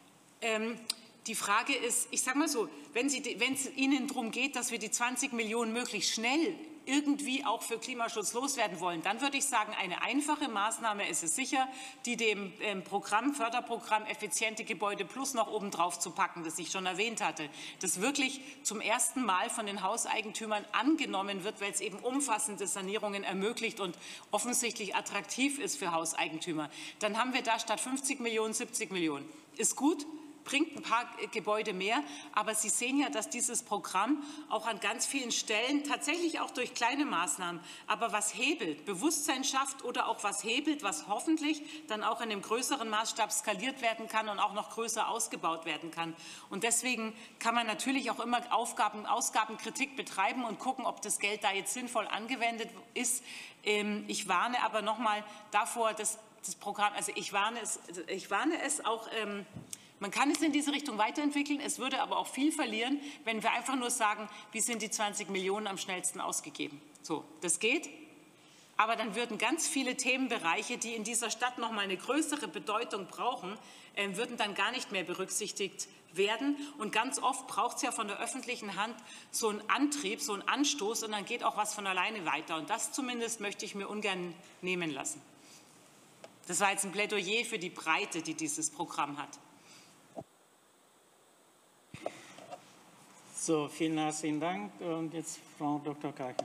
C: Ähm, Die Frage ist, ich sage mal so, wenn, Sie, wenn es Ihnen darum geht, dass wir die zwanzig Millionen möglichst schnell irgendwie auch für Klimaschutz loswerden wollen, dann würde ich sagen, eine einfache Maßnahme ist es sicher, die dem ähm, Programm, Förderprogramm Effiziente Gebäude Plus noch obendrauf zu packen, das ich schon erwähnt hatte, das wirklich zum ersten Mal von den Hauseigentümern angenommen wird, weil es eben umfassende Sanierungen ermöglicht und offensichtlich attraktiv ist für Hauseigentümer. Dann haben wir da statt fünfzig Millionen siebzig Millionen. Ist gut, bringt ein paar Gebäude mehr, aber Sie sehen ja, dass dieses Programm auch an ganz vielen Stellen, tatsächlich auch durch kleine Maßnahmen, aber was hebelt, Bewusstsein schafft oder auch was hebelt, was hoffentlich dann auch in einem größeren Maßstab skaliert werden kann und auch noch größer ausgebaut werden kann. Und deswegen kann man natürlich auch immer Aufgaben, Ausgabenkritik betreiben und gucken, ob das Geld da jetzt sinnvoll angewendet ist. Ich warne aber noch mal davor, dass das Programm, also ich warne es, ich warne es auch, ähm, man kann es in diese Richtung weiterentwickeln, es würde aber auch viel verlieren, wenn wir einfach nur sagen, wie sind die zwanzig Millionen am schnellsten ausgegeben. So, das geht, aber dann würden ganz viele Themenbereiche, die in dieser Stadt noch mal eine größere Bedeutung brauchen, äh, würden dann gar nicht mehr berücksichtigt werden. Und ganz oft braucht es ja von der öffentlichen Hand so einen Antrieb, so einen Anstoß, und dann geht auch was von alleine weiter. Und das zumindest möchte ich mir ungern nehmen lassen. Das war jetzt ein Plädoyer für die Breite, die dieses Programm hat.
A: So, vielen herzlichen Dank. Und jetzt Frau Doktor Karcher.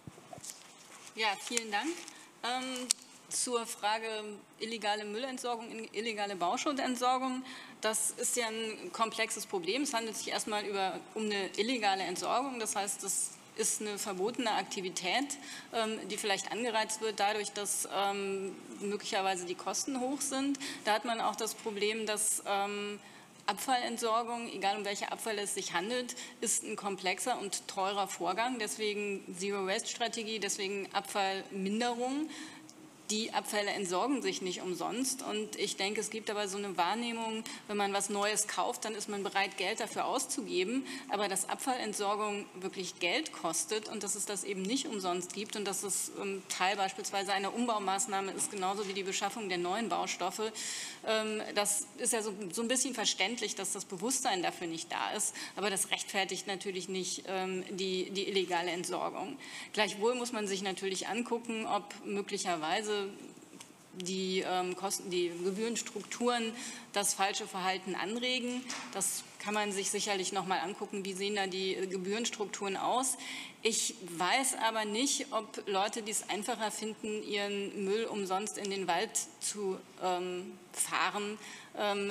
L: Ja, vielen Dank. Ähm, zur Frage illegale Müllentsorgung, illegale Bauschuttentsorgung. Das ist ja ein komplexes Problem. Es handelt sich erstmal über, um eine illegale Entsorgung. Das heißt, das ist eine verbotene Aktivität, ähm, die vielleicht angereizt wird dadurch, dass ähm, möglicherweise die Kosten hoch sind. Da hat man auch das Problem, dass ähm, Abfallentsorgung, egal um welche Abfälle es sich handelt, ist ein komplexer und teurer Vorgang. Deswegen Zero-Waste-Strategie, deswegen Abfallminderung. Die Abfälle entsorgen sich nicht umsonst. Und ich denke, es gibt aber so eine Wahrnehmung, wenn man was Neues kauft, dann ist man bereit, Geld dafür auszugeben. Aber dass Abfallentsorgung wirklich Geld kostet und dass es das eben nicht umsonst gibt und dass es ähm, Teil beispielsweise einer Umbaumaßnahme ist, genauso wie die Beschaffung der neuen Baustoffe, ähm, das ist ja so, so ein bisschen verständlich, dass das Bewusstsein dafür nicht da ist. Aber das rechtfertigt natürlich nicht ähm, die, die illegale Entsorgung. Gleichwohl muss man sich natürlich angucken, ob möglicherweise die, ähm, Kosten, die Gebührenstrukturen das falsche Verhalten anregen. Das kann man sich sicherlich noch mal angucken, wie sehen da die Gebührenstrukturen aus. Ich weiß aber nicht, ob Leute, die es einfacher finden, ihren Müll umsonst in den Wald zu ähm, fahren, ähm,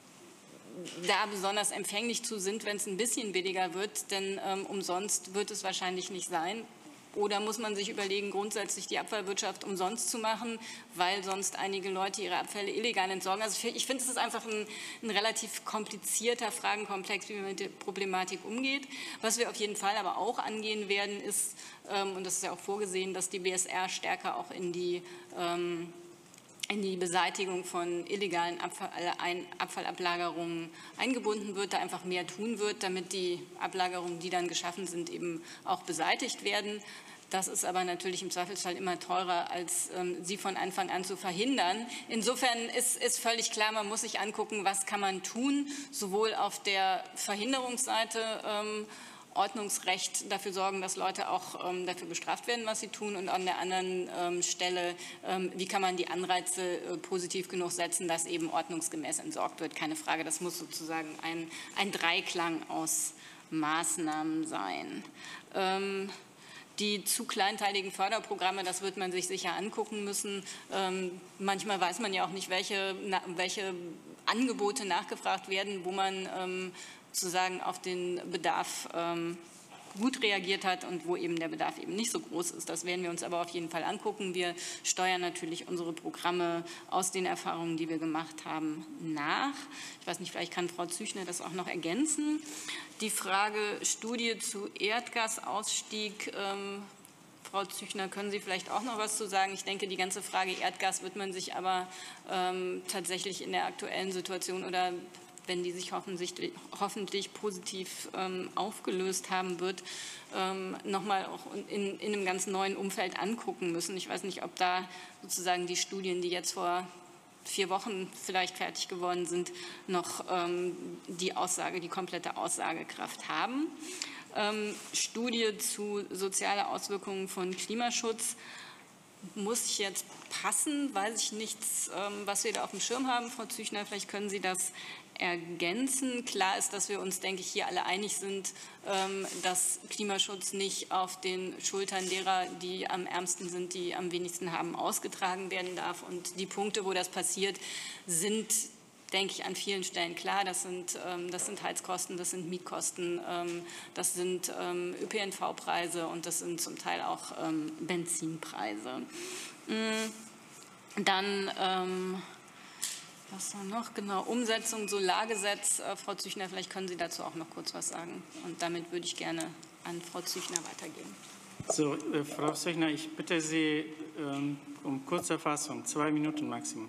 L: da besonders empfänglich zu sind, wenn es ein bisschen billiger wird, denn ähm, umsonst wird es wahrscheinlich nicht sein. Oder muss man sich überlegen, grundsätzlich die Abfallwirtschaft umsonst zu machen, weil sonst einige Leute ihre Abfälle illegal entsorgen? Also ich finde, es ist einfach ein, ein relativ komplizierter Fragenkomplex, wie man mit der Problematik umgeht. Was wir auf jeden Fall aber auch angehen werden, ist, ähm, und das ist ja auch vorgesehen, dass die B S R stärker auch in die ähm, in die Beseitigung von illegalen Abfall, ein, Abfallablagerungen eingebunden wird, da einfach mehr tun wird, damit die Ablagerungen, die dann geschaffen sind, eben auch beseitigt werden. Das ist aber natürlich im Zweifelsfall immer teurer, als ähm, sie von Anfang an zu verhindern. Insofern ist, ist völlig klar, man muss sich angucken, was kann man tun, sowohl auf der Verhinderungsseite, ähm, Ordnungsrecht dafür sorgen, dass Leute auch ähm, dafür bestraft werden, was sie tun, und an der anderen ähm, Stelle, ähm, wie kann man die Anreize äh, positiv genug setzen, dass eben ordnungsgemäß entsorgt wird. Keine Frage, das muss sozusagen ein, ein Dreiklang aus Maßnahmen sein. Ähm, Die zu kleinteiligen Förderprogramme, das wird man sich sicher angucken müssen. Ähm, manchmal weiß man ja auch nicht, welche, na, welche Angebote nachgefragt werden, wo man ähm, sozusagen auf den Bedarf ähm, gut reagiert hat und wo eben der Bedarf eben nicht so groß ist. Das werden wir uns aber auf jeden Fall angucken. Wir steuern natürlich unsere Programme aus den Erfahrungen, die wir gemacht haben, nach. Ich weiß nicht, vielleicht kann Frau Züchner das auch noch ergänzen. Die Frage Studie zu Erdgasausstieg, ähm, Frau Züchner, können Sie vielleicht auch noch was zu sagen? Ich denke, die ganze Frage Erdgas wird man sich aber ähm, tatsächlich in der aktuellen Situation oder wenn die sich hoffentlich, hoffentlich positiv ähm, aufgelöst haben wird, ähm, nochmal auch in, in einem ganz neuen Umfeld angucken müssen. Ich weiß nicht, ob da sozusagen die Studien, die jetzt vor vier Wochen vielleicht fertig geworden sind, noch ähm, die Aussage, die komplette Aussagekraft haben. Ähm, Studie zu sozialen Auswirkungen von Klimaschutz. Muss ich jetzt passen? Weiß ich nichts, ähm, was wir da auf dem Schirm haben. Frau Züchner, vielleicht können Sie das ergänzen. Klar ist, dass wir uns, denke ich, hier alle einig sind, ähm, dass Klimaschutz nicht auf den Schultern derer, die am ärmsten sind, die am wenigsten haben, ausgetragen werden darf. Und die Punkte, wo das passiert, sind, denke ich, an vielen Stellen klar. Das sind, ähm, das sind Heizkosten, das sind Mietkosten, ähm, das sind ähm, Ö P N V-Preise und das sind zum Teil auch ähm, Benzinpreise. Mhm. Dann, ähm, was war noch? Genau, Umsetzung Solargesetz. Äh, Frau Züchner, vielleicht können Sie dazu auch noch kurz was sagen. Und damit würde ich gerne an Frau Züchner weitergeben.
A: So, äh, Frau Züchner, ich bitte Sie ähm, um kurze Fassung, zwei Minuten Maximum.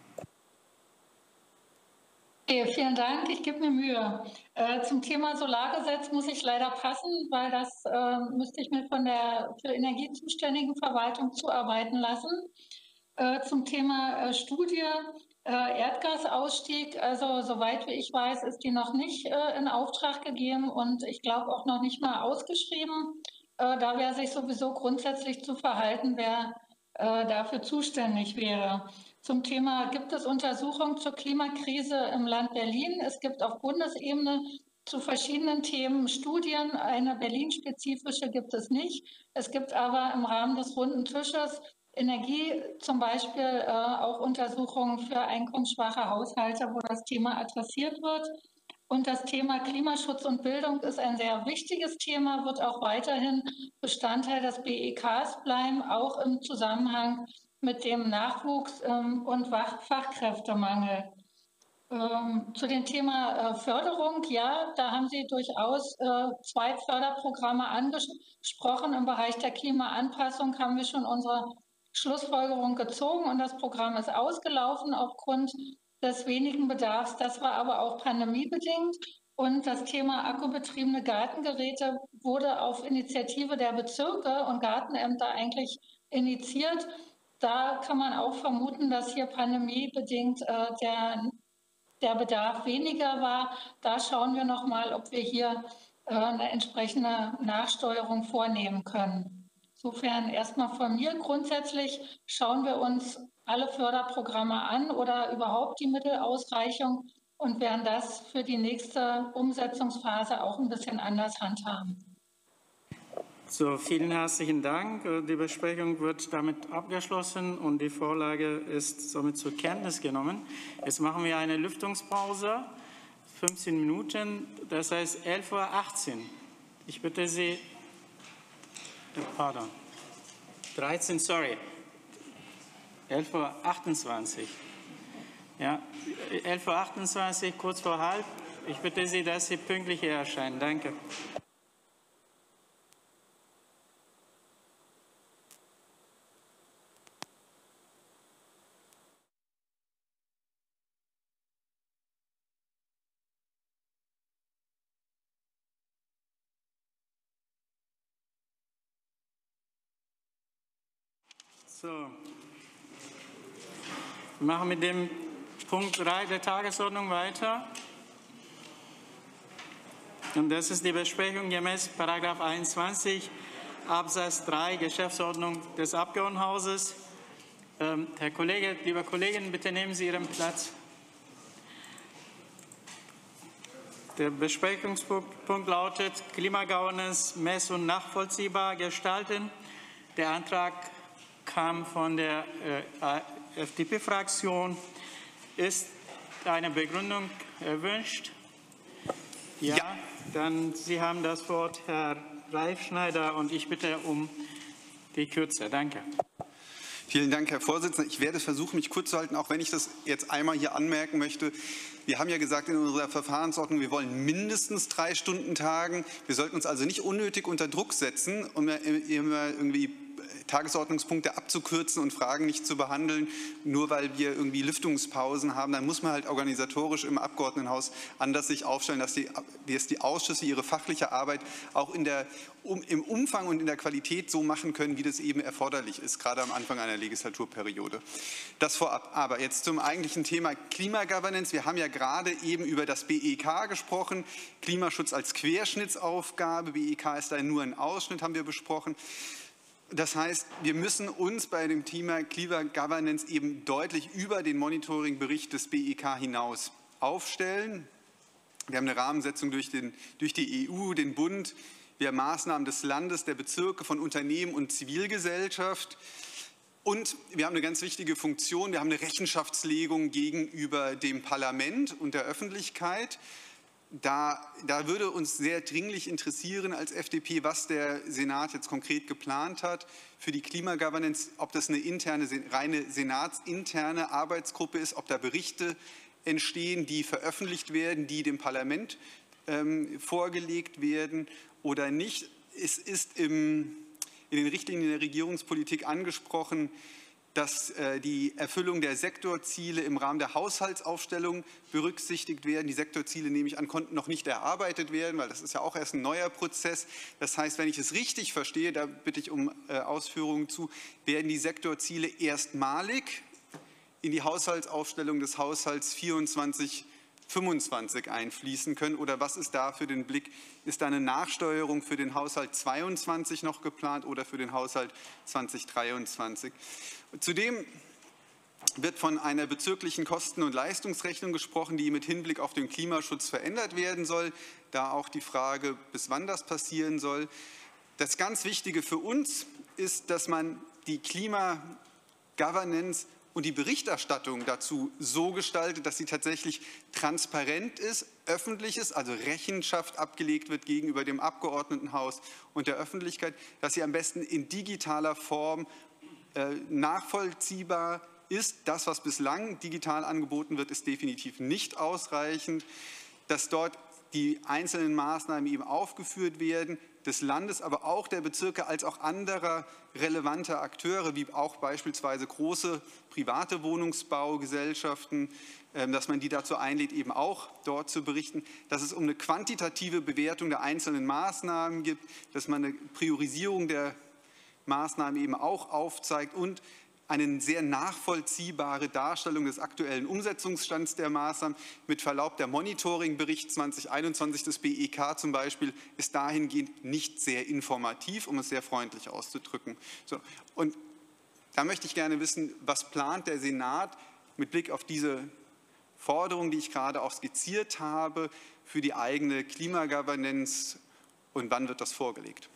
M: Okay, vielen Dank, ich gebe mir Mühe. Äh, zum Thema Solargesetz muss ich leider passen, weil das äh, müsste ich mir von der für Energie zuständigen Verwaltung zuarbeiten lassen. Äh, zum Thema äh, Studie, äh, Erdgasausstieg, also soweit wie ich weiß, ist die noch nicht äh, in Auftrag gegeben und ich glaube auch noch nicht mal ausgeschrieben. Äh, da wäre sich sowieso grundsätzlich zu verhalten, wer äh, dafür zuständig wäre. Zum Thema, gibt es Untersuchungen zur Klimakrise im Land Berlin? Es gibt auf Bundesebene zu verschiedenen Themen Studien. Eine Berlin-spezifische gibt es nicht. Es gibt aber im Rahmen des runden Tisches Energie zum Beispiel äh, auch Untersuchungen für einkommensschwache Haushalte, wo das Thema adressiert wird. Und das Thema Klimaschutz und Bildung ist ein sehr wichtiges Thema, wird auch weiterhin Bestandteil des B E Ks bleiben, auch im Zusammenhang mit dem Nachwuchs ähm, und Fachkräftemangel. Ähm, zu dem Thema äh, Förderung, ja, da haben Sie durchaus äh, zwei Förderprogramme angesprochen. Im Bereich der Klimaanpassung haben wir schon unsere Schlussfolgerung gezogen und das Programm ist ausgelaufen aufgrund des wenigen Bedarfs. Das war aber auch pandemiebedingt. Und das Thema akkubetriebene Gartengeräte wurde auf Initiative der Bezirke und Gartenämter eigentlich initiiert. Da kann man auch vermuten, dass hier pandemiebedingt äh, der, der Bedarf weniger war. Da schauen wir noch mal, ob wir hier äh, eine entsprechende Nachsteuerung vornehmen können. Insofern erstmal von mir. Grundsätzlich schauen wir uns alle Förderprogramme an oder überhaupt die Mittelausreichung und werden das für die nächste Umsetzungsphase auch ein bisschen anders handhaben.
A: So, vielen herzlichen Dank. Die Besprechung wird damit abgeschlossen und die Vorlage ist somit zur Kenntnis genommen. Jetzt machen wir eine Lüftungspause, fünfzehn Minuten, das heißt elf Uhr achtzehn. Ich bitte Sie, pardon, dreizehn, sorry, elf Uhr achtundzwanzig. Ja, elf Uhr achtundzwanzig, kurz vor halb. Ich bitte Sie, dass Sie pünktlich hier erscheinen. Danke. So, wir machen mit dem Punkt drei der Tagesordnung weiter. Und das ist die Besprechung gemäß Paragraph einundzwanzig Absatz drei Geschäftsordnung des Abgeordnetenhauses. Ähm, Herr Kollege, liebe Kolleginnen, bitte nehmen Sie Ihren Platz. Der Besprechungspunkt lautet Klimagovernance mess- und nachvollziehbar gestalten. Der Antrag kam von der äh, F D P-Fraktion. Ist eine Begründung erwünscht? Ja, ja, dann Sie haben das Wort, Herr Reifschneider, und ich bitte um die Kürze. Danke.
G: Vielen Dank, Herr Vorsitzender. Ich werde versuchen, mich kurz zu halten, auch wenn ich das jetzt einmal hier anmerken möchte. Wir haben ja gesagt in unserer Verfahrensordnung, wir wollen mindestens drei Stunden tagen. Wir sollten uns also nicht unnötig unter Druck setzen und immer irgendwie Tagesordnungspunkte abzukürzen und Fragen nicht zu behandeln, nur weil wir irgendwie Lüftungspausen haben. Dann muss man halt organisatorisch im Abgeordnetenhaus anders sich aufstellen, dass die, dass die Ausschüsse ihre fachliche Arbeit auch in der, um, im Umfang und in der Qualität so machen können, wie das eben erforderlich ist, gerade am Anfang einer Legislaturperiode. Das vorab. Aber jetzt zum eigentlichen Thema Klimagovernance. Wir haben ja gerade eben über das B E K gesprochen. Klimaschutz als Querschnittsaufgabe. B E K ist da nur ein Ausschnitt, haben wir besprochen. Das heißt, wir müssen uns bei dem Thema Klimagovernance eben deutlich über den Monitoringbericht des B E K hinaus aufstellen. Wir haben eine Rahmensetzung durch, den, durch die E U, den Bund. Wir haben Maßnahmen des Landes, der Bezirke, von Unternehmen und Zivilgesellschaft. Und wir haben eine ganz wichtige Funktion. Wir haben eine Rechenschaftslegung gegenüber dem Parlament und der Öffentlichkeit. Da, da würde uns sehr dringlich interessieren als F D P, was der Senat jetzt konkret geplant hat für die Klimagovernance, ob das eine interne, reine senatsinterne Arbeitsgruppe ist, ob da Berichte entstehen, die veröffentlicht werden, die dem Parlament ähm, vorgelegt werden oder nicht. Es ist im, in den Richtlinien der Regierungspolitik angesprochen, dass äh, die Erfüllung der Sektorziele im Rahmen der Haushaltsaufstellung berücksichtigt werden. Die Sektorziele, nehme ich an, konnten noch nicht erarbeitet werden, weil das ist ja auch erst ein neuer Prozess. Das heißt, wenn ich es richtig verstehe, da bitte ich um äh, Ausführungen zu, werden die Sektorziele erstmalig in die Haushaltsaufstellung des Haushalts vierundzwanzig fünfundzwanzig einfließen können? Oder was ist da für den Blick? Ist da eine Nachsteuerung für den Haushalt zweiundzwanzig noch geplant oder für den Haushalt zweitausenddreiundzwanzig? Zudem wird von einer bezirklichen Kosten- und Leistungsrechnung gesprochen, die mit Hinblick auf den Klimaschutz verändert werden soll. Da auch die Frage, bis wann das passieren soll. Das ganz Wichtige für uns ist, dass man die Klimagovernance und die Berichterstattung dazu so gestaltet, dass sie tatsächlich transparent ist, öffentlich ist, also Rechenschaft abgelegt wird gegenüber dem Abgeordnetenhaus und der Öffentlichkeit, dass sie am besten in digitaler Form äh, nachvollziehbar ist. Das, was bislang digital angeboten wird, ist definitiv nicht ausreichend, dass dort die einzelnen Maßnahmen eben aufgeführt werden, des Landes, aber auch der Bezirke als auch anderer relevanter Akteure, wie auch beispielsweise große private Wohnungsbaugesellschaften, dass man die dazu einlädt, eben auch dort zu berichten, dass es um eine quantitative Bewertung der einzelnen Maßnahmen gibt, dass man eine Priorisierung der Maßnahmen eben auch aufzeigt und eine sehr nachvollziehbare Darstellung des aktuellen Umsetzungsstands der Maßnahmen. Mit Verlaub, der Monitoringbericht zweitausendeinundzwanzig des B E K zum Beispiel ist dahingehend nicht sehr informativ, um es sehr freundlich auszudrücken. So, und da möchte ich gerne wissen, was plant der Senat mit Blick auf diese Forderung, die ich gerade auch skizziert habe, für die eigene Klimagovernance und wann wird das vorgelegt?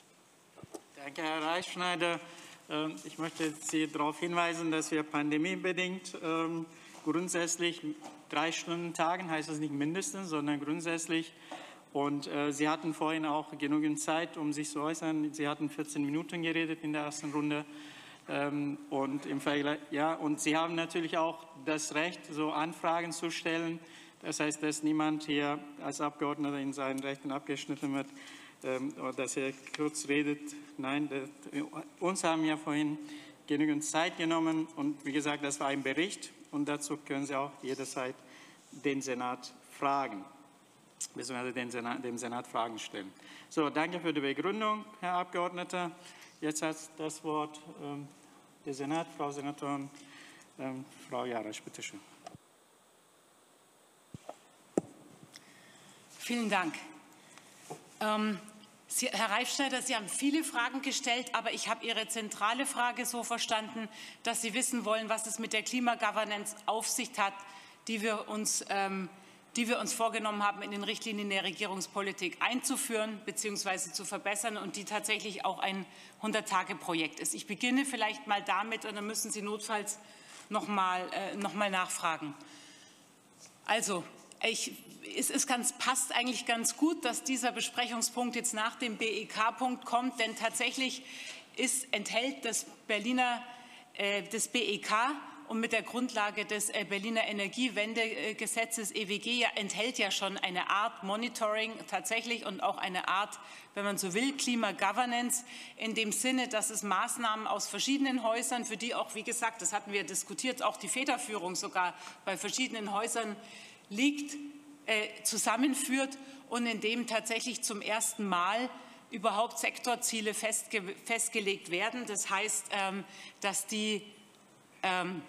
A: Danke, Herr Reichschneider. Ich möchte Sie darauf hinweisen, dass wir pandemiebedingt ähm, grundsätzlich drei Stunden tagen, heißt es nicht mindestens, sondern grundsätzlich. Und äh, Sie hatten vorhin auch genügend Zeit, um sich zu äußern. Sie hatten vierzehn Minuten geredet in der ersten Runde. Ähm, und, im Vergleich, ja, und Sie haben natürlich auch das Recht, so Anfragen zu stellen. Das heißt, dass niemand hier als Abgeordneter in seinen Rechten abgeschnitten wird, ähm, dass er kurz redet. Nein, das, uns haben ja vorhin genügend Zeit genommen und wie gesagt, das war ein Bericht und dazu können Sie auch jederzeit den Senat fragen, beziehungsweise den Senat, dem Senat Fragen stellen. So, danke für die Begründung, Herr Abgeordneter. Jetzt hat das Wort ähm, der Senat, Frau Senatorin, ähm, Frau Jarasch, bitte schön.
C: Vielen Dank. Ähm, Sie, Herr Reifschneider, Sie haben viele Fragen gestellt, aber ich habe Ihre zentrale Frage so verstanden, dass Sie wissen wollen, was es mit der Klimagovernance auf sich hat, die wir uns, ähm, die wir uns vorgenommen haben, in den Richtlinien der Regierungspolitik einzuführen bzw. zu verbessern und die tatsächlich auch ein hundert-Tage-Projekt ist. Ich beginne vielleicht mal damit und dann müssen Sie notfalls noch mal, äh, noch mal nachfragen. Also, Ich, es ist ganz, passt eigentlich ganz gut, dass dieser Besprechungspunkt jetzt nach dem B E K-Punkt kommt, denn tatsächlich ist, enthält das Berliner, äh, das B E K und mit der Grundlage des Berliner Energiewendegesetzes E W G ja, enthält ja schon eine Art Monitoring tatsächlich und auch eine Art, wenn man so will, Klima-Governance in dem Sinne, dass es Maßnahmen aus verschiedenen Häusern, für die auch, wie gesagt, das hatten wir diskutiert, auch die Federführung sogar bei verschiedenen Häusern liegt, äh, zusammenführt und in dem tatsächlich zum ersten Mal überhaupt Sektorziele festge festgelegt werden. Das heißt, ähm, dass die ähm,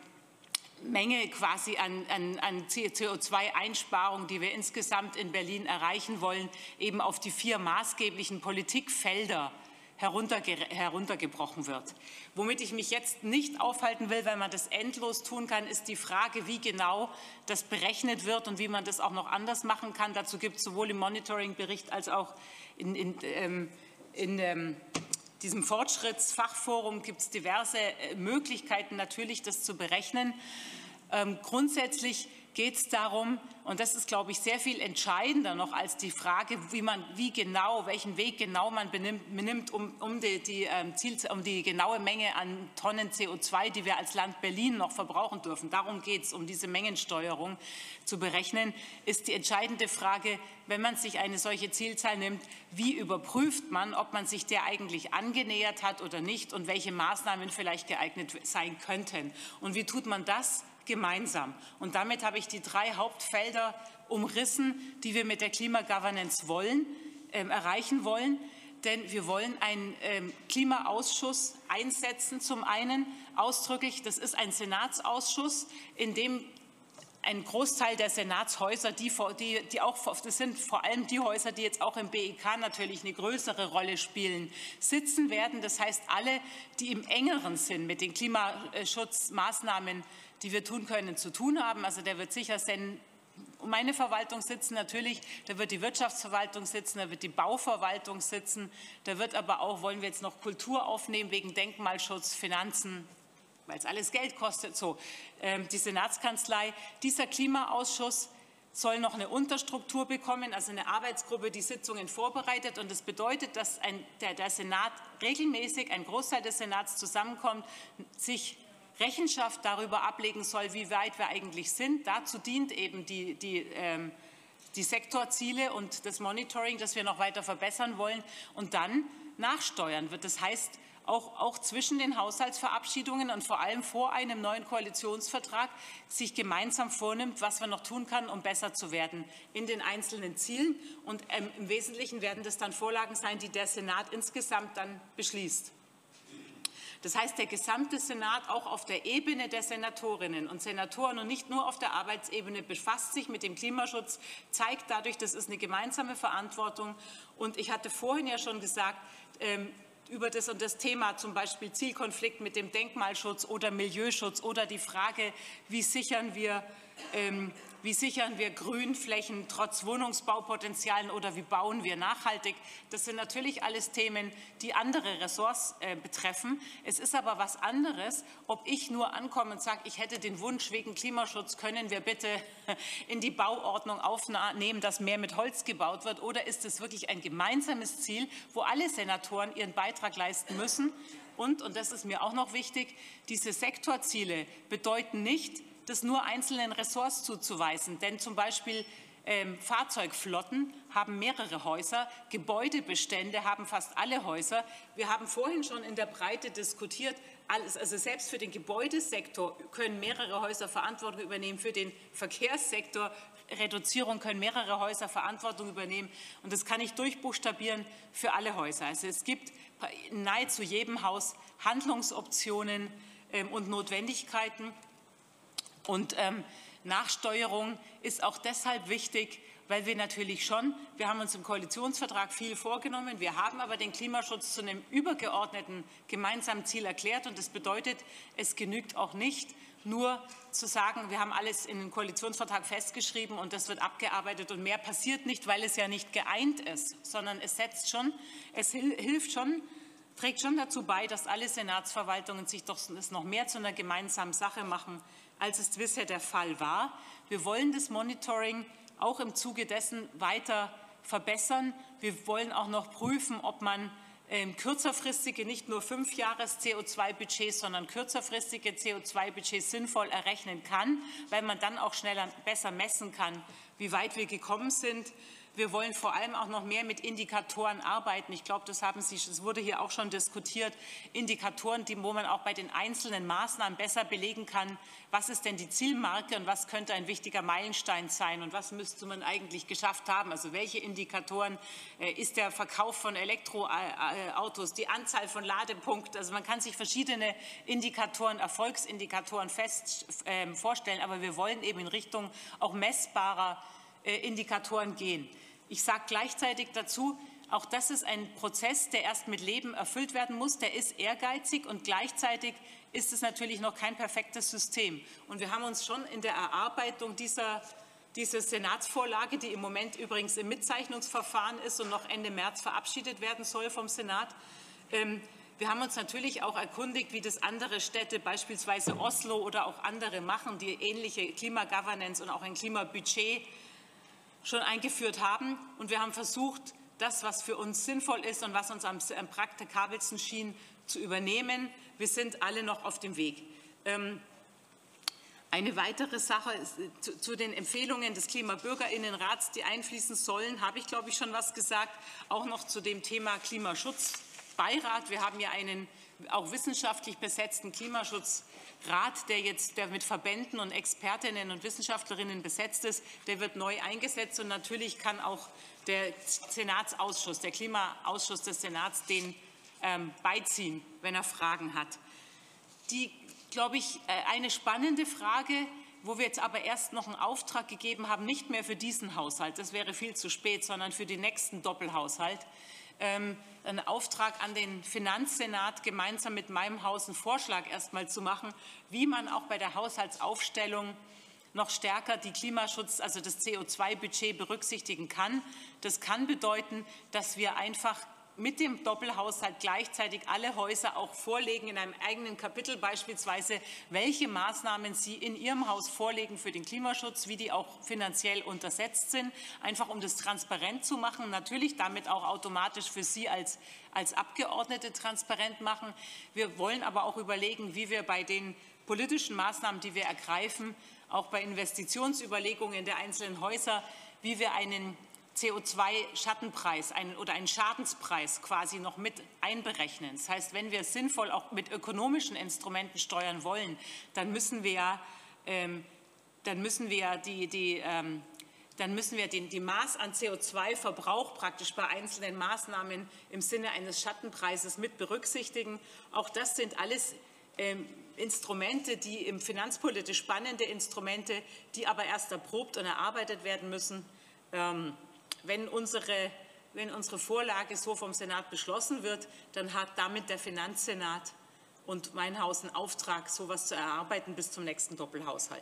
C: Menge quasi an, an, an C O zwei Einsparung, die wir insgesamt in Berlin erreichen wollen, eben auf die vier maßgeblichen Politikfelder herunterge heruntergebrochen wird. Womit ich mich jetzt nicht aufhalten will, weil man das endlos tun kann, ist die Frage, wie genau das berechnet wird und wie man das auch noch anders machen kann. Dazu gibt es sowohl im Monitoring-Bericht als auch in, in, ähm, in ähm, diesem Fortschrittsfachforum gibt es diverse Möglichkeiten, natürlich das zu berechnen. Ähm, grundsätzlich geht es darum, und das ist, glaube ich, sehr viel entscheidender noch als die Frage, wie man, wie genau, welchen Weg genau man benimmt, benimmt um, um, die, die, ähm, Ziel, um die genaue Menge an Tonnen C O zwei, die wir als Land Berlin noch verbrauchen dürfen. Darum geht es, um diese Mengensteuerung zu berechnen, ist die entscheidende Frage, wenn man sich eine solche Zielzahl nimmt, wie überprüft man, ob man sich der eigentlich angenähert hat oder nicht und welche Maßnahmen vielleicht geeignet sein könnten. Und wie tut man das? Gemeinsam. Und damit habe ich die drei Hauptfelder umrissen, die wir mit der Klimagovernance wollen, äh, erreichen wollen. Denn wir wollen einen ähm, Klimaausschuss einsetzen, zum einen ausdrücklich. Das ist ein Senatsausschuss, in dem ein Großteil der Senatshäuser, die, die, die auch, das sind vor allem die Häuser, die jetzt auch im B E K natürlich eine größere Rolle spielen, sitzen werden. Das heißt, alle, die im engeren Sinn mit den Klimaschutzmaßnahmen, die wir tun können, zu tun haben. Also der wird sicher sein, meine Verwaltung sitzen natürlich, da wird die Wirtschaftsverwaltung sitzen, da wird die Bauverwaltung sitzen, da wird aber auch, wollen wir jetzt noch Kultur aufnehmen wegen Denkmalschutz, Finanzen, weil es alles Geld kostet, so, ähm, die Senatskanzlei. Dieser Klimaausschuss soll noch eine Unterstruktur bekommen, also eine Arbeitsgruppe, die Sitzungen vorbereitet. Und das bedeutet, dass ein, der, der Senat regelmäßig, ein Großteil des Senats zusammenkommt, sich Rechenschaft darüber ablegen soll, wie weit wir eigentlich sind. Dazu dient eben die, die, ähm, die Sektorziele und das Monitoring, das wir noch weiter verbessern wollen, und dann nachsteuern wird. Das heißt, auch, auch zwischen den Haushaltsverabschiedungen und vor allem vor einem neuen Koalitionsvertrag sich gemeinsam vornimmt, was man noch tun kann, um besser zu werden in den einzelnen Zielen. Und ähm, im Wesentlichen werden das dann Vorlagen sein, die der Senat insgesamt dann beschließt. Das heißt, der gesamte Senat, auch auf der Ebene der Senatorinnen und Senatoren und nicht nur auf der Arbeitsebene, befasst sich mit dem Klimaschutz, zeigt dadurch, das ist eine gemeinsame Verantwortung. Und ich hatte vorhin ja schon gesagt, ähm, über das und das Thema, zum Beispiel Zielkonflikt mit dem Denkmalschutz oder Milieuschutz oder die Frage, wie sichern wir, ähm, wie sichern wir Grünflächen trotz Wohnungsbaupotenzialen oder wie bauen wir nachhaltig. Das sind natürlich alles Themen, die andere Ressorts äh, betreffen. Es ist aber was anderes, ob ich nur ankomme und sage, ich hätte den Wunsch, wegen Klimaschutz können wir bitte in die Bauordnung aufnehmen, dass mehr mit Holz gebaut wird, oder ist es wirklich ein gemeinsames Ziel, wo alle Senatoren ihren Beitrag leisten müssen. Und, und das ist mir auch noch wichtig, diese Sektorziele bedeuten nicht, das nur einzelnen Ressorts zuzuweisen. Denn zum Beispiel ähm, Fahrzeugflotten haben mehrere Häuser, Gebäudebestände haben fast alle Häuser. Wir haben vorhin schon in der Breite diskutiert, alles, also selbst für den Gebäudesektor können mehrere Häuser Verantwortung übernehmen, für den Verkehrssektor Reduzierung können mehrere Häuser Verantwortung übernehmen. Und das kann ich durchbuchstabieren für alle Häuser. Also es gibt in nahezu jedem Haus Handlungsoptionen ähm, und Notwendigkeiten. Und ähm, Nachsteuerung ist auch deshalb wichtig, weil wir natürlich schon, wir haben uns im Koalitionsvertrag viel vorgenommen, wir haben aber den Klimaschutz zu einem übergeordneten gemeinsamen Ziel erklärt. Und das bedeutet, es genügt auch nicht, nur zu sagen, wir haben alles in den Koalitionsvertrag festgeschrieben und das wird abgearbeitet und mehr passiert nicht, weil es ja nicht geeint ist, sondern es setzt schon, es hilft schon, trägt schon dazu bei, dass alle Senatsverwaltungen sich doch das noch mehr zu einer gemeinsamen Sache machen, als es bisher der Fall war. Wir wollen das Monitoring auch im Zuge dessen weiter verbessern. Wir wollen auch noch prüfen, ob man ähm, kürzerfristige, nicht nur fünf Jahres C O zwei Budgets, sondern kürzerfristige C O zwei Budgets sinnvoll errechnen kann, weil man dann auch schneller, besser messen kann, wie weit wir gekommen sind. Wir wollen vor allem auch noch mehr mit Indikatoren arbeiten. Ich glaube, das haben Sie, es wurde hier auch schon diskutiert. Indikatoren, die, wo man auch bei den einzelnen Maßnahmen besser belegen kann, was ist denn die Zielmarke und was könnte ein wichtiger Meilenstein sein und was müsste man eigentlich geschafft haben. Also welche Indikatoren äh, ist der Verkauf von Elektroautos, die Anzahl von Ladepunkten. Also man kann sich verschiedene Indikatoren, Erfolgsindikatoren fest äh, vorstellen, aber wir wollen eben in Richtung auch messbarer äh, Indikatoren gehen. Ich sage gleichzeitig dazu, auch das ist ein Prozess, der erst mit Leben erfüllt werden muss. Der ist ehrgeizig und gleichzeitig ist es natürlich noch kein perfektes System. Und wir haben uns schon in der Erarbeitung dieser, dieser Senatsvorlage, die im Moment übrigens im Mitzeichnungsverfahren ist und noch Ende März verabschiedet werden soll vom Senat, ähm, wir haben uns natürlich auch erkundigt, wie das andere Städte, beispielsweise Oslo oder auch andere machen, die ähnliche Klimagovernance und auch ein Klimabudget schon eingeführt haben. Und wir haben versucht, das, was für uns sinnvoll ist und was uns am, am praktikabelsten schien, zu übernehmen. Wir sind alle noch auf dem Weg. Ähm, eine weitere Sache ist, zu, zu den Empfehlungen des Klimabürgerinnenrats, die einfließen sollen, habe ich, glaube ich, schon was gesagt. Auch noch zu dem Thema Klimaschutzbeirat. Wir haben ja einen auch wissenschaftlich besetzten Klimaschutzrat, der jetzt der mit Verbänden und Expertinnen und Wissenschaftlerinnen besetzt ist. Der wird neu eingesetzt und natürlich kann auch der Senatsausschuss, der Klimaausschuss des Senats, den ähm, beiziehen, wenn er Fragen hat. Die, glaube ich, eine spannende Frage, wo wir jetzt aber erst noch einen Auftrag gegeben haben, nicht mehr für diesen Haushalt, das wäre viel zu spät, sondern für den nächsten Doppelhaushalt, ähm, einen Auftrag an den Finanzsenat, gemeinsam mit meinem Haus einen Vorschlag erstmal zu machen, wie man auch bei der Haushaltsaufstellung noch stärker die Klimaschutz, also das C O zwei Budget berücksichtigen kann. Das kann bedeuten, dass wir einfach mit dem Doppelhaushalt gleichzeitig alle Häuser auch vorlegen, in einem eigenen Kapitel beispielsweise, welche Maßnahmen sie in ihrem Haus vorlegen für den Klimaschutz, wie die auch finanziell untersetzt sind, einfach um das transparent zu machen, natürlich damit auch automatisch für Sie als, als Abgeordnete transparent machen. Wir wollen aber auch überlegen, wie wir bei den politischen Maßnahmen, die wir ergreifen, auch bei Investitionsüberlegungen der einzelnen Häuser, wie wir einen C O zwei Schattenpreis einen, oder einen Schadenspreis quasi noch mit einberechnen. Das heißt, wenn wir sinnvoll auch mit ökonomischen Instrumenten steuern wollen, dann müssen wir ja, ähm, dann müssen wir die, die ähm, dann müssen wir den, die Maß an C O zwei Verbrauch praktisch bei einzelnen Maßnahmen im Sinne eines Schattenpreises mit berücksichtigen. Auch das sind alles ähm, Instrumente, die im finanzpolitisch spannende Instrumente, die aber erst erprobt und erarbeitet werden müssen. Ähm, Wenn unsere, wenn unsere Vorlage so vom Senat beschlossen wird, dann hat damit der Finanzsenat und mein Haus einen Auftrag, so etwas zu erarbeiten bis zum nächsten Doppelhaushalt.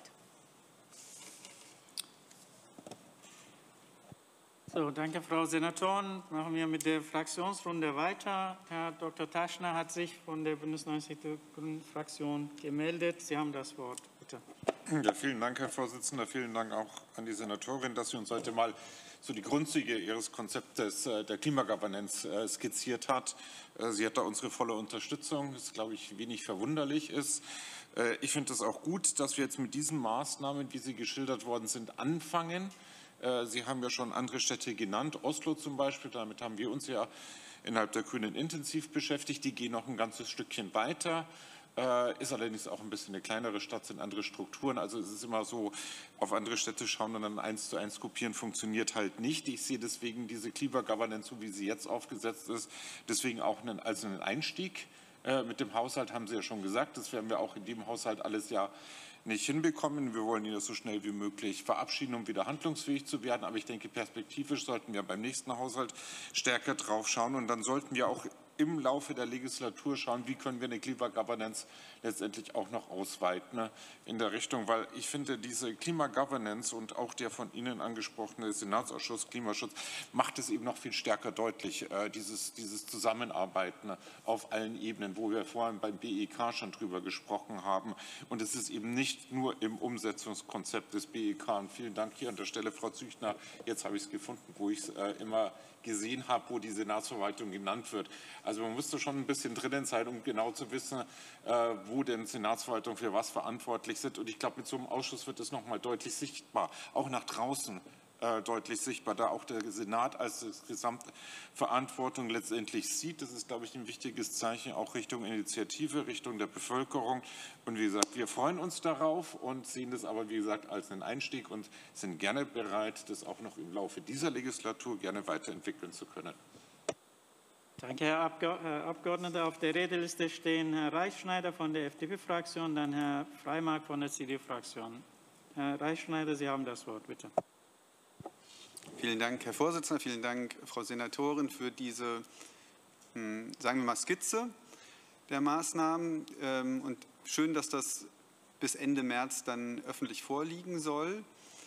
A: So, danke, Frau Senatorin. Machen wir mit der Fraktionsrunde weiter. Herr Doktor Taschner hat sich von der Bündnis neunzig Die Grünen Fraktion gemeldet. Sie haben das Wort, bitte.
J: Ja, vielen Dank, Herr Vorsitzender. Vielen Dank auch an die Senatorin, dass sie uns heute mal so die Grundzüge ihres Konzeptes der Klimagovernance skizziert hat. Sie hat da unsere volle Unterstützung, das, glaube ich, wenig verwunderlich ist. Ich finde es auch gut, dass wir jetzt mit diesen Maßnahmen, wie sie geschildert worden sind, anfangen. Sie haben ja schon andere Städte genannt, Oslo zum Beispiel, damit haben wir uns ja innerhalb der Grünen intensiv beschäftigt. Die gehen noch ein ganzes Stückchen weiter. Äh, ist allerdings auch ein bisschen eine kleinere Stadt, sind andere Strukturen. Also es ist immer so, auf andere Städte schauen und dann eins zu eins kopieren funktioniert halt nicht. Ich sehe deswegen diese Klimagovernance, so wie sie jetzt aufgesetzt ist, deswegen auch einen, als einen Einstieg. Äh, mit dem Haushalt haben Sie ja schon gesagt, das werden wir auch in dem Haushalt alles ja nicht hinbekommen. Wir wollen ihn ja so schnell wie möglich verabschieden, um wieder handlungsfähig zu werden. Aber ich denke, perspektivisch sollten wir beim nächsten Haushalt stärker drauf schauen. Und dann sollten wir auch im Laufe der Legislatur schauen, wie können wir eine Klimagovernance letztendlich auch noch ausweiten, ne, in der Richtung, weil ich finde, diese Klimagovernance und auch der von Ihnen angesprochene Senatsausschuss Klimaschutz macht es eben noch viel stärker deutlich, äh, dieses, dieses Zusammenarbeiten auf allen Ebenen, wo wir vorhin beim B E K schon drüber gesprochen haben. Und es ist eben nicht nur im Umsetzungskonzept des B E K. Und vielen Dank hier an der Stelle, Frau Züchner. Jetzt habe ich es gefunden, wo ich es äh, immer gesehen habe, wo die Senatsverwaltung genannt wird. Also man müsste schon ein bisschen drinnen sein, um genau zu wissen, äh, wo denn Senatsverwaltungen für was verantwortlich sind. Und ich glaube, mit so einem Ausschuss wird das noch mal deutlich sichtbar, auch nach draußen. Deutlich sichtbar, da auch der Senat als Gesamtverantwortung letztendlich sieht. Das ist, glaube ich, ein wichtiges Zeichen, auch Richtung Initiative, Richtung der Bevölkerung. Und wie gesagt, wir freuen uns darauf und sehen das aber, wie gesagt, als einen Einstieg und sind gerne bereit, das auch noch im Laufe dieser Legislatur gerne weiterentwickeln zu können.
A: Danke, Herr Abgeordneter. Auf der Redeliste stehen Herr Reichschneider von der F D P-Fraktion, dann Herr Freimark von der C D U-Fraktion. Herr Reichschneider, Sie haben das Wort, bitte.
G: Vielen Dank, Herr Vorsitzender. Vielen Dank, Frau Senatorin, für diese, sagen wir mal, Skizze der Maßnahmen. Und schön, dass das bis Ende März dann öffentlich vorliegen soll.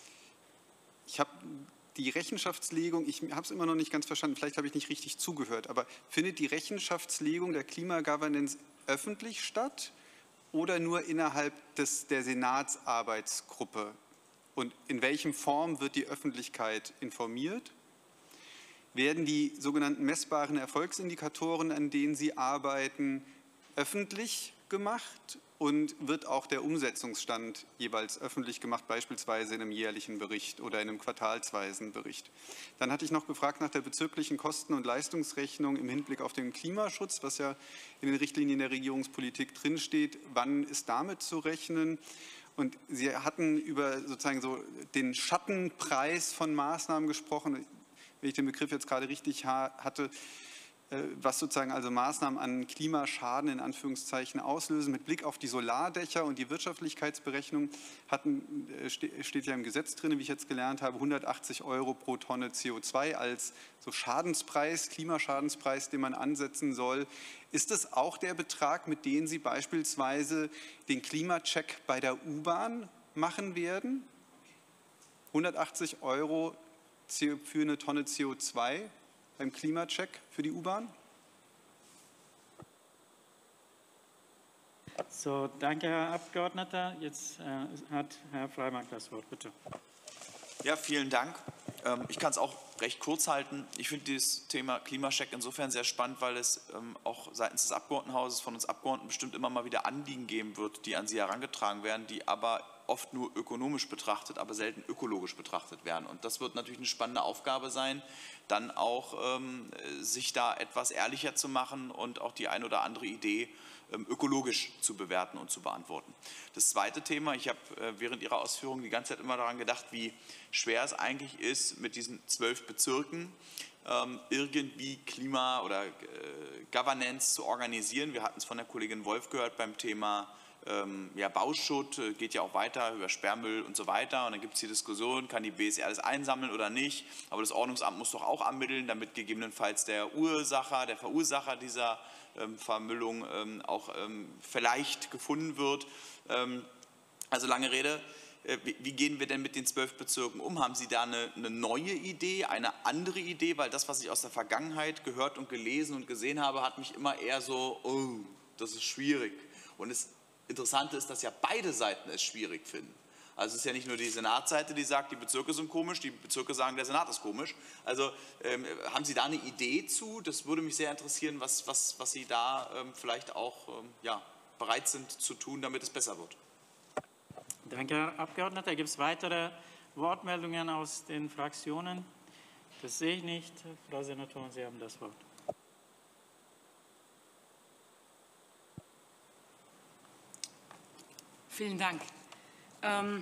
G: Ich habe die Rechenschaftslegung, ich habe es immer noch nicht ganz verstanden, vielleicht habe ich nicht richtig zugehört, aber findet die Rechenschaftslegung der Klimagovernance öffentlich statt oder nur innerhalb des, der Senatsarbeitsgruppe? Und in welcher Form wird die Öffentlichkeit informiert? Werden die sogenannten messbaren Erfolgsindikatoren, an denen Sie arbeiten, öffentlich gemacht? Und wird auch der Umsetzungsstand jeweils öffentlich gemacht, beispielsweise in einem jährlichen Bericht oder in einem quartalsweisen Bericht? Dann hatte ich noch gefragt nach der bezirklichen Kosten- und Leistungsrechnung im Hinblick auf den Klimaschutz, was ja in den Richtlinien der Regierungspolitik drinsteht. Wann ist damit zu rechnen? Und Sie hatten über sozusagen so den Schattenpreis von Maßnahmen gesprochen, wenn ich den Begriff jetzt gerade richtig hatte, was sozusagen also Maßnahmen an Klimaschaden in Anführungszeichen auslösen. Mit Blick auf die Solardächer und die Wirtschaftlichkeitsberechnung hatten, steht ja im Gesetz drin, wie ich jetzt gelernt habe, hundertachtzig Euro pro Tonne C O zwei als so Schadenspreis, Klimaschadenspreis, den man ansetzen soll. Ist es auch der Betrag, mit dem Sie beispielsweise den Klimacheck bei der U-Bahn machen werden? hundertachtzig Euro für eine Tonne C O zwei beim Klimacheck für die U-Bahn?
A: So, danke, Herr Abgeordneter. Jetzt äh, hat Herr Freimark das Wort, bitte.
H: Ja, vielen Dank. Ähm, ich kann es auch recht kurz halten. Ich finde dieses Thema Klimacheck insofern sehr spannend, weil es ähm, auch seitens des Abgeordnetenhauses von uns Abgeordneten bestimmt immer mal wieder Anliegen geben wird, die an Sie herangetragen werden, die aber oft nur ökonomisch betrachtet, aber selten ökologisch betrachtet werden. Und das wird natürlich eine spannende Aufgabe sein, dann auch ähm, sich da etwas ehrlicher zu machen und auch die ein oder andere Idee ähm, ökologisch zu bewerten und zu beantworten. Das zweite Thema, ich habe äh, während Ihrer Ausführungen die ganze Zeit immer daran gedacht, wie schwer es eigentlich ist, mit diesen zwölf Bezirken ähm, irgendwie Klima- oder äh, Governance zu organisieren. Wir hatten es von der Kollegin Wolf gehört beim Thema Ähm, ja, Bauschutt, äh, geht ja auch weiter über Sperrmüll und so weiter. Und dann gibt es die Diskussion, kann die B S R das einsammeln oder nicht. Aber das Ordnungsamt muss doch auch ermitteln, damit gegebenenfalls der Ursacher, der Verursacher dieser ähm, Vermüllung ähm, auch ähm, vielleicht gefunden wird. Ähm, also lange Rede. Äh, wie, wie gehen wir denn mit den zwölf Bezirken um? Haben Sie da eine, eine neue Idee, eine andere Idee? Weil das, was ich aus der Vergangenheit gehört und gelesen und gesehen habe, hat mich immer eher so, oh, das ist schwierig. Und es Interessante ist, dass ja beide Seiten es schwierig finden. Also es ist ja nicht nur die Senatsseite, die sagt, die Bezirke sind komisch, die Bezirke sagen, der Senat ist komisch. Also ähm, haben Sie da eine Idee zu? Das würde mich sehr interessieren, was, was, was Sie da ähm, vielleicht auch ähm, ja, bereit sind zu tun, damit es besser wird.
A: Danke, Herr Abgeordneter. Gibt es weitere Wortmeldungen aus den Fraktionen? Das sehe ich nicht. Frau Senatorin, Sie haben das Wort.
C: Vielen Dank. Ähm,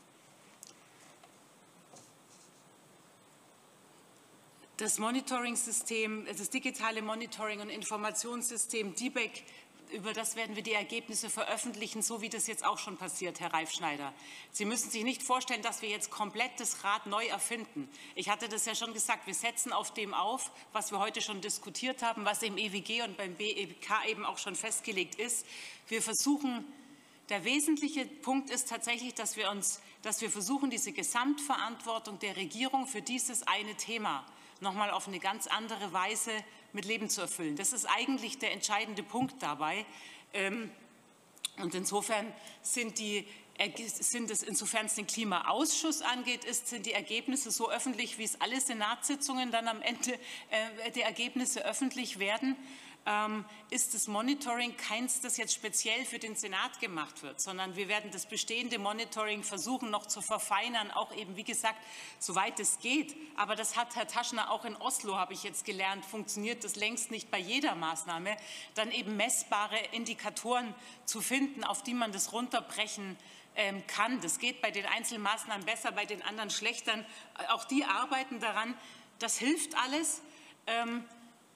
C: das Monitoring-System, das digitale Monitoring- und Informationssystem D I B E C, über das werden wir die Ergebnisse veröffentlichen, so wie das jetzt auch schon passiert, Herr Reifschneider. Sie müssen sich nicht vorstellen, dass wir jetzt komplett das Rad neu erfinden. Ich hatte das ja schon gesagt, wir setzen auf dem auf, was wir heute schon diskutiert haben, was im E W G und beim B E K eben auch schon festgelegt ist. Wir versuchen, Der wesentliche Punkt ist tatsächlich, dass wir, uns, dass wir versuchen, diese Gesamtverantwortung der Regierung für dieses eine Thema noch mal auf eine ganz andere Weise mit Leben zu erfüllen. Das ist eigentlich der entscheidende Punkt dabei. Und insofern sind die sind es, insofern es den Klimaausschuss angeht, ist, sind die Ergebnisse so öffentlich, wie es alle Senatssitzungen dann am Ende äh, der Ergebnisse öffentlich werden. Ähm, ist das Monitoring keins, das jetzt speziell für den Senat gemacht wird, sondern wir werden das bestehende Monitoring versuchen noch zu verfeinern, auch eben, wie gesagt, soweit es geht. Aber das hat Herr Taschner auch in Oslo, habe ich jetzt gelernt, funktioniert das längst nicht bei jeder Maßnahme, dann eben messbare Indikatoren zu finden, auf die man das runterbrechen ähm, kann. Das geht bei den Einzelmaßnahmen besser, bei den anderen schlechter. Auch die arbeiten daran. Das hilft alles. Ähm,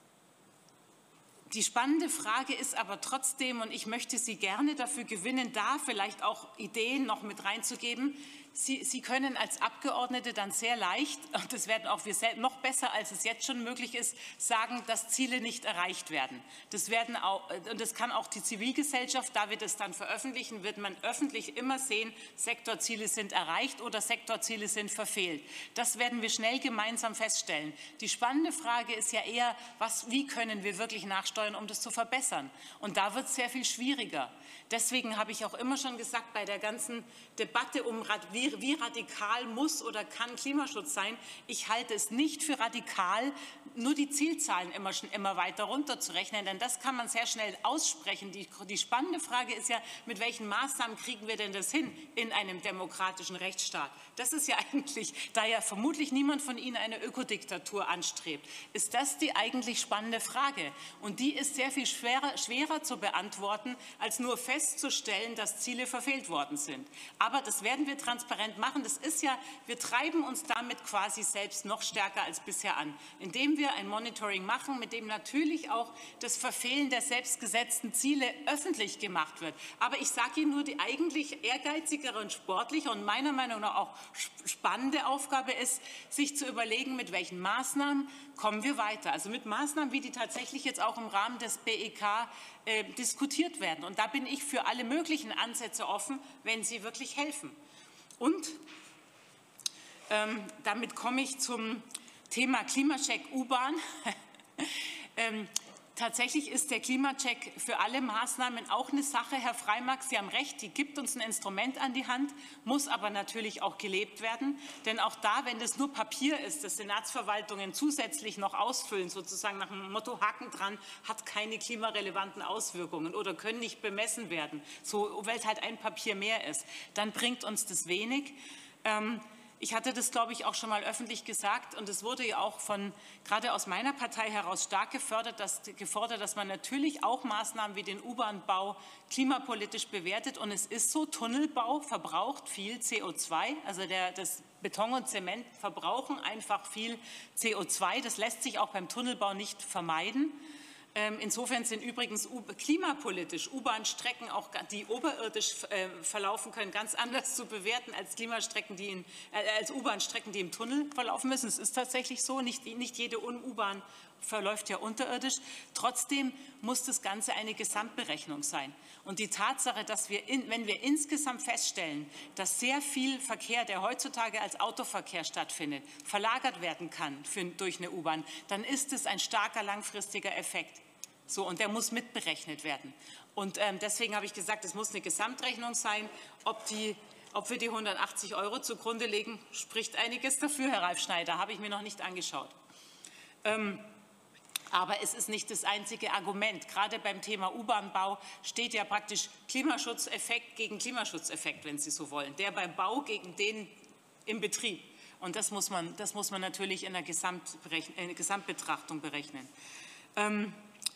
C: Die spannende Frage ist aber trotzdem, und ich möchte Sie gerne dafür gewinnen, da vielleicht auch Ideen noch mit reinzugeben. Sie, Sie können als Abgeordnete dann sehr leicht, und das werden auch wir noch besser, als es jetzt schon möglich ist, sagen, dass Ziele nicht erreicht werden. Das werden auch, und das kann auch die Zivilgesellschaft, da wir das dann veröffentlichen, wird man öffentlich immer sehen, Sektorziele sind erreicht oder Sektorziele sind verfehlt. Das werden wir schnell gemeinsam feststellen. Die spannende Frage ist ja eher, was, wie können wir wirklich nachsteuern, um das zu verbessern? Und da wird es sehr viel schwieriger. Deswegen habe ich auch immer schon gesagt, bei der ganzen Debatte um, wie, wie radikal muss oder kann Klimaschutz sein, ich halte es nicht für radikal, nur die Zielzahlen immer, immer weiter runterzurechnen, denn das kann man sehr schnell aussprechen. Die, die spannende Frage ist ja, mit welchen Maßnahmen kriegen wir denn das hin in einem demokratischen Rechtsstaat? Das ist ja eigentlich, da ja vermutlich niemand von Ihnen eine Ökodiktatur anstrebt, ist das die eigentlich spannende Frage. Und die ist sehr viel schwerer, schwerer zu beantworten, als nur festzustellen, dass Ziele verfehlt worden sind. Aber das werden wir transparent machen. Das ist ja, wir treiben uns damit quasi selbst noch stärker als bisher an, indem wir ein Monitoring machen, mit dem natürlich auch das Verfehlen der selbstgesetzten Ziele öffentlich gemacht wird. Aber ich sage Ihnen nur, die eigentlich ehrgeizigere und sportliche und meiner Meinung nach auch spannende Aufgabe ist, sich zu überlegen, mit welchen Maßnahmen kommen wir weiter. Also mit Maßnahmen, wie die tatsächlich jetzt auch im Rahmen des B E K äh, diskutiert werden. Und da bin ich für alle möglichen Ansätze offen, wenn sie wirklich helfen. Und ähm, damit komme ich zum Thema Klimacheck U-Bahn. ähm, Tatsächlich ist der Klimacheck für alle Maßnahmen auch eine Sache, Herr Freimark, Sie haben recht, die gibt uns ein Instrument an die Hand, muss aber natürlich auch gelebt werden. Denn auch da, wenn das nur Papier ist, das Senatsverwaltungen zusätzlich noch ausfüllen, sozusagen nach dem Motto Haken dran, hat keine klimarelevanten Auswirkungen oder können nicht bemessen werden, so, weil es halt ein Papier mehr ist, dann bringt uns das wenig. Ähm, Ich hatte das, glaube ich, auch schon mal öffentlich gesagt, und es wurde ja auch von, gerade aus meiner Partei heraus stark gefördert, dass, gefordert, dass man natürlich auch Maßnahmen wie den U-Bahn-Bau klimapolitisch bewertet. Und es ist so, Tunnelbau verbraucht viel C O zwei, also der, das Beton und Zement verbrauchen einfach viel C O zwei. Das lässt sich auch beim Tunnelbau nicht vermeiden. Insofern sind übrigens klimapolitisch U-Bahn-Strecken, auch die oberirdisch verlaufen können, ganz anders zu bewerten als Klimastrecken, die in, äh, als U-Bahn-Strecken, die im Tunnel verlaufen müssen. Es ist tatsächlich so, nicht, nicht jede U-Bahn verläuft ja unterirdisch. Trotzdem muss das Ganze eine Gesamtberechnung sein. Und die Tatsache, dass wir, in, wenn wir insgesamt feststellen, dass sehr viel Verkehr, der heutzutage als Autoverkehr stattfindet, verlagert werden kann für, durch eine U-Bahn, dann ist es ein starker langfristiger Effekt. So, und der muss mitberechnet werden. Und ähm, deswegen habe ich gesagt, es muss eine Gesamtrechnung sein. Ob, die, ob wir die hundertachtzig Euro zugrunde legen, spricht einiges dafür, Herr Ralf Schneider, habe ich mir noch nicht angeschaut. Ähm, Aber es ist nicht das einzige Argument. Gerade beim Thema U-Bahn-Bau steht ja praktisch Klimaschutzeffekt gegen Klimaschutzeffekt, wenn Sie so wollen. Der beim Bau gegen den im Betrieb. Und das muss man, das muss man natürlich in der Gesamtbetrachtung berechnen. Ähm,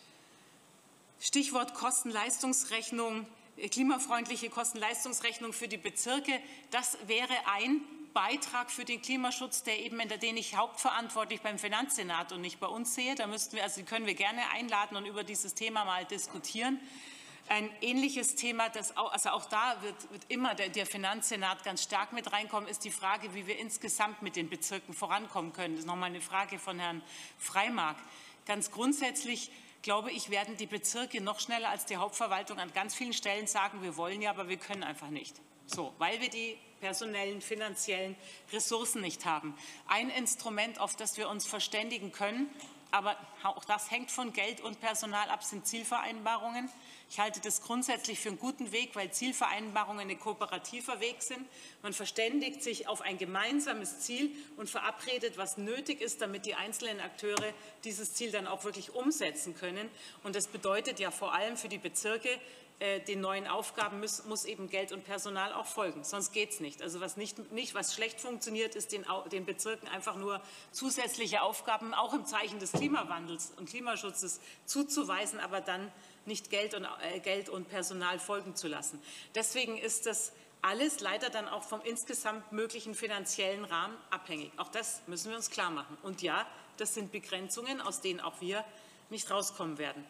C: Stichwort Kosten-Leistungsrechnung, klimafreundliche Kosten-Leistungsrechnung für die Bezirke. Das wäre ein Beitrag für den Klimaschutz, der eben, den ich hauptverantwortlich beim Finanzsenat und nicht bei uns sehe. Da müssten wir, also die können wir gerne einladen und über dieses Thema mal diskutieren. Ein ähnliches Thema, das auch, also auch da wird, wird immer der, der Finanzsenat ganz stark mit reinkommen, ist die Frage, wie wir insgesamt mit den Bezirken vorankommen können. Das ist nochmal eine Frage von Herrn Freimark. Ganz grundsätzlich glaube ich, werden die Bezirke noch schneller als die Hauptverwaltung an ganz vielen Stellen sagen, wir wollen ja, aber wir können einfach nicht. So, weil wir die personellen, finanziellen Ressourcen nicht haben. Ein Instrument, auf das wir uns verständigen können, aber auch das hängt von Geld und Personal ab, sind Zielvereinbarungen. Ich halte das grundsätzlich für einen guten Weg, weil Zielvereinbarungen ein kooperativer Weg sind. Man verständigt sich auf ein gemeinsames Ziel und verabredet, was nötig ist, damit die einzelnen Akteure dieses Ziel dann auch wirklich umsetzen können. Und das bedeutet ja vor allem für die Bezirke, den neuen Aufgaben muss, muss eben Geld und Personal auch folgen, sonst geht es nicht. Also was, nicht, nicht, was schlecht funktioniert, ist den, den Bezirken einfach nur zusätzliche Aufgaben, auch im Zeichen des Klimawandels und Klimaschutzes, zuzuweisen, aber dann nicht Geld und, äh, Geld und Personal folgen zu lassen. Deswegen ist das alles leider dann auch vom insgesamt möglichen finanziellen Rahmen abhängig. Auch das müssen wir uns klar machen. Und ja, das sind Begrenzungen, aus denen auch wir nicht rauskommen werden.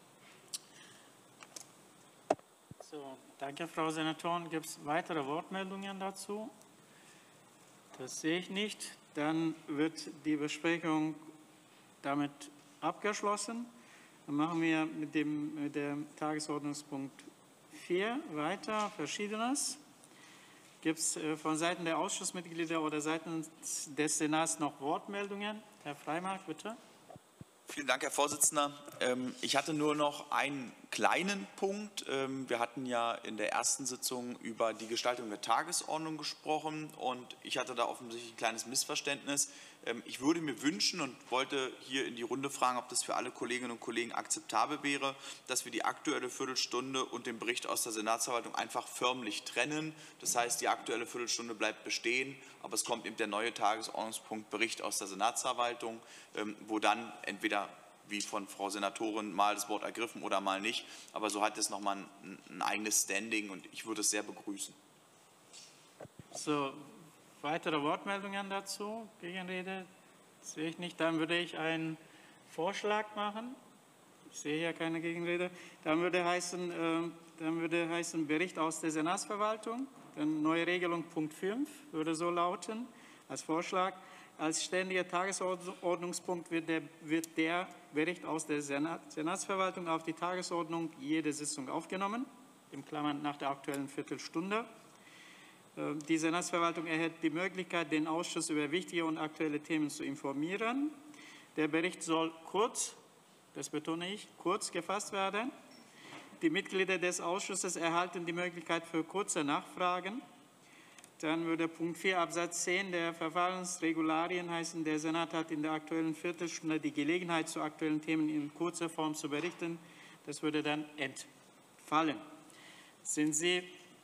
A: So, danke, Frau Senatorin. Gibt es weitere Wortmeldungen dazu? Das sehe ich nicht. Dann wird die Besprechung damit abgeschlossen. Dann machen wir mit dem, mit dem Tagesordnungspunkt vier weiter. Verschiedenes. Gibt es von Seiten der Ausschussmitglieder oder seitens des Senats noch Wortmeldungen? Herr Freimark, bitte.
H: Vielen Dank, Herr Vorsitzender. Ich hatte nur noch einen kleinen Punkt. Wir hatten ja in der ersten Sitzung über die Gestaltung der Tagesordnung gesprochen und ich hatte da offensichtlich ein kleines Missverständnis. Ich würde mir wünschen und wollte hier in die Runde fragen, ob das für alle Kolleginnen und Kollegen akzeptabel wäre, dass wir die aktuelle Viertelstunde und den Bericht aus der Senatsverwaltung einfach förmlich trennen. Das heißt, die aktuelle Viertelstunde bleibt bestehen, aber es kommt eben der neue Tagesordnungspunkt Bericht aus der Senatsverwaltung, wo dann entweder wie von Frau Senatorin mal das Wort ergriffen oder mal nicht. Aber so hat es nochmal ein, ein eigenes Standing und ich würde es sehr begrüßen.
A: So, weitere Wortmeldungen dazu? Gegenrede? Das sehe ich nicht. Dann würde ich einen Vorschlag machen. Ich sehe hier keine Gegenrede. Dann würde heißen, äh, dann würde heißen Bericht aus der Senatsverwaltung. Dann neue Regelung Punkt fünf würde so lauten als Vorschlag. Als ständiger Tagesordnungspunkt wird der, wird der Bericht aus der Senat, Senatsverwaltung auf die Tagesordnung jeder Sitzung aufgenommen, in Klammern nach der aktuellen Viertelstunde. Die Senatsverwaltung erhält die Möglichkeit, den Ausschuss über wichtige und aktuelle Themen zu informieren. Der Bericht soll kurz, das betone ich, kurz gefasst werden. Die Mitglieder des Ausschusses erhalten die Möglichkeit für kurze Nachfragen. Dann würde Punkt vier Absatz zehn der Verfahrensregularien heißen, der Senat hat in der aktuellen Viertelstunde die Gelegenheit, zu aktuellen Themen in kurzer Form zu berichten. Das würde dann entfallen. Sind Sie,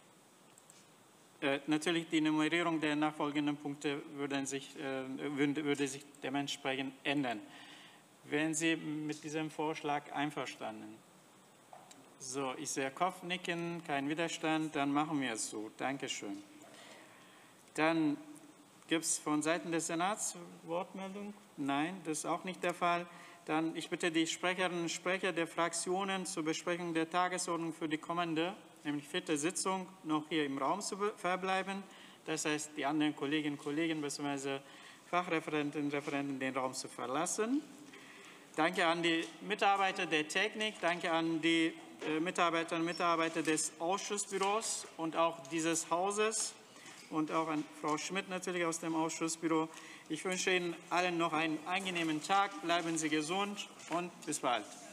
A: äh, natürlich die Nummerierung der nachfolgenden Punkte würden sich, äh, würde, würde sich dementsprechend ändern. Wären Sie mit diesem Vorschlag einverstanden? So, ich sehe Kopfnicken, kein Widerstand, dann machen wir es so. Dankeschön. Dann gibt es von Seiten des Senats Wortmeldung? Nein, das ist auch nicht der Fall. Dann ich bitte die Sprecherinnen und Sprecher der Fraktionen zur Besprechung der Tagesordnung für die kommende, nämlich vierte Sitzung, noch hier im Raum zu verbleiben. Das heißt, die anderen Kolleginnen und Kollegen bzw. Fachreferentinnen und Referenten den Raum zu verlassen. Danke an die Mitarbeiter der Technik, danke an die Mitarbeiterinnen und Mitarbeiter des Ausschussbüros und auch dieses Hauses. Und auch an Frau Schmidt natürlich aus dem Ausschussbüro. Ich wünsche Ihnen allen noch einen angenehmen Tag. Bleiben Sie gesund und bis bald.